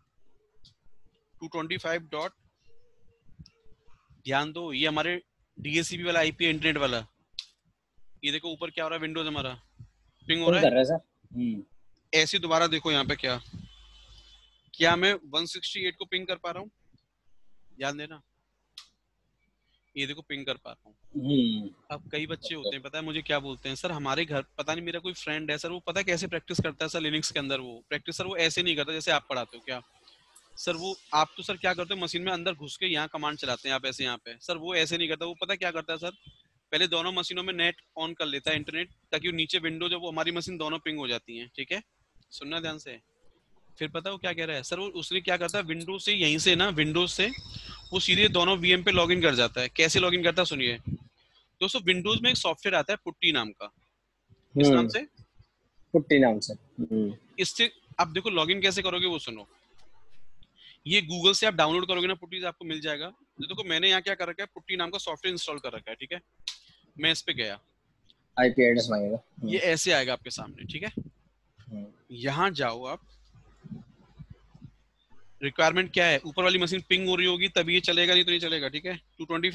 225. ध्यान दो, ये हमारे DHCP वाला आईपी इंटरनेट वाला, ये देखो ऊपर क्या हो रहा है, विंडोज हमारा पिंग हो रहा है सर। ऐसे दोबारा देखो यहाँ पे क्या मैं 168 को पिंग कर पा रहा हूँ? ध्यान देना, ये देखो पिंग कर पा रहा हूँ। अब कई बच्चे होते हैं, पता है मुझे क्या बोलते हैं, सर हमारे घर, पता नहीं मेरा कोई फ्रेंड है सर, वो पता कैसे प्रैक्टिस करता है सर लिनक्स के अंदर, वो प्रैक्टिस सर वो ऐसे नहीं करता जैसे आप पढ़ाते हो। क्या सर, वो आप तो सर क्या करते हो, मशीन में अंदर घुस के यहाँ कमांड चलाते हैं आप ऐसे, यहाँ पे सर वो ऐसे नहीं करता, वो पता क्या करता है सर, पहले दोनों मशीनों में नेट ऑन कर लेता है इंटरनेट, ताकि वो नीचे विंडो जब वो हमारी मशीन दोनों पिंग हो जाती है, ठीक है, सुनना ध्यान से। फिर पता है वो क्या कह रहा है सर, वो उसने क्या करता है, विंडोज से, यहीं से ना, विंडोज से वो सीधे दोनों VM पे लॉगिन कर जाता है। कैसे लॉगिन करता है सुनिए दोस्तों, विंडोज में एक सॉफ्टवेयर आता है पुट्टी नाम का, किस नाम से, पुट्टी नाम से। इससे आप देखो लॉगिन कैसे करोगे वो सुनो, ये गूगल से आप डाउनलोड करोगे ना पुट्टी, आपको मिल जाएगा। तो देखो मैंने यहाँ क्या कर रखा है, पुट्टी नाम का सॉफ्टवेयर इंस्टॉल कर रखा है, ठीक है, मैं इस पे गया, आईपी एड्रेस मांगेगा, ये ऐसे आएगा आपके सामने, ठीक है, यहाँ जाओ आप, रिक्वायरमेंट क्या है, ऊपर वाली मशीन पिंग हो रही होगी तभी ये चलेगा, नहीं तो नहीं चलेगा, ठीक है,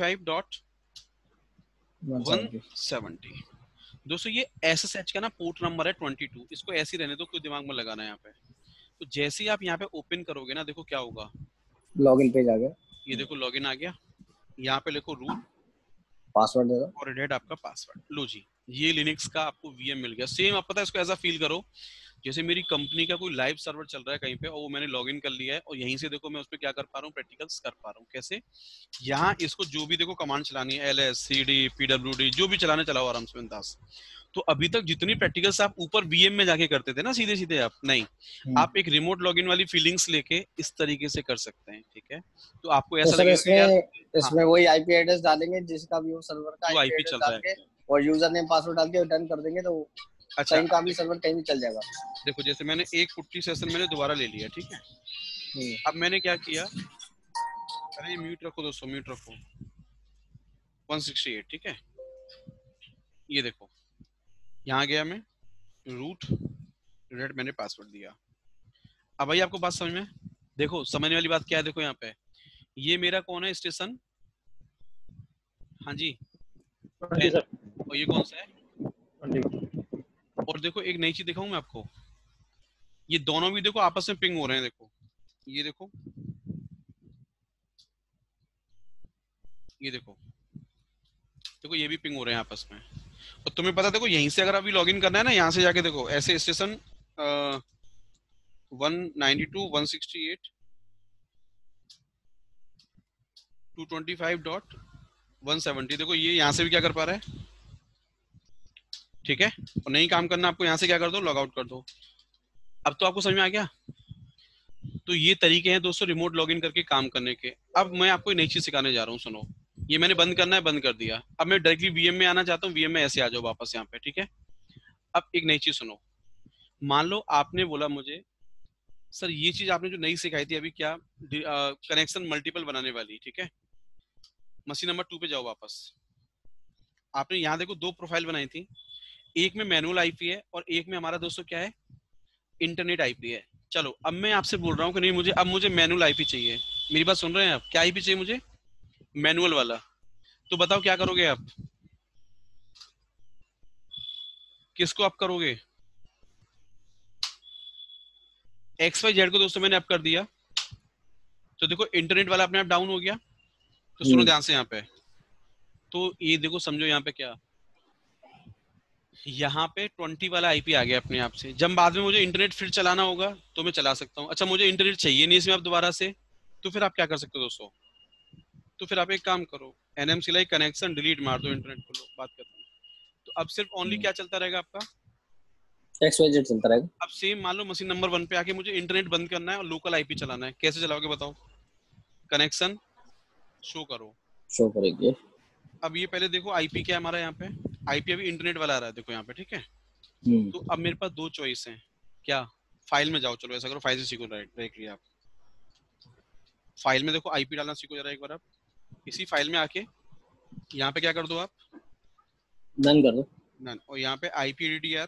225.170। दोस्तों ये SSH का ना पोर्ट नंबर है 22, इसको ऐसे ही रहने दो, कोई दिमाग में लगाना है यहाँ पे। तो जैसे ही आप यहाँ पे ओपन करोगे ना, देखो क्या होगा, लॉगिन पेज आ गया, ये देखो लॉगिन आ गया, यहाँ पे लिखो रूट, पासवर्ड दे दो और रेड आपका पासवर्ड, लो जी, ये लिनक्स का आपको VM मिल गया। सेम आप पता है इसको ऐसा फील करो जैसे मेरी कंपनी का कोई लाइव सर्वर चल रहा है कहीं पे, और वो मैंने लॉगिन कर लिया है, और यहीं से देखो मैं उस पर क्या कर पा रहा हूँ, प्रैक्टिकल्स कर पा रहा हूँ। कैसे, यहाँ इसको जो भी देखो कमांड चलानी है, LS CD PWD जो भी चलाने चलाओ आराम से बिंदास। तो अभी तक जितनी प्रैक्टिकल्स आप ऊपर VM में जाके करते थे ना सीधे सीधे, आप नहीं, आप एक रिमोट लॉगिन वाली फीलिंग्स लेके इस तरीके से कर सकते हैं, ठीक है। तो आपको ऐसा लगेगा इसमें वही आईपी एड्रेस डालेंगे जिसका भी वो सर्वर का आईपी चल रहा है, और यूजर नेम पासवर्ड डाल के डन कर देंगे, तो अच्छा कहीं का भी सर्वर कहीं भी चल जाएगा। देखो जैसे मैंने एक पुट्टी सेशन मैंने दोबारा ले लिया, ठीक है, अब मैंने क्या किया, अरे म्यूट रखो दोस्तों, म्यूट रखो, 168, ठीक है, ये देखो यहाँ गया मैं, रूट रेड मैंने पासवर्ड दिया। अब भाई आपको बात समझ में, देखो समझने वाली बात क्या है, देखो यहाँ पे ये मेरा कौन है स्टेशन, हाँ जी 20 सर। और ये कौन सा है? 20। और देखो एक नई चीज दिखाऊं मैं आपको, ये दोनों भी देखो आपस में पिंग हो रहे हैं। देखो ये देखो, ये देखो, देखो ये भी पिंग हो रहे हैं आपस में। और तुम्हें पता देखो यहीं से अगर अभी लॉगिन करना है ना, यहाँ से जाके देखो ऐसे स्टेशन 192 168 225.170, देखो ये यहाँ से भी क्या कर पा रहा है, ठीक है। और नहीं काम करना आपको, यहाँ से क्या कर दो, लॉग आउट कर दो। अब तो आपको समझ में आ गया। तो ये तरीके हैं दोस्तों रिमोट लॉगिन करके काम करने के। अब मैं आपको एक नई चीज सिखाने जा रहा हूँ, सुनो। ये मैंने बंद करना है, बंद कर दिया। अब मैं डायरेक्टली वीएम में आना चाहता हूँ, वीएम में ऐसे आ जाओ वापस यहाँ पे, ठीक है। अब एक नई चीज सुनो, मान लो आपने बोला मुझे सर ये चीज आपने जो नई सिखाई थी अभी, क्या कनेक्शन मल्टीपल बनाने वाली, ठीक है। मशीन नंबर 2 पे जाओ वापस। आपने यहाँ देखो 2 प्रोफाइल बनाई थी, एक में मैनुअल आईपी है और एक में हमारा दोस्तों क्या है, इंटरनेट आईपी है। चलो अब मैं आपसे बोल रहा हूँ कि नहीं मुझे अब मुझे मैनुअल आईपी चाहिए। मेरी बात सुन रहे हैं आप? क्या आईपी चाहिए मुझे? मैनुअल वाला। तो बताओ क्या करोगे आप, किसको आप करोगे? XYZ को दोस्तों मैंने अप कर दिया, तो देखो इंटरनेट वाला अपने आप डाउन हो गया। तो सुनो ध्यान से यहाँ पे, तो ये देखो समझो यहाँ पे क्या, यहाँ पे 20 वाला आईपी आ गया अपने आप से। जब बाद में मुझे इंटरनेट फिर चलाना होगा तो मैं चला सकता हूँ। अच्छा मुझे इंटरनेट चाहिए नहीं इसमें अब दोबारा से, तो फिर आप क्या कर सकते हो दोस्तों, तो फिर आप एक काम करो, NMCLI कनेक्शन डिलीट मार दो, इंटरनेट को लो, बात करते हैं। तो अब सिर्फ ओनली क्या चलता रहेगा आपका, XYZ चलता रहेगा। अब सेम मान लो मशीन नंबर 1 पे आके मुझे इंटरनेट बंद करना है और लोकल आईपी चलाना है, कैसे चलाओगे बताओ? कनेक्शन शो करो, शो करेंगे। अब ये पहले देखो आईपी क्या है हमारा, यहाँ पे आईपी अभी इंटरनेट वाला आ रहा है, देखो यहाँ पे, ठीक है। तो अब मेरे पास 2 चॉइस हैं, क्या? फाइल में जाओ, चलो ऐसा करो, फाइल से सीखो डायरेक्टली आप। फाइल में देखो आईपी डालना सीखो जरा एक बार आप। इसी फाइल में आके यहाँ पे क्या कर दो आप, डन कर दो, डन। और यहाँ पे IPADDR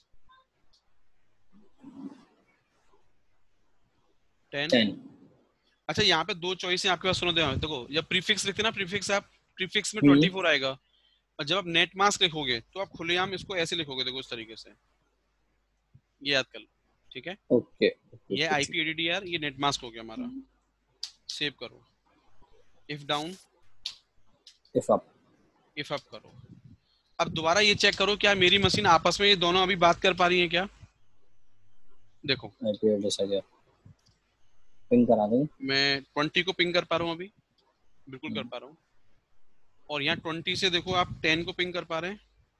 10। अच्छा यहाँ पे 2 चॉइस हैं आपके पास, सुनो देखो, जब प्रीफिक्स लिखते ना, प्रीफिक्स आप प्रीफिक्स में 24 आएगा, और जब आप नेट मास्क लिखोगे तो आप खुलेआम इसको ऐसे लिखोगे, देखो इस तरीके से, ये याद कर लो, ठीक है। ओके, ये IPADDR, ये नेट मास्क हो गया हमारा। सेव करो, इफ डाउन इफ अप करो। अब दोबारा ये चेक करो क्या मेरी मशीन आपस में ये दोनों अभी बात कर पा रही हैं क्या? देखो आईपी एड्रेस आ गया, पिंग करा देंगे। मैं 20 को पिंग कर पा रहा हूँ अभी, बिल्कुल कर पा रहा हूँ। और यहाँ 20 से देखो आप 10 को पिंग कर पा रहे हैं।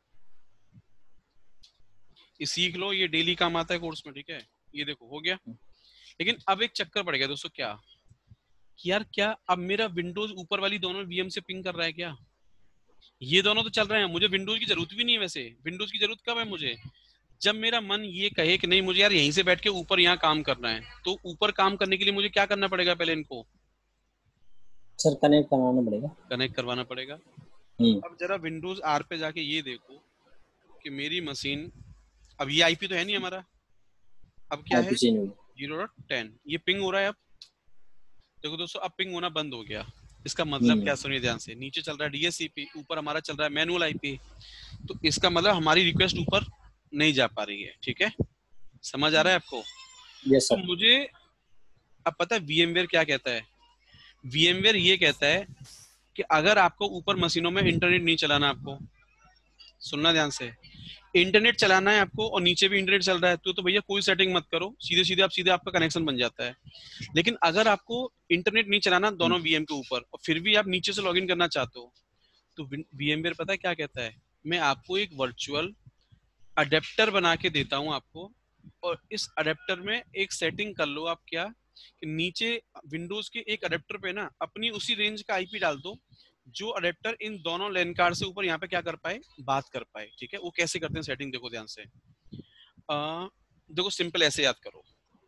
ये सीख लो, ये डेली काम आता है कोर्स में, ठीक है। ये देखो हो गया। लेकिन अब एक चक्कर पड़ गया दोस्तों, क्या कि यार क्या अब मेरा विंडोज ऊपर वाली दोनों VM से पिंग कर रहा है क्या? ये दोनों तो चल रहे हैं, मुझे विंडोज की जरूरत भी नहीं है। वैसे विंडोज की जरूरत कब है मुझे, जब मेरा मन ये कहे कि नहीं मुझे यार यहीं से बैठ के ऊपर यहाँ काम करना है। तो ऊपर काम करने के लिए मुझे क्या करना पड़ेगा, पहले इनको सर कनेक्ट करवाना पड़ेगा, कनेक्ट करवाना पड़ेगा। अब जरा विंडोज R पे जाके ये देखो कि मेरी मशीन, अब ये आईपी तो है नहीं हमारा, अब क्या है 0.10, ये पिंग हो रहा है। अब देखो दोस्तों अब पिंग होना बंद हो गया। इसका मतलब क्या, सुनिए ध्यान से, नीचे चल रहा है DHCP, ऊपर हमारा चल रहा है मैनुअल आईपी। तो इसका मतलब हमारी रिक्वेस्ट ऊपर नहीं जा पा रही है, ठीक है। समझ आ रहा है आपको? yes, तो मुझे अब पता है VMware क्या कहता है। VMware ये कहता है कि अगर आपको ऊपर मशीनों में इंटरनेट नहीं चलाना, आपको सुनना ध्यान से, इंटरनेट चलाना है आपको और नीचे भी इंटरनेट चल रहा है, तो भैया कोई सेटिंग मत करो, सीधे आपका कनेक्शन बन जाता है। लेकिन अगर आपको इंटरनेट नहीं चलाना दोनों VM के ऊपर और फिर भी आप नीचे से लॉगिन करना चाहते हो, तो VMware पता है क्या कहता है, मैं आपको एक वर्चुअल अडेप्टर बना के देता हूं आपको, और इस अडेप्टर में एक सेटिंग कर लो आप, क्या कि नीचे विंडोज के एक अडेप्टर पे ना अपनी उसी रेंज का आईपी डाल दो जो अडेप्टर इन दोनों लैन कार्ड से ऊपर यहाँ पे क्या कर पाए, बात कर पाए, ठीक है। वो कैसे करते हैं सेटिंग, देखो ध्यान से। देखो सिंपल ऐसे याद करो,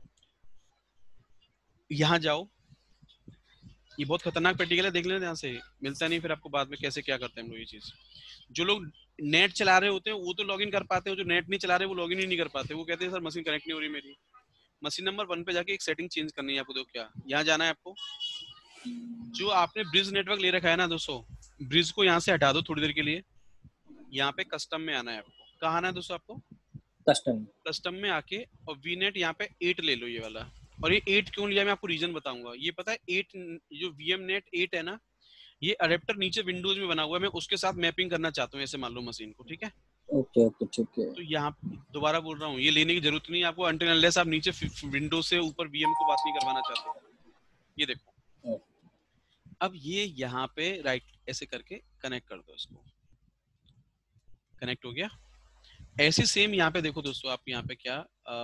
यहाँ जाओ, ये बहुत खतरनाक प्रैक्टिकल है, देख लेना ध्यान से, मिलता नहीं फिर आपको बाद में कैसे क्या करते हैं हम लोग ये चीज। जो लोग नेट चला रहे होते हैं वो तो लॉगिन कर पाते हैं, जो नेट नहीं चला रहे वो लॉगिन ही नहीं कर पाते। वो कहते हैं सर मशीन कनेक्ट नहीं हो रही मेरी। मशीन नंबर 1 पे जाके एक सेटिंग चेंज करनी है आपको। देखो क्या, यहाँ जाना है आपको, जो आपने ब्रिज नेटवर्क ले रखा है ना दोस्तों, ब्रिज को यहाँ से हटा दो थोड़ी देर के लिए, यहाँ पे कस्टम में आना है आपको। कहाँ आना है दोस्तों आपको? कस्टम में आके और वीनेट यहाँ पे 8 ले लो ये वाला। और ये 8 क्यों लिया मैं आपको रीजन बताऊंगा। ये पता है 8 जो VMNet 8 है ना, ये अडेप्टर नीचे विंडोज में बना हुआ है, मैं उसके साथ मैपिंग करना चाहता हूँ ऐसे मान लो मशीन को, ठीक है। ओके ओके ठीक है। तो यहाँ दोबारा बोल रहा हूँ, ये लेने की जरूरत नहीं है आपको अनटिल अनलेस आप नीचे विंडोज से ऊपर VM को बात नहीं करवाना चाहते। ये देखो अब ये यहाँ पे राइट ऐसे करके कनेक्ट कर दो, इसको कनेक्ट हो गया। ऐसे सेम यहाँ पे देखो दोस्तों, आप यहाँ पे क्या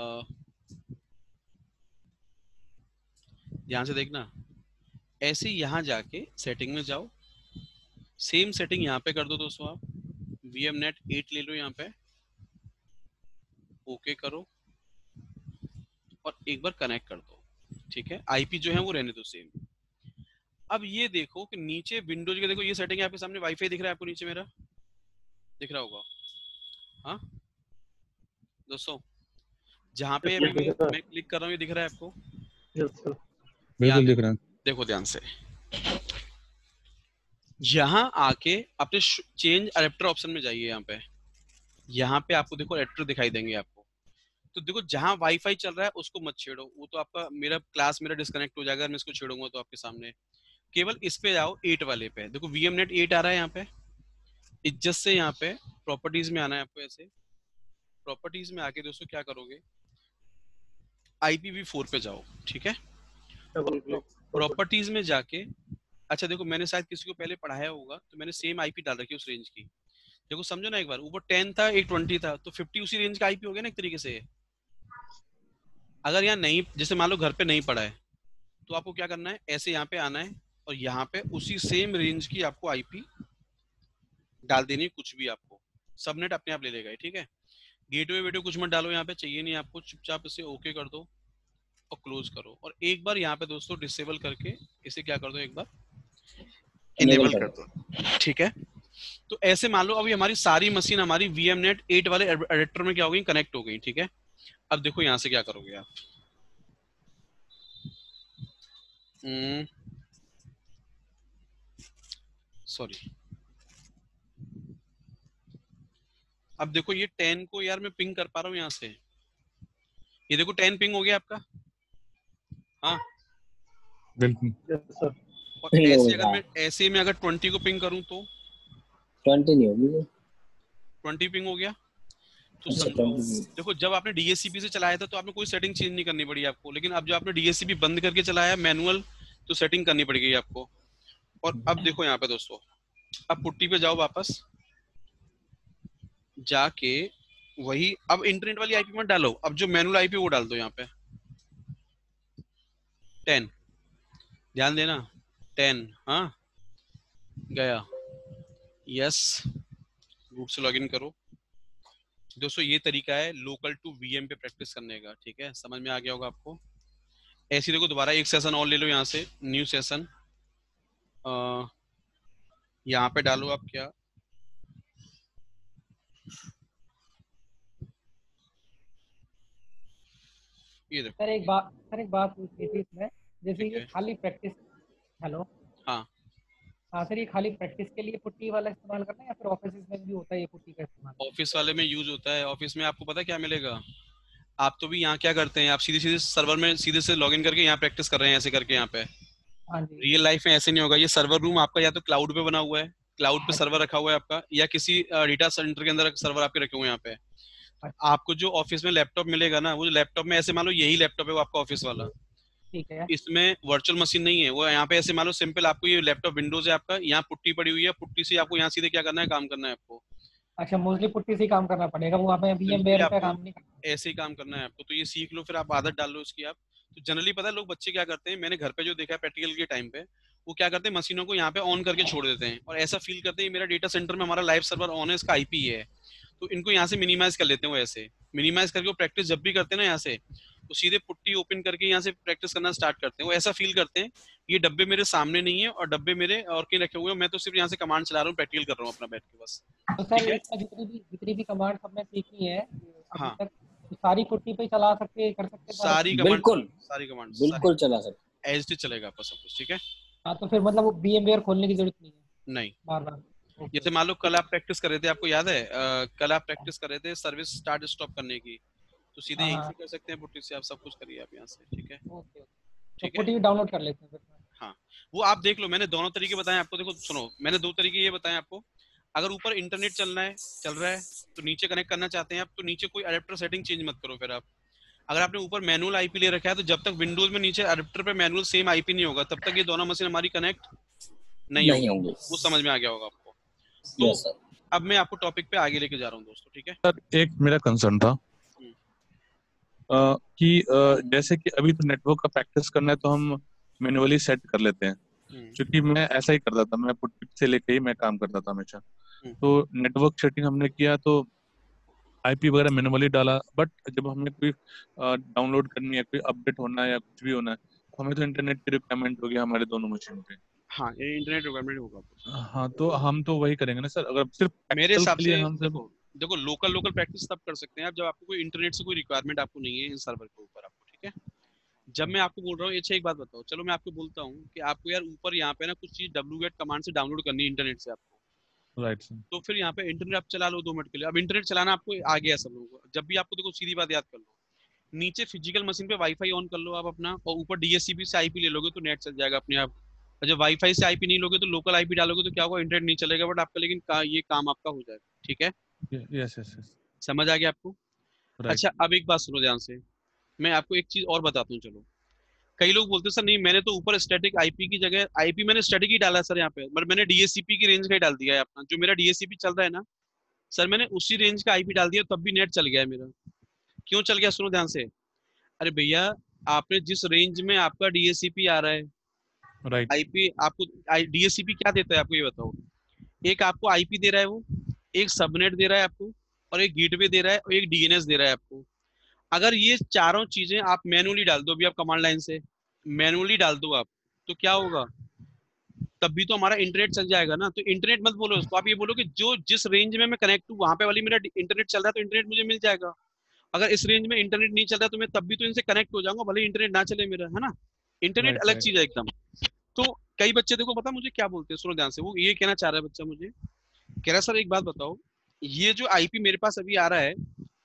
ध्यान से देखना, ऐसे यहाँ जाके सेटिंग में जाओ, सेम सेटिंग यहाँ पे कर दो दोस्तों। आप VMNet 8 ले लो यहाँ पे, ओके करो और एक बार कनेक्ट कर दो, ठीक है। IP जो है वो रहने दो सेम। अब ये देखो कि नीचे विंडोज के देखो ये सेटिंग है आपके सामने, वाईफाई दिख रहा है आपको नीचे, मेरा दिख रहा होगा हाँ दोस्तों, जहाँ पे अभी मैं क्लिक कर रहा हूँ ये दिख रहा है आपको? बिल्कुल दिख रहा है। देखो ध्यान से, यहाँ आके अपने चेंज अडेप्टर ऑप्शन में जाइए। यहाँ पे आपको देखो अडेप्टर दिखाई देंगे आपको। तो देखो जहाँ वाईफाई चल रहा है उसको मत छेड़ो, वो तो आपका मेरा डिस्कनेक्ट हो जाएगा मैं इसको छेड़ूंगा तो आपके सामने। केवल इस पे जाओ 8 वाले पे, देखो VMNet 8 आ रहा है यहाँ पे। इज्जत से यहाँ पे प्रॉपर्टीज में आना है आपको। ऐसे प्रॉपर्टीज में आके दोस्तों क्या करोगे, IPv4 पे जाओ, ठीक है। प्रॉपर्टीज में जाके अच्छा देखो, मैंने शायद किसी को पहले पढ़ाया होगा तो मैंने सेम IP डाल रखी है उस रेंज की। देखो समझो ना, एक बार ऊपर 10 था एक 20 था तो 50 उसी रेंज का IP हो गया ना एक तरीके से। अगर यहाँ नहीं, जैसे मान लो घर पे नहीं पड़ा है तो आपको क्या करना है, ऐसे यहाँ पे आना है और यहाँ पे उसी सेम रेंज की आपको IP डाल देनी है। कुछ भी आपको सबनेट अपने आप ले लेगा, ठीक है। गेटवे वेटवे कुछ मत डालो, यहाँ पे चाहिए नहीं आपको। चुपचाप इसे ओके कर दो और क्लोज करो। और एक बार यहाँ पे दोस्तों डिसेबल करके इसे क्या कर दो, एक बार इनेबल कर दो, ठीक है। तो ऐसे मान लो अभी हमारी सारी मशीन हमारी VMNet 8 वाले एडेप्टर में क्या हो गई, कनेक्ट हो गई, ठीक है। अब देखो यहाँ से क्या करोगे आप, सॉरी, अब देखो ये 10 को यार मैं पिंग कर पा रहा हूँ यहाँ से। ये देखो 10 पिंग हो गया आपका, हाँ बिल्कुल। और ऐसे अगर मैं ऐसे में अगर 20 को पिंग करूँ तो 20 नहीं होगी, 20 पिंग हो गया। तो समझो देखो, जब आपने DHCP से चलाया था तो आपने कोई सेटिंग चेंज नहीं करनी पड़ी आपको, लेकिन अब जो आपने DHCP बंद करके चलाया मैनुअल तो सेटिंग करनी पड़ेगी आपको। और अब देखो यहाँ पे दोस्तों, अब पुट्टी पे जाओ वापस जाके वही, अब इंटरनेट वाली IP मत डालो, अब जो मैनुअल IP वो डाल दो यहाँ पे 10, ध्यान देना 10, हाँ गया, यस रूट से लॉगिन करो। दोस्तों ये तरीका है लोकल टू VM पे प्रैक्टिस करने का, ठीक है। समझ में आ गया होगा आपको। ऐसे देखो दोबारा एक सेशन और ले लो यहाँ से, न्यू सेशन, यहाँ पे डालो आप क्या, ये देखो। सर एक बात पूछनी थी इसमें, जैसे ये खाली प्रैक्टिस, हेलो हाँ हाँ सर, ये खाली प्रैक्टिस के लिए पुट्टी वाला इस्तेमाल करना है या फिर ऑफिस में भी होता है ये पुट्टी का इस्तेमाल? ऑफिस वाले में यूज होता है। ऑफिस में आपको पता क्या मिलेगा, आप तो भी यहाँ क्या करते हैं, आप सीधे सर्वर में सीधे से लॉगिन करके यहाँ प्रैक्टिस कर रहे हैं ऐसे करके यहाँ पे। हाँ जी। रियल लाइफ में ऐसे नहीं होगा। ये सर्वर रूम आपका या तो क्लाउड पे बना हुआ है, क्लाउड पे सर्वर रखा हुआ है आपका, या किसी डेटा सेंटर के अंदर सर्वर आपके रखे हुए हैं यहाँ पे। आपको जो ऑफिस में लैपटॉप मिलेगा ना, वो लैपटॉप में ऐसे मान लो यही लैपटॉप है वो आपका ऑफिस वाला, ठीक है। इसमें वर्चुअल मशीन नहीं है वो। यहाँ पे ऐसे मान लो सिंपल आपको ये लैपटॉप विंडोज है आपका, यहाँ पुट्टी पड़ी हुई है, पुट्टी से आपको यहाँ सीधे क्या करना है, काम करना है आपको। अच्छा, मोस्टली पुट्टी से काम करना पड़ेगा, वो वहाँ पे VMware पे काम नहीं करना। ऐसे ही काम करना है आपको। तो ये सीख लो, फिर आप आदत डाल लो इसकी आप। तो जनरली पता है लोग बच्चे क्या करते हैं, मैंने घर पे जो देखा है प्रैक्टिकल के टाइम पे, वो क्या करते हैं मशीनों को यहाँ पे ऑन करके छोड़ देते हैं और ऐसा फील करते हैं मेरा डेटा सेंटर में हमारा लाइव सर्वर ऑन है, इसका IP है, तो इनको यहाँ से मिनिमाइज कर लेते हैं। वो ऐसे मिनिमाइज करके वो प्रैक्टिस जब भी करते हैं ना यहाँ से, तो सीधे पुट्टी ओपन करके यहाँ से प्रैक्टिस करना स्टार्ट करते हैं। वो ऐसा फील करते हैं ये डब्बे मेरे सामने नहीं है और डब्बे मेरे और कहीं रखे हुए हैं, मैं तो सिर्फ यहाँ से कमांड चला रहा हूँ, प्रैक्टिकल कर रहा हूँ अपना बैठ के बस। तो सर जितनी भी कमांड हमने सीखी है हाँ, तो सारी पुट्टी पे चला सकते, कर सकते, सारी कमांड, बिल्कुल सारी कमांड बिल्कुल चला सकते, एज चलेगा आपका सब कुछ, ठीक है। हाँ तो फिर मतलब वो VMware खोलने की जरूरत नहीं है नहीं, बार बार। जैसे मान लो कल आप प्रैक्टिस कर रहे थे, आपको याद है कल आप प्रैक्टिस कर रहे थे सर्विस स्टार्ट स्टॉप करने की, तो सीधे यहीं से कर सकते हैं पुट्टी से, आप सब कुछ करिए आप यहाँ से, ठीक है। ओके ओके, तो ठीक है, पुट्टी डाउनलोड कर लेते हैं फिर। हाँ वो आप देख लो, मैंने दोनों तरीके बताए आपको। देखो सुनो, मैंने 2 तरीके ये बताए आपको। अगर ऊपर इंटरनेट चल रहा है तो नीचे कनेक्ट करना चाहते हैं आप, तो नीचे कोई अडेप्टर सेटिंग चेंज मत करो फिर आप। अगर आपने ऊपर मैनुअल आईपी ले रखा है, तो जब तक विंडोज में नीचे अडेप्टर पे मैनुअल सेम आईपी नहीं होगा, तब तक ये दोनों मशीन हमारी कनेक्ट नहीं होंगी। वो समझ में आ गया होगा आपको। तो यस सर। अब मैं आपको टॉपिक पे आगे लेके जा रहा हूँ दोस्तों, ठीक है। सर एक मेरा कंसर्न था कि जैसे कि अभी तो नेटवर्क का प्रैक्टिस करना है तो हम मैन्युअली सेट कर लेते हैं, क्योंकि मैं ऐसा ही करता था, मैं पुट्टी से लेके ही मैं काम करता था हमेशा। तो नेटवर्क सेटिंग हमने किया तो आईपी वगैरह मैन्युअली डाला, बट जब हमने कोई डाउनलोड करनी है, कोई अपडेट होना है या कुछ भी होना है, तो हमें तो इंटरनेट की रिक्वायरमेंट होगी हमारे दोनों मशीन पे। हाँ ये इंटरनेट रिक्वायरमेंट होगा। हाँ तो हम तो वही करेंगे ना सर, अगर सिर्फ मेरे हिसाब के लिए से हम सिर्फ देखो लोकल प्रैक्टिस तब कर सकते हैं आप जब आपको कोई इंटरनेट से कोई रिक्वायरमेंट आपको नहीं है इन सर्वर के ऊपर आपको, ठीक है। जब मैं आपको बोल रहा हूँ, अच्छा एक बात बताओ, चलो मैं आपको बोलता हूँ कि आपको यार ऊपर यहाँ पे ना कुछ चीज wget कमांड से डाउनलोड करनी है इंटरनेट से आपको, राइट सर। तो फिर यहाँ पे इंटरनेट आप चला लो 2 मिनट के लिए। अब इंटरनेट चलाना आपको आ गया सब लोगों को, जब भी आपको देखो सीधी बात याद कर लो, नीचे फिजिकल मशीन पे वाईफाई ऑन कर लो आप अपना, और ऊपर डीएससीपी से आईपी ले लोगे तो नेट चल जाएगा अपने आप। और जब वाईफाई से आईपी नहीं लोगे तो लोकल आईपी डालोगे तो क्या होगा, इंटरनेट नहीं चलेगा बट आपका, लेकिन ये काम आपका हो जाएगा, ठीक है। यस यस यस, समझ आ गया आपको। राइट। अच्छा अब एक बात सुनो ध्यान से, मैं आपको एक चीज और बताता हूँ। चलो कई लोग बोलते हैं सर नहीं मैंने तो ऊपर स्टैटिक आईपी की जगह आईपी मैंने स्टैटिक ही डाला सर यहाँ पे, बट मैंने डीएससीपी की रेंज का ही डाल दिया है अपना, जो मेरा डीएससीपी चल रहा है ना सर, मैंने उसी रेंज का आईपी डाल दिया तब भी नेट चल गया है मेरा। क्यों चल गया सुनो ध्यान से। अरे भैया आपने जिस रेंज में आपका डीएससीपी आ रहा है, राइट। आईपी आपको डीएससीपी क्या देता है आपको ये बताओ। एक आपको आईपी दे रहा है वो, एक सबनेट दे रहा है आपको, और एक गेटवे दे रहा है, और एक डीएनएस दे रहा है आपको। अगर ये चारों चीजें आप मैनुअली डाल दो, अभी आप कमांड लाइन से मैनुअली डाल दो आप, तो क्या होगा, तब भी तो हमारा इंटरनेट चल जाएगा ना। तो इंटरनेट मत बोलो उसको, आप ये बोलो कि जो जिस रेंज में मैं कनेक्ट हूँ वहां पे वाली मेरा इंटरनेट चल रहा है तो इंटरनेट मुझे मिल जाएगा। अगर इस रेंज में इंटरनेट नहीं चल रहा तो मैं तब भी तो इनसे कनेक्ट हो जाऊंगा, भले इंटरनेट ना चले मेरा, है ना। इंटरनेट राइट अलग राइट। चीज है एकदम। तो कई बच्चे देखो पता मुझे क्या बोलते हैं, सुनो ध्यान से, वो ये कहना चाह रहा है बच्चा मुझे, कह रहा है सर एक बात बताओ, ये जो आईपी मेरे पास अभी आ रहा है,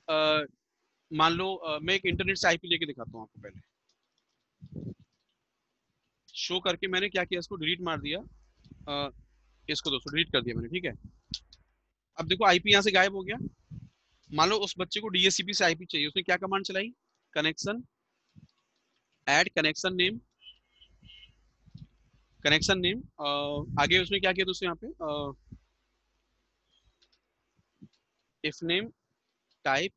मान लो मैं एक इंटरनेट से आईपी लेके दिखाता हूँ आपको, पहले शो करके मैंने क्या किया, इसको डिलीट मार दिया, इसको दोस्तों डिलीट कर दिया मैंने, ठीक है। अब देखो आईपी यहाँ से गायब हो गया। मान लो उस बच्चे को डीएससीपी से आईपी चाहिए, उसने क्या कमांड चलाई, कनेक्शन ऐड कनेक्शन नेम, आगे उसने क्या किया दोस्तों यहाँ पे, if name type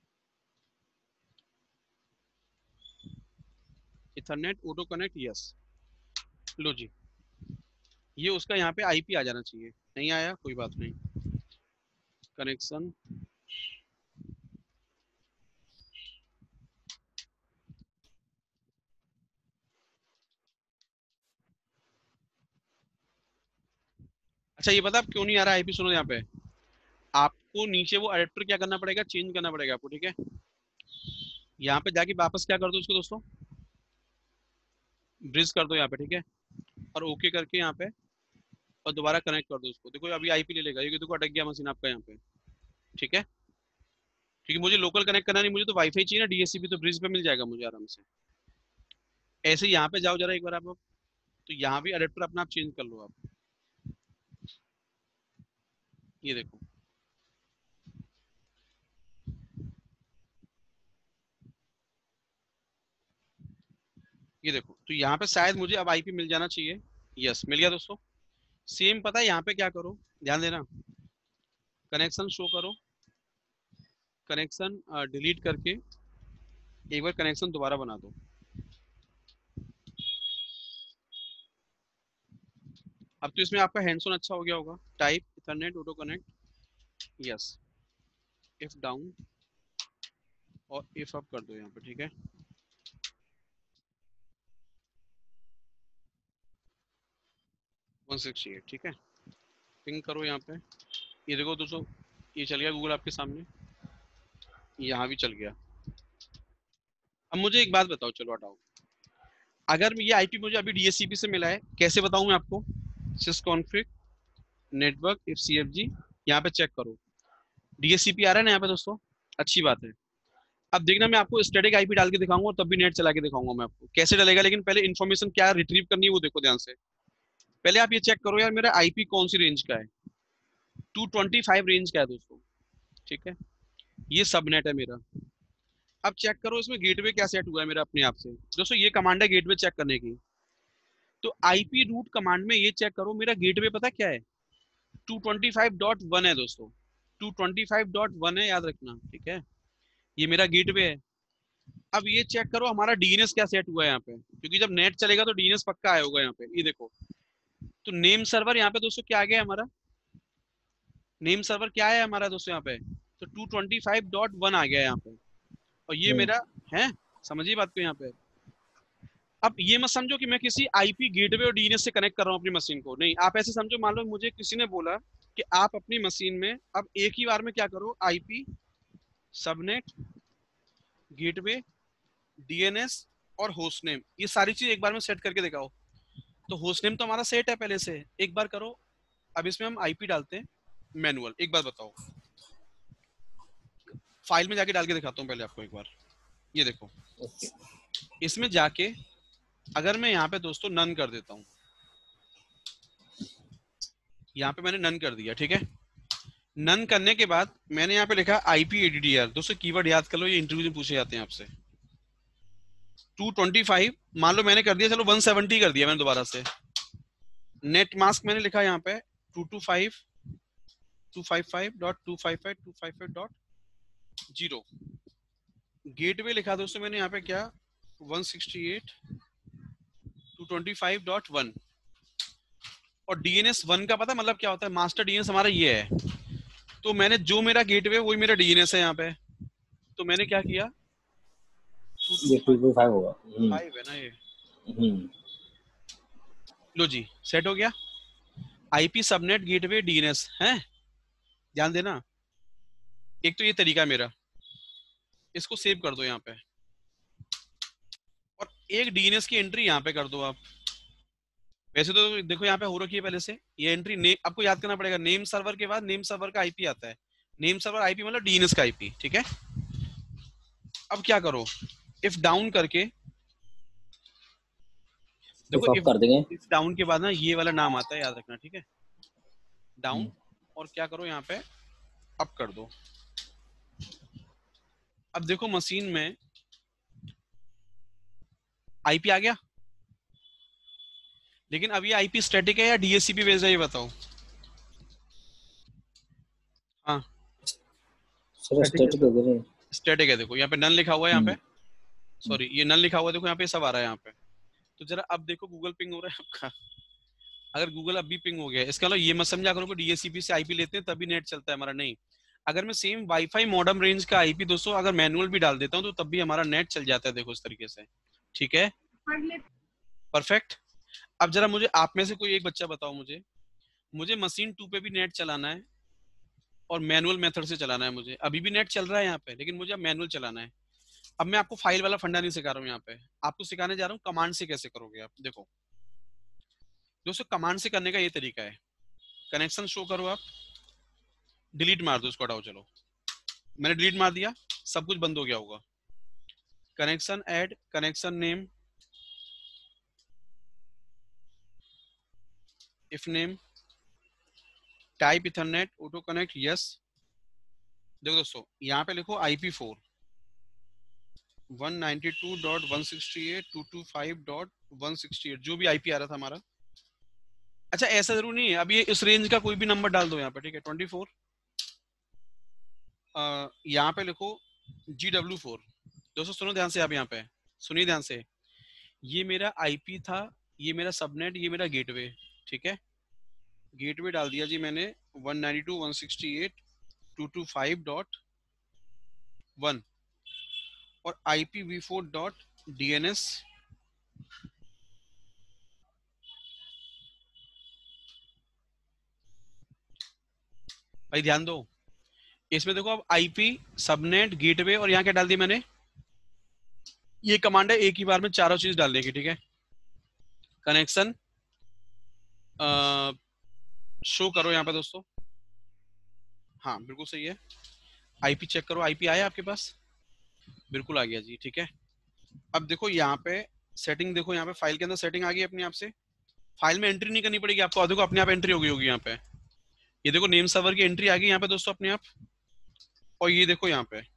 ethernet auto connect yes. लो जी, ये उसका यहाँ पे आईपी आ जाना चाहिए, नहीं आया कोई बात नहीं, कनेक्शन अच्छा ये बता क्यों नहीं आ रहा आईपी, सुनो यहाँ पे आपको नीचे वो अडेप्टर क्या करना पड़ेगा, चेंज करना पड़ेगा आपको, ठीक है। यहाँ पे जाके वापस क्या कर दो इसको दोस्तों, ब्रिज कर दो यहाँ पे, ठीक है, और ओके करके यहाँ पे, और दोबारा कनेक्ट कर दो उसको। देखो अभी आईपी ले लेगा, ये देखो अटक गया मशीन आपका यहाँ पे, ठीक है। क्योंकि मुझे लोकल कनेक्ट करना नहीं, मुझे तो वाईफाई चाहिए ना, डीएससीपी तो ब्रिज पे मिल जाएगा मुझे आराम से। ऐसे ही यहाँ पे जाओ जरा एक बार आप, तो यहाँ भी अडेप्टर अपना आप चेंज कर लो आप, ये देखो ये देखो, तो यहाँ पे शायद मुझे अब आईपी मिल जाना चाहिए, यस मिल गया दोस्तों। सेम पता है यहाँ पे क्या करो, ध्यान देना, कनेक्शन शो करो, कनेक्शन डिलीट करके एक बार कनेक्शन दोबारा बना दो। अब तो इसमें आपका हैंड्स ऑन अच्छा हो गया होगा, type ethernet auto connect yes, if down और इफ अप कर दो यहाँ पे, ठीक है। ठीक है, पिंग करो यहाँ पे, ये देखो दोस्तों ये चल गया गूगल आपके सामने, यहाँ भी चल गया। अब मुझे एक बात बताओ, चलो हटाओ, अगर ये आईपी मुझे अभी डीएससीपी से मिला है, कैसे बताऊं मैं आपको, सिस्कॉन्फिग नेटवर्क इफ CFG, यहाँ पे चेक करो DHCP आ रहा है ना यहाँ पे दोस्तों, अच्छी बात है। अब देखना मैं आपको स्टैटिक आईपी डाल के दिखाऊंगा और तब भी नेट चला के दिखाऊंगा मैं आपको कैसे डलेगा, लेकिन पहले इन्फॉर्मेशन क्या रिट्रीव करनी है वो देखो ध्यान से। पहले आप ये चेक करो यार मेरा आईपी कौन सी रेंज का है, 225 रेंज का है दोस्तों, ठीक है, ये सबनेट है मेरा। अब चेक करो इसमें गेटवे क्या सेट हुआ है मेरा अपने आप से। दोस्तों ये कमांड है गेटवे चेक करने की, तो आईपी रूट कमांड में ये चेक करो मेरा गेटवे पता क्या है, 225.1 है दोस्तों, 225.1 है, याद रखना, ठीक है, ये मेरा गेटवे है। अब ये चेक करो हमारा डीएनएस क्या सेट हुआ है यहाँ पे, क्योंकि जब नेट चलेगा तो डीएनएस पक्का आया होगा यहाँ पे, ये देखो। तो नेम सर्वर यहाँ पे दोस्तों क्या आ गया हमारा, नेम सर्वर क्या है हमारा दोस्तों यहाँ पे, तो 225.1 आ गया यहाँ पे, और ये मेरा है, समझिए बात को यहाँ पे। अब ये मत समझो कि मैं किसी आईपी गेटवे और डीएनएस से कनेक्ट कर रहा हूँ अपनी मशीन को, नहीं, आप ऐसे समझो, मान लो मुझे किसी ने बोला कि आप अपनी मशीन में अब एक ही बार में क्या करो, आईपी, सबनेट, गेटवे, डीएनएस और होस्ट नेम, ये सारी चीज एक बार में सेट करके दिखाओ। तो होस्ट नेम तो हमारा सेट है पहले से, एक बार करो। अब इसमें हम आईपी डालते हैं मैनुअल, एक बार बताओ, फाइल में जाके डाल के दिखाता हूँ पहले आपको एक बार, ये देखो। इसमें जाके अगर मैं यहाँ पे दोस्तों नन कर देता हूँ, यहाँ पे मैंने नन कर दिया, ठीक है। नन करने के बाद मैंने यहाँ पे लिखा IPADDR, दोस्तों कीवर्ड याद कर लो, ये इंटरव्यू में पूछे जाते हैं आपसे। 225 मान लो मैंने कर दिया, चलो 170 कर दिया मैंने दोबारा से। नेट मास्क मैंने लिखा यहाँ पे 225 255.255.255.0। गेटवे लिखा दोस्तों मैंने यहाँ पे क्या 168.225.1, और डीएनएस 1 का पता मतलब क्या होता है, मास्टर डीएनएस हमारा ये है। तो मैंने जो मेरा गेटवे वही मेरा डीएनएस है यहाँ पे, तो मैंने क्या किया, ये 225 होगा, 5 है ना ये, लो जी सेट हो गया। आईपी सबनेट गेटवे डीएनएस है, ध्यान देना। एक तो ये तरीका है मेरा, इसको सेव कर दो यहाँ पे, और एक डीएनएस की एंट्री यहाँ पे कर दो आप। वैसे तो देखो यहाँ पे हो रखी है पहले से ये एंट्री, आपको याद करना पड़ेगा, नेम सर्वर के बाद नेम सर्वर का आईपी आता है, नेम सर्वर आईपी मतलब डीएनएस का आईपी, ठीक है। अब क्या करो, इफ डाउन करके देखो, इफ डाउन के बाद ना ये वाला नाम आता है, याद रखना, ठीक है, डाउन, और क्या करो यहाँ पे अप कर दो। अब देखो मशीन में आईपी आ गया, लेकिन अब ये आईपी स्टैटिक है या डीएचसीपी बेस्ड है ये बताओ। हाँ स्टैटिक है, देखो यहाँ पे नन लिखा हुआ है, यहाँ पे सॉरी ये नन लिखा हुआ है, देखो यहाँ पे सब आ रहा है यहाँ पे। तो जरा अब देखो गूगल पिंग हो रहा है आपका, अगर गूगल अब भी पिंग हो गया, इसका मतलब ये मत समझा करो कि डीएचसीपी से आईपी लेते हैं तभी नेट चलता है हमारा, नहीं। अगर मैं सेम वाईफाई मॉडेम रेंज का आईपी दोस्तों अगर मैनुअल भी डाल देता हूँ तो तब भी हमारा नेट चल जाता है, देखो इस तरीके से, ठीक है, परफेक्ट। अब जरा मुझे आप में से कोई एक बच्चा बताओ, मुझे मशीन 2 पे भी नेट चलाना है और मैनुअल मेथड से चलाना है, मुझे अभी भी नेट चल रहा है यहाँ पे, लेकिन मुझे अब मैनुअल चलाना है। अब मैं आपको फाइल वाला फंडा नहीं सिखा रहा हूँ, यहाँ पे आपको सिखाने जा रहा हूँ कमांड से कैसे करोगे आप। देखो दोस्तों कमांड से करने का ये तरीका है, कनेक्शन शो करो आप, डिलीट मार दो इसको, हटाओ, चलो मैंने डिलीट मार दिया, सब कुछ बंद हो गया होगा। Connection add, connection name, if name, type ethernet, auto connect, yes. देखो दोस्तों यहाँ पे लिखो IP4 192.168.225.168 जो भी आईपी आ रहा था हमारा। अच्छा ऐसा जरूर नहीं है, अब ये इस रेंज का कोई भी नंबर डाल दो यहाँ पे, ठीक है, 24। यहाँ पे लिखो GW4। दोस्तों सुनो ध्यान से, आप यहाँ पे सुनिए ध्यान से, ये मेरा आईपी था, ये मेरा सबनेट, ये मेरा गेटवे, ठीक है। गेटवे डाल दिया जी मैंने 192.168.225.1 और IPv4.DNS भाई ध्यान दो, इसमें देखो अब आईपी सबनेट गेटवे और यहाँ क्या डाल दिया मैंने, ये कमांड है एक ही बार में चारों चीज डालने की, ठीक है। कनेक्शन शो करो यहाँ पे दोस्तों। हाँ बिल्कुल सही है। आईपी चेक करो, आईपी आया आपके पास? बिल्कुल आ गया जी, ठीक है। अब देखो यहाँ पे सेटिंग, देखो यहाँ पे फाइल के अंदर सेटिंग आ गई अपने आप से। फाइल में एंट्री नहीं करनी पड़ेगी आपको, देखो अपने आप एंट्री हो गई होगी यहाँ पे। ये देखो नेम सर्वर की एंट्री आ गई यहाँ पे दोस्तों अपने आप। और ये देखो यहाँ पे,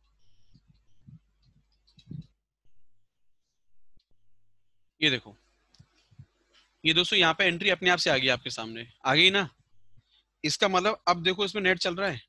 ये देखो, ये दोस्तों यहाँ पे एंट्री अपने आप से आ गई आपके सामने, आ गई ना। इसका मतलब अब देखो इसमें नेट चल रहा है।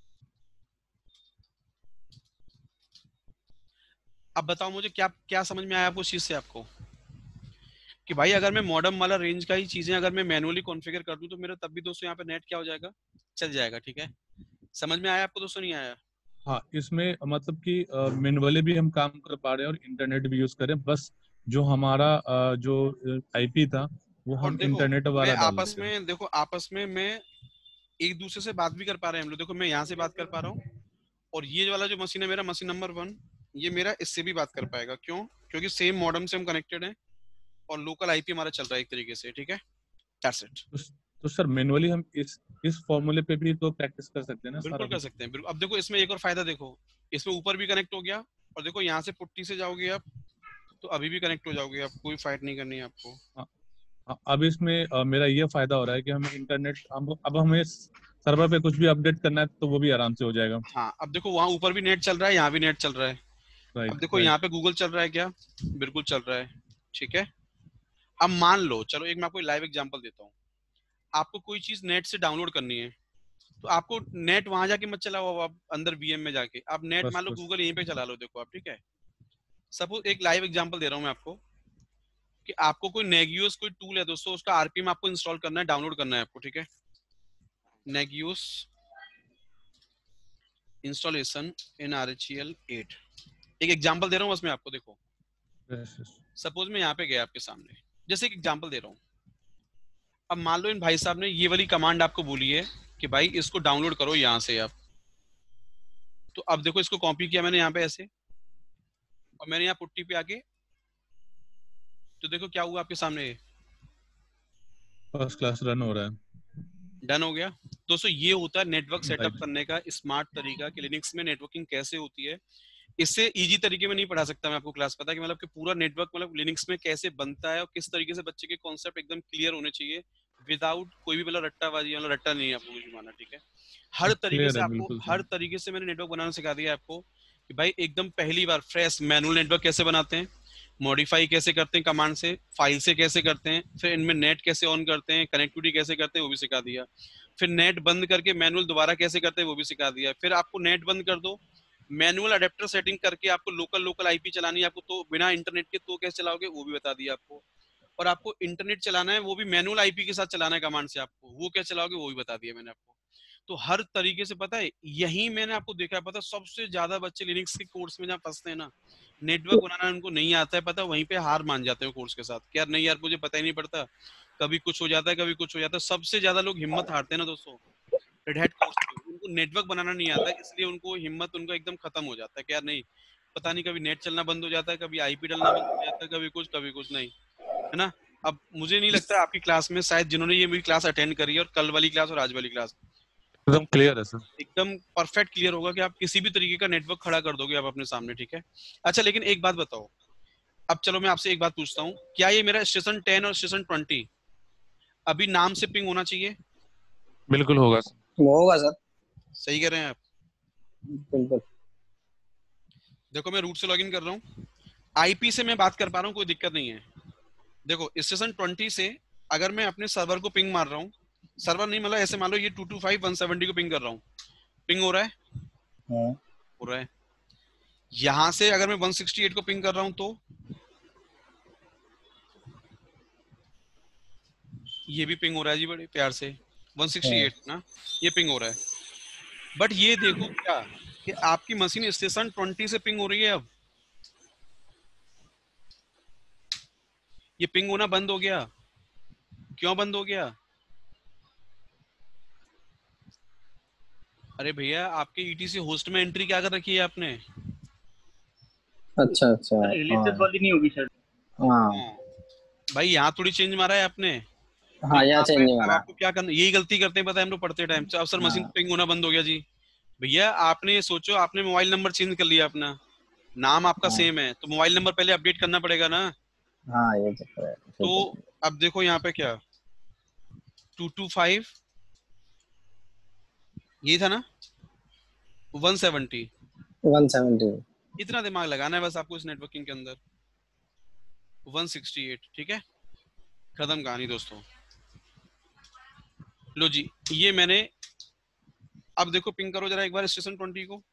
अब बताओ मुझे क्या क्या समझ में आया आपको इस चीज से आपको, कि भाई अगर मैं मॉडर्न वाला रेंज का ही चीजें अगर मैं मैनुअली कॉन्फ़िगर कर दूं तो मेरा तब भी दोस्तों यहाँ पे नेट क्या हो जाएगा, चल जाएगा, ठीक है। समझ में आया आपको दोस्तों, नहीं आया? हाँ, इसमें मतलब कि मैनुअली भी हम काम कर पा रहे हैं और इंटरनेट भी यूज करें, बस जो हमारा जो आईपी था वो हम इंटरनेट वाला डाल आपस में देखो, आपस में मैं एक दूसरे से बात भी कर पा रहे हैं हम लोग। देखो मैं यहाँ से बात कर पा रहा हूँ, और ये वाला जो मशीन है मेरा, मशीन नंबर 1, ये मेरा इससे भी बात कर पाएगा। क्यों? क्योंकि सेम मॉडेम से हम कनेक्टेड हैं और लोकल आईपी हमारा चल रहा है एक तरीके से, ठीक है। That's it. तो सर मैनुअली हम इस फॉर्मूले पे भी तो प्रैक्टिस कर सकते हैं ना? बिल्कुल कर सकते हैं, बिल्कुल। अब देखो इसमें एक और फायदा देखो, इसमें ऊपर भी कनेक्ट हो गया, और देखो यहाँ से पुट्टी से जाओगे आप तो अभी भी कनेक्ट हो जाओगे आप, कोई फाइट नहीं करनी है आपको। अब इसमें मेरा ये फायदा हो रहा है कि हमें इंटरनेट, अब हमें सर्वर पे कुछ भी अपडेट करना है तो वो भी आराम से हो जाएगा। हाँ, अब देखो वहाँ ऊपर भी नेट चल रहा है, यहाँ भी नेट चल रहा है। अब देखो यहाँ पे गूगल चल रहा है क्या? बिल्कुल चल रहा है, ठीक है। अब मान लो, चलो एक मैं आपको लाइव एग्जांपल देता हूँ। आपको कोई चीज नेट से डाउनलोड करनी है तो आपको नेट वहां जाके मत चलाओ, आप अंदर वीएम में जाके आप नेट मान लो गूगल यहीं पे चला लो, देखो आप, ठीक है। सपोज एक लाइव एग्जांपल दे रहा हूँ मैं आपको, कि आपको कोई नेगियोस कोई टूल है दोस्तों, उसका आरपीएम आपको इंस्टॉल करना है, डाउनलोड करना है आपको, ठीक है। नेगियोस इंस्टॉलेशन इन RHEL 8, एक एग्जांपल दे रहा हूँ बस मैं आपको, देखो। सपोज मैं यहाँ पे गया आपके सामने, जैसे एक एग्जांपल दे रहा हूँ। अब मान लो इन भाई साहब ने ये वाली कमांड आपको बोली है कि भाई इसको डाउनलोड करो यहाँ से आप। तो अब देखो इसको कॉपी किया मैंने यहाँ पे ऐसे, और मैंने यहाँ पुट्टी पे आके, तो देखो क्या हुआ आपके सामने, फर्स्ट क्लास रन हो रहा है, डन हो गया। दोस्तों ये होता है नेटवर्क सेटअप करने का स्मार्ट तरीका, कि लिनक्स में नेटवर्किंग कैसे होती है। इससे इजी तरीके में नहीं पढ़ा सकता मैं आपको क्लास, पता है कि मतलब कि पूरा नेटवर्क मतलब लिनक्स में कैसे बनता है और किस तरीके से बच्चे के कॉन्सेप्ट एकदम क्लियर होने चाहिए, विदाउट कोई भी मतलब रट्टाबाजी, मतलब रट्टा नहीं है आपको कुछ माना, ठीक है। हर तरीके से आपको, हर तरीके से मैंने नेटवर्क बनाना सिखा दिया आपको, कि भाई एकदम पहली बार फ्रेश मैनुअल नेटवर्क कैसे बनाते हैं, मॉडिफाई कैसे करते हैं कमांड से, फाइल से कैसे करते हैं, फिर इनमें नेट कैसे ऑन करते हैं, कनेक्टिविटी कैसे करते हैं वो भी सिखा दिया। फिर नेट बंद करके मैनुअल दोबारा कैसे करते हैं वो भी सिखा दिया। फिर आपको नेट बंद कर दो, मैनुअल अडेप्टर सेटिंग करके आपको लोकल आईपी चलानी है आपको, तो बिना इंटरनेट के तो कैसे चलाओगे वो भी बता दिया आपको। और आपको इंटरनेट चलाना है वो भी मैनुअल आईपी के साथ चलाना है कमांड से आपको, वो क्या चलाओगे वो भी बता दिया मैंने आपको। तो हर तरीके से पता है, यही मैंने आपको देखा है, पता सबसे ज्यादा बच्चे लिनक्स के कोर्स में जहाँ फंसते हैं ना, नेटवर्क बनाना उनको नहीं आता है, पता वहीं पे हार मान जाते हैं कोर्स के साथ, कि यार नहीं यार मुझे पता ही नहीं पड़ता, कभी कुछ हो जाता है कभी कुछ हो जाता है। सबसे ज्यादा लोग हिम्मत हारते हैं ना दोस्तों रेड हैट कोर्स में, उनको नेटवर्क बनाना नहीं आता है, इसलिए उनको हिम्मत उनका एकदम खत्म हो जाता है कि यार नहीं, पता नहीं कभी नेट चलना बंद हो जाता है, कभी आईपी डलना बंद हो जाता है, कभी कुछ नहीं, है ना। अब मुझे नहीं लगता आपकी क्लास में शायद जिन्होंने ये मेरी क्लास अटेंड करी है, और कल वाली क्लास और आज वाली क्लास, एकदम क्लियर है सर, एकदम परफेक्ट क्लियर होगा कि आप किसी भी तरीके का नेटवर्क खड़ा कर दोगे आप अपने सामने, ठीक है। अच्छा लेकिन एक बात बताओ, अब चलो मैं आपसे एक बात पूछता हूँ, क्या ये मेरा स्टेशन 10 और स्टेशन 20 अभी नाम से पिंग होना चाहिए? बिल्कुल होगा सर। सही कह रहे हैं आप? बिल्कुल। देखो मैं रूट से लॉगिन कर रहा हूँ, आईपी से मैं बात कर पा रहा हूँ, कोई दिक्कत नहीं है। देखो स्टेशन 20 से अगर मैं अपने सर्वर को पिंग मार रहा हूँ, सर्वर नहीं मतलब ऐसे मान लो ये 225.170 को पिंग कर रहा हूँ, पिंग हो रहा है? हो रहा है। यहां से अगर मैं 168 को पिंग कर रहा हूं तो ये भी पिंग हो रहा है जी, बड़े प्यार से 168 ना, ये पिंग हो रहा है। बट ये देखो क्या कि आपकी मशीन स्टेशन 20 से पिंग हो रही है, अब ये पिंग होना बंद हो गया। क्यों बंद हो गया? अरे भैया आपके ईटीसी होस्ट में एंट्री क्या कर रखी है आपने? अच्छा रिलेटेड वाली नहीं होगी सर। हाँ भाई यहाँ थोड़ी चेंज मारा है आपने, हाँ यहाँ चेंज नहीं अब मारा। आपको क्या करना, यही गलती करते हैं पता है हम लोग पढ़ते टाइम। अब सर मशीन हाँ पिंग होना बंद हो गया जी। भैया आपने ये सोचो, आपने मोबाइल नंबर चेंज कर लिया अपना, नाम आपका हाँ सेम है, तो मोबाइल नंबर पहले अपडेट करना पड़ेगा ना। हाँ, ये चक्कर है, तो ठीक है। अब देखो यहाँ पे क्या 225 ये था ना 170, 170। इतना दिमाग लगाना है बस आपको इस नेटवर्किंग के अंदर। 168 ठीक है, खत्म कहानी दोस्तों। लो जी, ये मैंने, अब देखो पिंग करो जरा एक बार स्टेशन 20 को।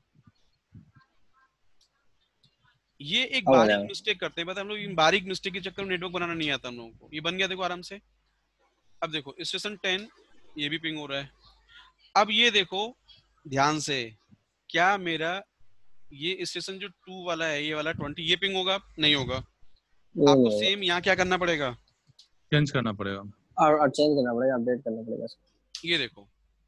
ये एक अब हो बारीक जाएगा। मिस्टेक करते हैं, पता है हम लोग, इन बारीक मिस्टेक के चक्कर में नेटवर्क बनाना नहीं आता हम लोगों को। ये बन गया देखो आराम से। अब देखो स्टेशन 10 ये भी पिंग हो रहा है। अब ये देखो ध्यान से, क्या मेरा ये स्टेशन जो 2 वाला है, ये वाला 20, ये पिंग होगा? नहीं होगा। ये आपको नहीं होगा। सेम यहाँ क्या करना पड़ेगा, चेंज करना पड़ेगा। और चेंज करना पड़ेगा, अपडेट करना पड़ेगा। ये देखो।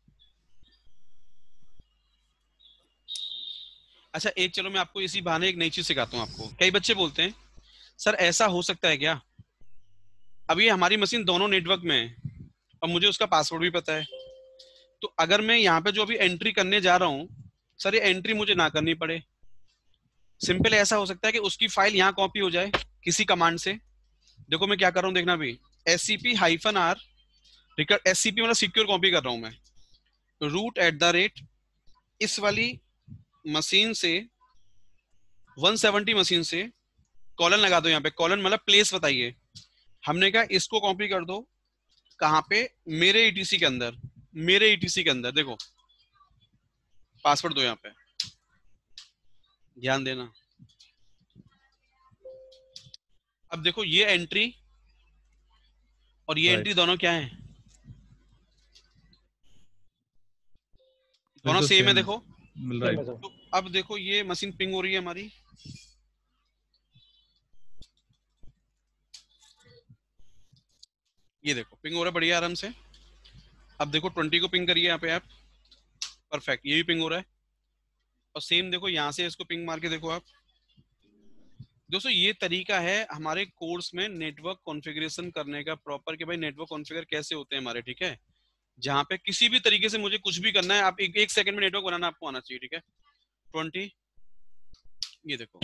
अच्छा एक, चलो मैं आपको इसी बहाने एक नई चीज सिखाता हूँ आपको। कई बच्चे बोलते हैं सर ऐसा हो सकता है क्या, अब ये हमारी मशीन दोनों नेटवर्क में है और मुझे उसका पासवर्ड भी पता है, तो अगर मैं यहाँ पे जो अभी एंट्री करने जा रहा हूँ सर, ये एंट्री मुझे ना करनी पड़े। सिंपल ऐसा हो सकता है कि उसकी फाइल यहाँ कॉपी हो जाए किसी कमांड से। देखो मैं क्या कर रहा हूँ, देखना भी, SCP-R, SCP मतलब सिक्योर कॉपी कर रहा हूँ मैं, root@, इस वाली मशीन से 170 मशीन से कॉलन लगा दो। यहाँ पे कॉलन मतलब प्लेस बताइए। हमने कहा इसको कॉपी कर दो कहाँ पे, मेरे ETC के अंदर, मेरे ETC के अंदर। देखो पासवर्ड दो यहाँ पे, ध्यान देना। अब देखो ये एंट्री और ये एंट्री दोनों क्या है, दोनों तो सेम है। सेम देखो मिल रहा है। तो अब देखो ये मशीन पिंग हो रही है हमारी, ये देखो पिंग हो रहा है बढ़िया आराम से। अब देखो 20 को पिंग करिए यहाँ पे आप, परफेक्ट, ये भी पिंग हो रहा है। और सेम देखो यहाँ से इसको पिंग मार के देखो आप। दोस्तों ये तरीका है हमारे कोर्स में नेटवर्क कॉन्फ़िगरेशन करने का प्रॉपर, कि भाई नेटवर्क कॉन्फ़िगर कैसे होते हैं हमारे, ठीक है। जहाँ पे किसी भी तरीके से मुझे कुछ भी करना है, आप एक सेकंड में नेटवर्क बनाना आपको आना चाहिए, ठीक है। 20 ये देखो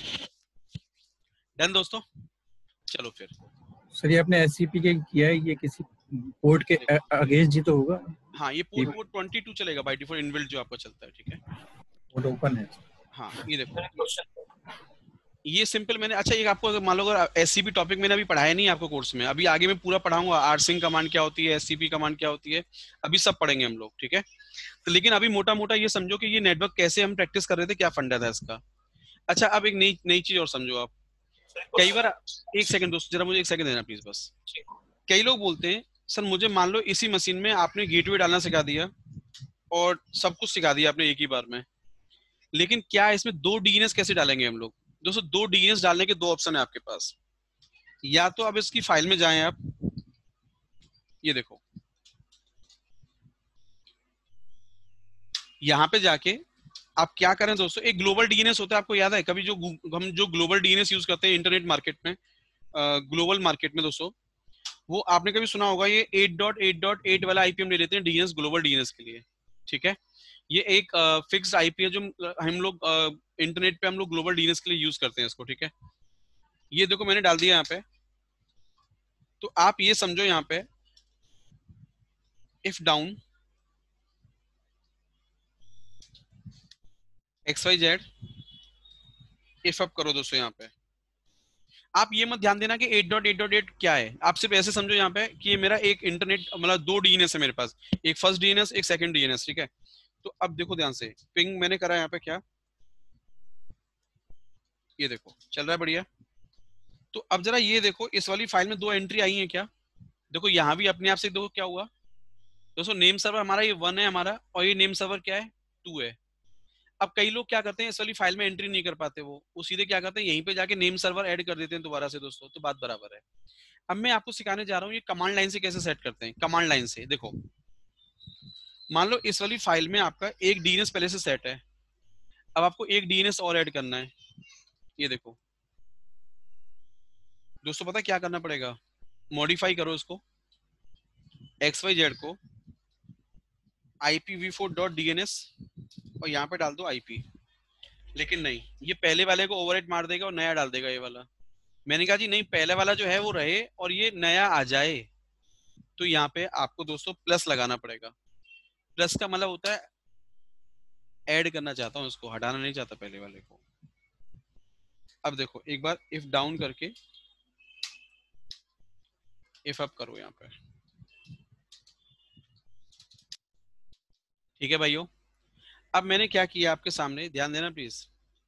डन दोस्तों। चलो फिर सर ये आपने एससीपी के किया है, ये किसी पोर्ट के अगेंस्ट जी तो होगा? हाँ ये पोर्ट 22 चलेगा बाय डिफॉल्ट, इनबिल्ट जो आपका चलता है, ठीक है। पोर्ट ओपन है। हाँ ये देखो, ये सिंपल मैंने, अच्छा एक आपको मान लो अगर SCP टॉपिक मैंने अभी पढ़ाया नहीं आपको कोर्स में, अभी आगे मैं पूरा पढ़ाऊंगा, आरसिंग कमांड क्या होती है, SCP कमांड क्या होती है, अभी सब पढ़ेंगे हम लोग, ठीक है। तो लेकिन अभी मोटा मोटा ये समझो कि ये नेटवर्क कैसे हम प्रैक्टिस कर रहे थे, क्या फंडा था इसका। अच्छा अब एक नई चीज और समझो आप। कई बार, एक सेकंड दोस्त जरा मुझे एक सेकंड देना प्लीज बस। कई लोग बोलते हैं सर मुझे मान लो इसी मशीन में आपने गेटवे डालना सिखा दिया और सब कुछ सिखा दिया आपने एक ही बार में, लेकिन क्या इसमें 2 DNS कैसे डालेंगे हम लोग। दोस्तों 2 DNS डालने के 2 ऑप्शन है आपके पास। या तो अब इसकी फाइल में जाएं आप, ये देखो यहां पे जाके आप क्या करें दोस्तों, एक ग्लोबल DNS होता है, आपको याद है कभी जो हम जो ग्लोबल DNS यूज करते हैं इंटरनेट मार्केट में, ग्लोबल मार्केट में दोस्तों, वो आपने कभी सुना होगा, ये 8.8.8 वाला IP हम ले लेते हैं DNS, ग्लोबल DNS के लिए, ठीक है। ये एक फिक्स्ड IP है जो हम लोग इंटरनेट पे हम लोग ग्लोबल DNS के लिए यूज करते हैं इसको, ठीक है। ये देखो मैंने डाल दिया यहाँ पे, तो आप ये समझो यहाँ पे if down XYZ, if up करो दोस्तों। यहाँ पे आप ये मत ध्यान देना कि 8.8.8 क्या है, आप सिर्फ ऐसे समझो यहाँ पे कि ये मेरा एक इंटरनेट मतलब 2 DNS है मेरे पास, एक फर्स्ट DNS एक सेकंड DNS, ठीक है। तो अब देखो ध्यान से, पिंग मैंने करा यहाँ पे क्या, ये देखो चल रहा है बढ़िया। तो अब जरा ये देखो इस वाली फाइल में 2 एंट्री आई है क्या, देखो यहाँ भी अपने आप से देखो क्या हुआ दोस्तों। नेम सर्वर हमारा ये 1 है हमारा, और ये नेम सर्वर क्या है 2 है। अब कई लोग क्या करते हैं इस वाली फाइल में एंट्री नहीं कर पाते, वो सीधे क्या करते हैं यहीं पे जाके नेम सर्वर ऐड कर देते हैं दोबारा से दोस्तों, तो बात बराबर है। अब मैं आपको सिखाने जा रहा हूँ ये कमांड लाइन से कैसे सेट करते हैं। कमांड लाइन से देखो, मान लो इस वाली फाइल में आपका एक DNS पहले से सेट है, अब आपको एक DNS और ऐड करना है। ये देखो दोस्तों पता क्या करना पड़ेगा, मॉडिफाई करो इसको, XYZ को IPv4.DNS और यहाँ पे डाल दो IP। लेकिन नहीं, ये पहले वाले को ओवरराइट मार देगा और नया डाल देगा ये वाला। मैंने कहा जी नहीं, पहले वाला जो है वो रहे और ये नया आ जाए। तो यहाँ पे आपको दोस्तों प्लस लगाना पड़ेगा। प्लस का मतलब होता है ऐड करना चाहता हूँ इसको, हटाना नहीं चाहता पहले वाले को। अब देखो एक बार इफ डाउन करके इफ अप करो यहाँ पे, ठीक है भाइयों। अब मैंने क्या किया आपके सामने, ध्यान देना प्लीज।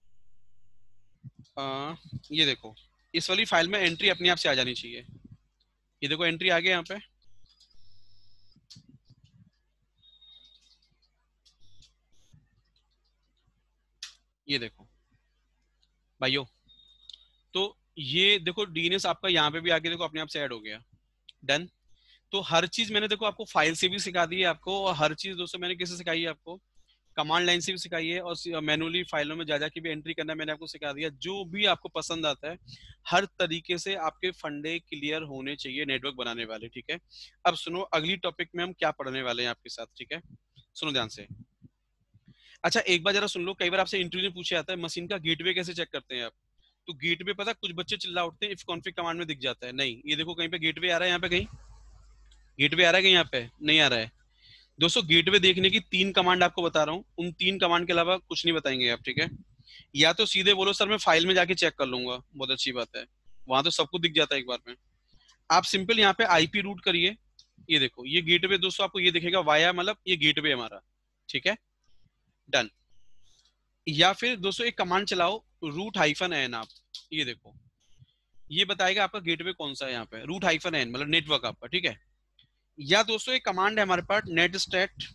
ये देखो इस वाली फाइल में एंट्री अपने आप से आ जानी चाहिए। ये देखो एंट्री आ गया यहाँ पे। ये देखो भाइयों, तो ये देखो डीएनएस आपका यहाँ पे भी आके देखो अपने आप से ऐड हो गया। डन। तो हर चीज मैंने देखो आपको फाइल से भी सिखा दी है आपको, और हर चीज दोस्तों मैंने किससे सिखाई है आपको, कमांड लाइन से भी सिखाई है, और मैनुअली फाइलों में जा के भी एंट्री करना मैंने आपको सिखा दिया। जो भी आपको पसंद आता है हर तरीके से आपके फंडे क्लियर होने चाहिए नेटवर्क बनाने वाले, ठीक है। अब सुनो अगली टॉपिक में हम क्या पढ़ने वाले हैं आपके साथ, ठीक है। सुनो ध्यान से। अच्छा एक बार जरा सुन लो, कई बार आपसे इंटरव्यू में पूछा जाता है मशीन का गेटवे कैसे चेक करते हैं आप। तो गेटवे पता, कुछ बच्चे चिल्ला उठते हैं इफ कॉन्फिग कमांड में दिख जाता है। नहीं, ये देखो कहीं पे गेटवे आ रहा है, यहाँ पे कहीं गेटवे आ रहा है, कहीं यहाँ पे नहीं आ रहा है। दोस्तों गेटवे देखने की 3 कमांड आपको बता रहा हूँ, उन 3 कमांड के अलावा कुछ नहीं बताएंगे आप, ठीक है। या तो सीधे बोलो सर मैं फाइल में जाके चेक कर लूंगा, बहुत अच्छी बात है, वहां तो सब कुछ दिख जाता है एक बार में। आप सिंपल यहाँ पे आईपी रूट करिए। ये देखो ये गेटवे दोस्तों आपको ये दिखेगा वाया, मतलब ये गेटवे हमारा, ठीक है। डन। या फिर दोस्तों एक कमांड चलाओ root-n। आप ये देखो ये बताएगा आपका गेटवे कौन सा है, यहाँ पे root-n मतलब नेटवर्क आपका, ठीक है। या दोस्तों एक कमांड है हमारे पास netstat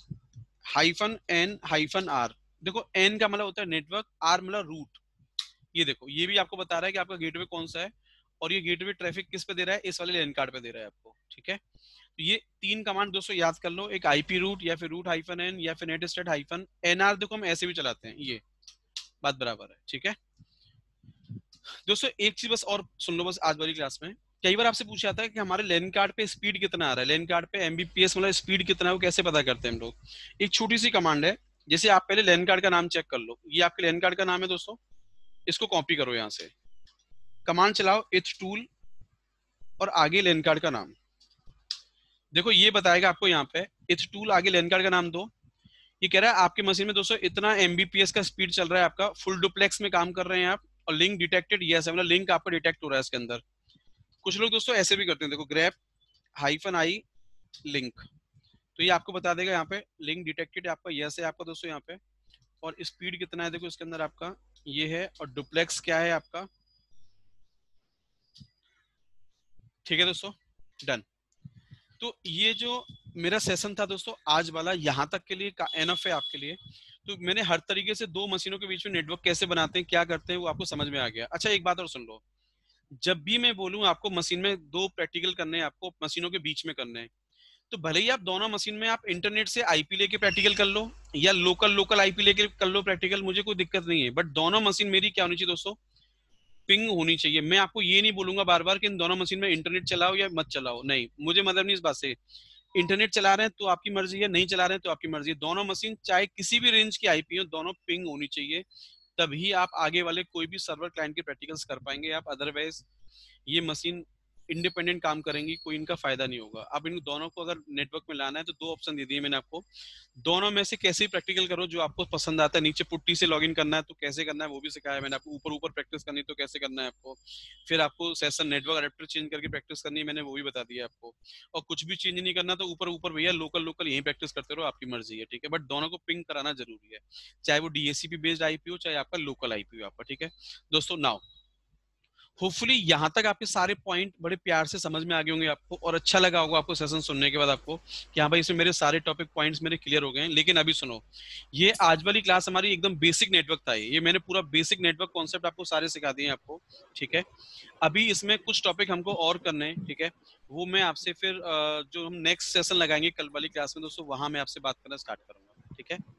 -n-r। देखो n का मतलब होता है नेटवर्क, r मतलब रूट। ये देखो ये भी आपको बता रहा है कि आपका गेटवे कौन सा है, और ये गेटवे ट्रैफिक किस पे दे रहा है, इस वाले लैन कार्ड पे दे रहा है आपको, ठीक है। तो ये 3 कमांड दोस्तों याद कर लो, एक IP रूट या फिर root-n या फिर netstat -nr। देखो हम ऐसे भी चलाते हैं, ये बात बराबर है, ठीक है। दोस्तों एक चीज बस और सुन लो बस, आज वाली क्लास में कई बार आपसे पूछा जाता है कि हमारे लैन कार्ड पे स्पीड कितना आ रहा है, लैन कार्ड पे एमबीपीएस मतलब स्पीड कितना है, वो कैसे पता करते हैं हम लोग। एक छोटी सी कमांड है, जैसे आप पहले लैन कार्ड का नाम चेक कर लो। ये आपके लैन कार्ड का नाम है दोस्तों, इसको कॉपी करो, यहाँ से कमांड चलाओ इथ टूल और आगे लैन कार्ड का नाम। देखो ये बताएगा आपको यहाँ पे इथ टूल आगे लैन कार्ड का नाम दो। ये कह रहा है आपकी मशीन में दोस्तों इतना एमबीपीएस का स्पीड चल रहा है आपका, फुल डुप्लेक्स में काम कर रहे हैं आप, और लिंक डिटेक्टेड यस है, मतलब लिंक आपका डिटेक्ट हो रहा है इसके अंदर। कुछ लोग दोस्तों ऐसे भी करते हैं, देखो ग्रैप -i लिंक, तो ये आपको बता देगा यहाँ पे लिंक डिटेक्टेड आपका यस है आपका दोस्तों यहाँ पे, और स्पीड कितना है देखो इसके अंदर आपका ये है, और डुप्लेक्स क्या है आपका, ठीक है दोस्तों। डन। तो ये जो मेरा सेशन था दोस्तों आज वाला, यहाँ तक के लिए एनफ है आपके लिए। तो मैंने हर तरीके से 2 मशीनों के बीच में नेटवर्क कैसे बनाते हैं, क्या करते हैं, वो आपको समझ में आ गया। अच्छा एक बात और सुन लो, जब भी मैं बोलूं आपको मशीन में 2 प्रैक्टिकल करने हैं, आपको मशीनों के बीच में करने हैं, तो भले ही आप दोनों मशीन में आप इंटरनेट से आईपी लेके प्रैक्टिकल कर लो या लोकल आईपी लेके कर लो प्रैक्टिकल, मुझे कोई दिक्कत नहीं है। बट दोनों मशीन मेरी क्या होनी चाहिए दोस्तों, पिंग होनी चाहिए। मैं आपको ये नहीं बोलूंगा बार बार कि इन दोनों मशीन में इंटरनेट चलाओ या मत चलाओ, नहीं, मुझे मतलब नहीं इस बात से। इंटरनेट चला रहे हैं तो आपकी मर्जी है, नहीं चला रहे हैं तो आपकी मर्जी है। दोनों मशीन चाहे किसी भी रेंज की आईपी हो, दोनों पिंग होनी चाहिए, तभी आप आगे वाले कोई भी सर्वर क्लाइंट के प्रैक्टिकल्स कर पाएंगे आप। अदरवाइज ये मशीन इंडिपेंडेंट काम करेंगी, कोई इनका फायदा नहीं होगा। अब इन दोनों को अगर नेटवर्क में लाना है तो 2 ऑप्शन दे दिए मैंने आपको, दोनों में से कैसे प्रैक्टिकल करो जो आपको पसंद आता है। नीचे पुट्टी से लॉगिन करना है तो कैसे करना है वो भी सिखाया मैंने आपको, ऊपर प्रैक्टिस करनी तो कैसे करना है आपको, फिर आपको सेशन नेटवर्क अडेप्टर चेंज करके प्रैक्टिस करनी है, मैंने वो भी बता दिया आपको। और कुछ भी चेंज नहीं करना तो ऊपर भैया लोकल यही प्रैक्टिस करते रहो, आपकी मर्जी है, ठीक है। बट दोनों को पिंग कराना जरूरी है, चाहे वो डीएससीपी बेस्ड आईपी हो चाहे आपका लोकल आईपी हो आपका, ठीक है दोस्तों। नाउ होपफुली यहाँ तक आपके सारे पॉइंट बड़े प्यार से समझ में आ गए होंगे आपको, और अच्छा लगा होगा आपको सेशन सुनने के बाद आपको कि हाँ भाई इसमें मेरे सारे टॉपिक पॉइंट्स मेरे क्लियर हो गए हैं। लेकिन अभी सुनो, ये आज वाली क्लास हमारी एकदम बेसिक नेटवर्क था, ये मैंने पूरा बेसिक नेटवर्क कॉन्सेप्ट आपको सारे सिखा दिए आपको, ठीक है। अभी इसमें कुछ टॉपिक हमको और करने हैं, ठीक है, वो मैं आपसे फिर जो हम नेक्स्ट सेशन लगाएंगे कल वाली क्लास में दोस्तों, वहां मैं आपसे बात करना स्टार्ट करूंगा, ठीक है।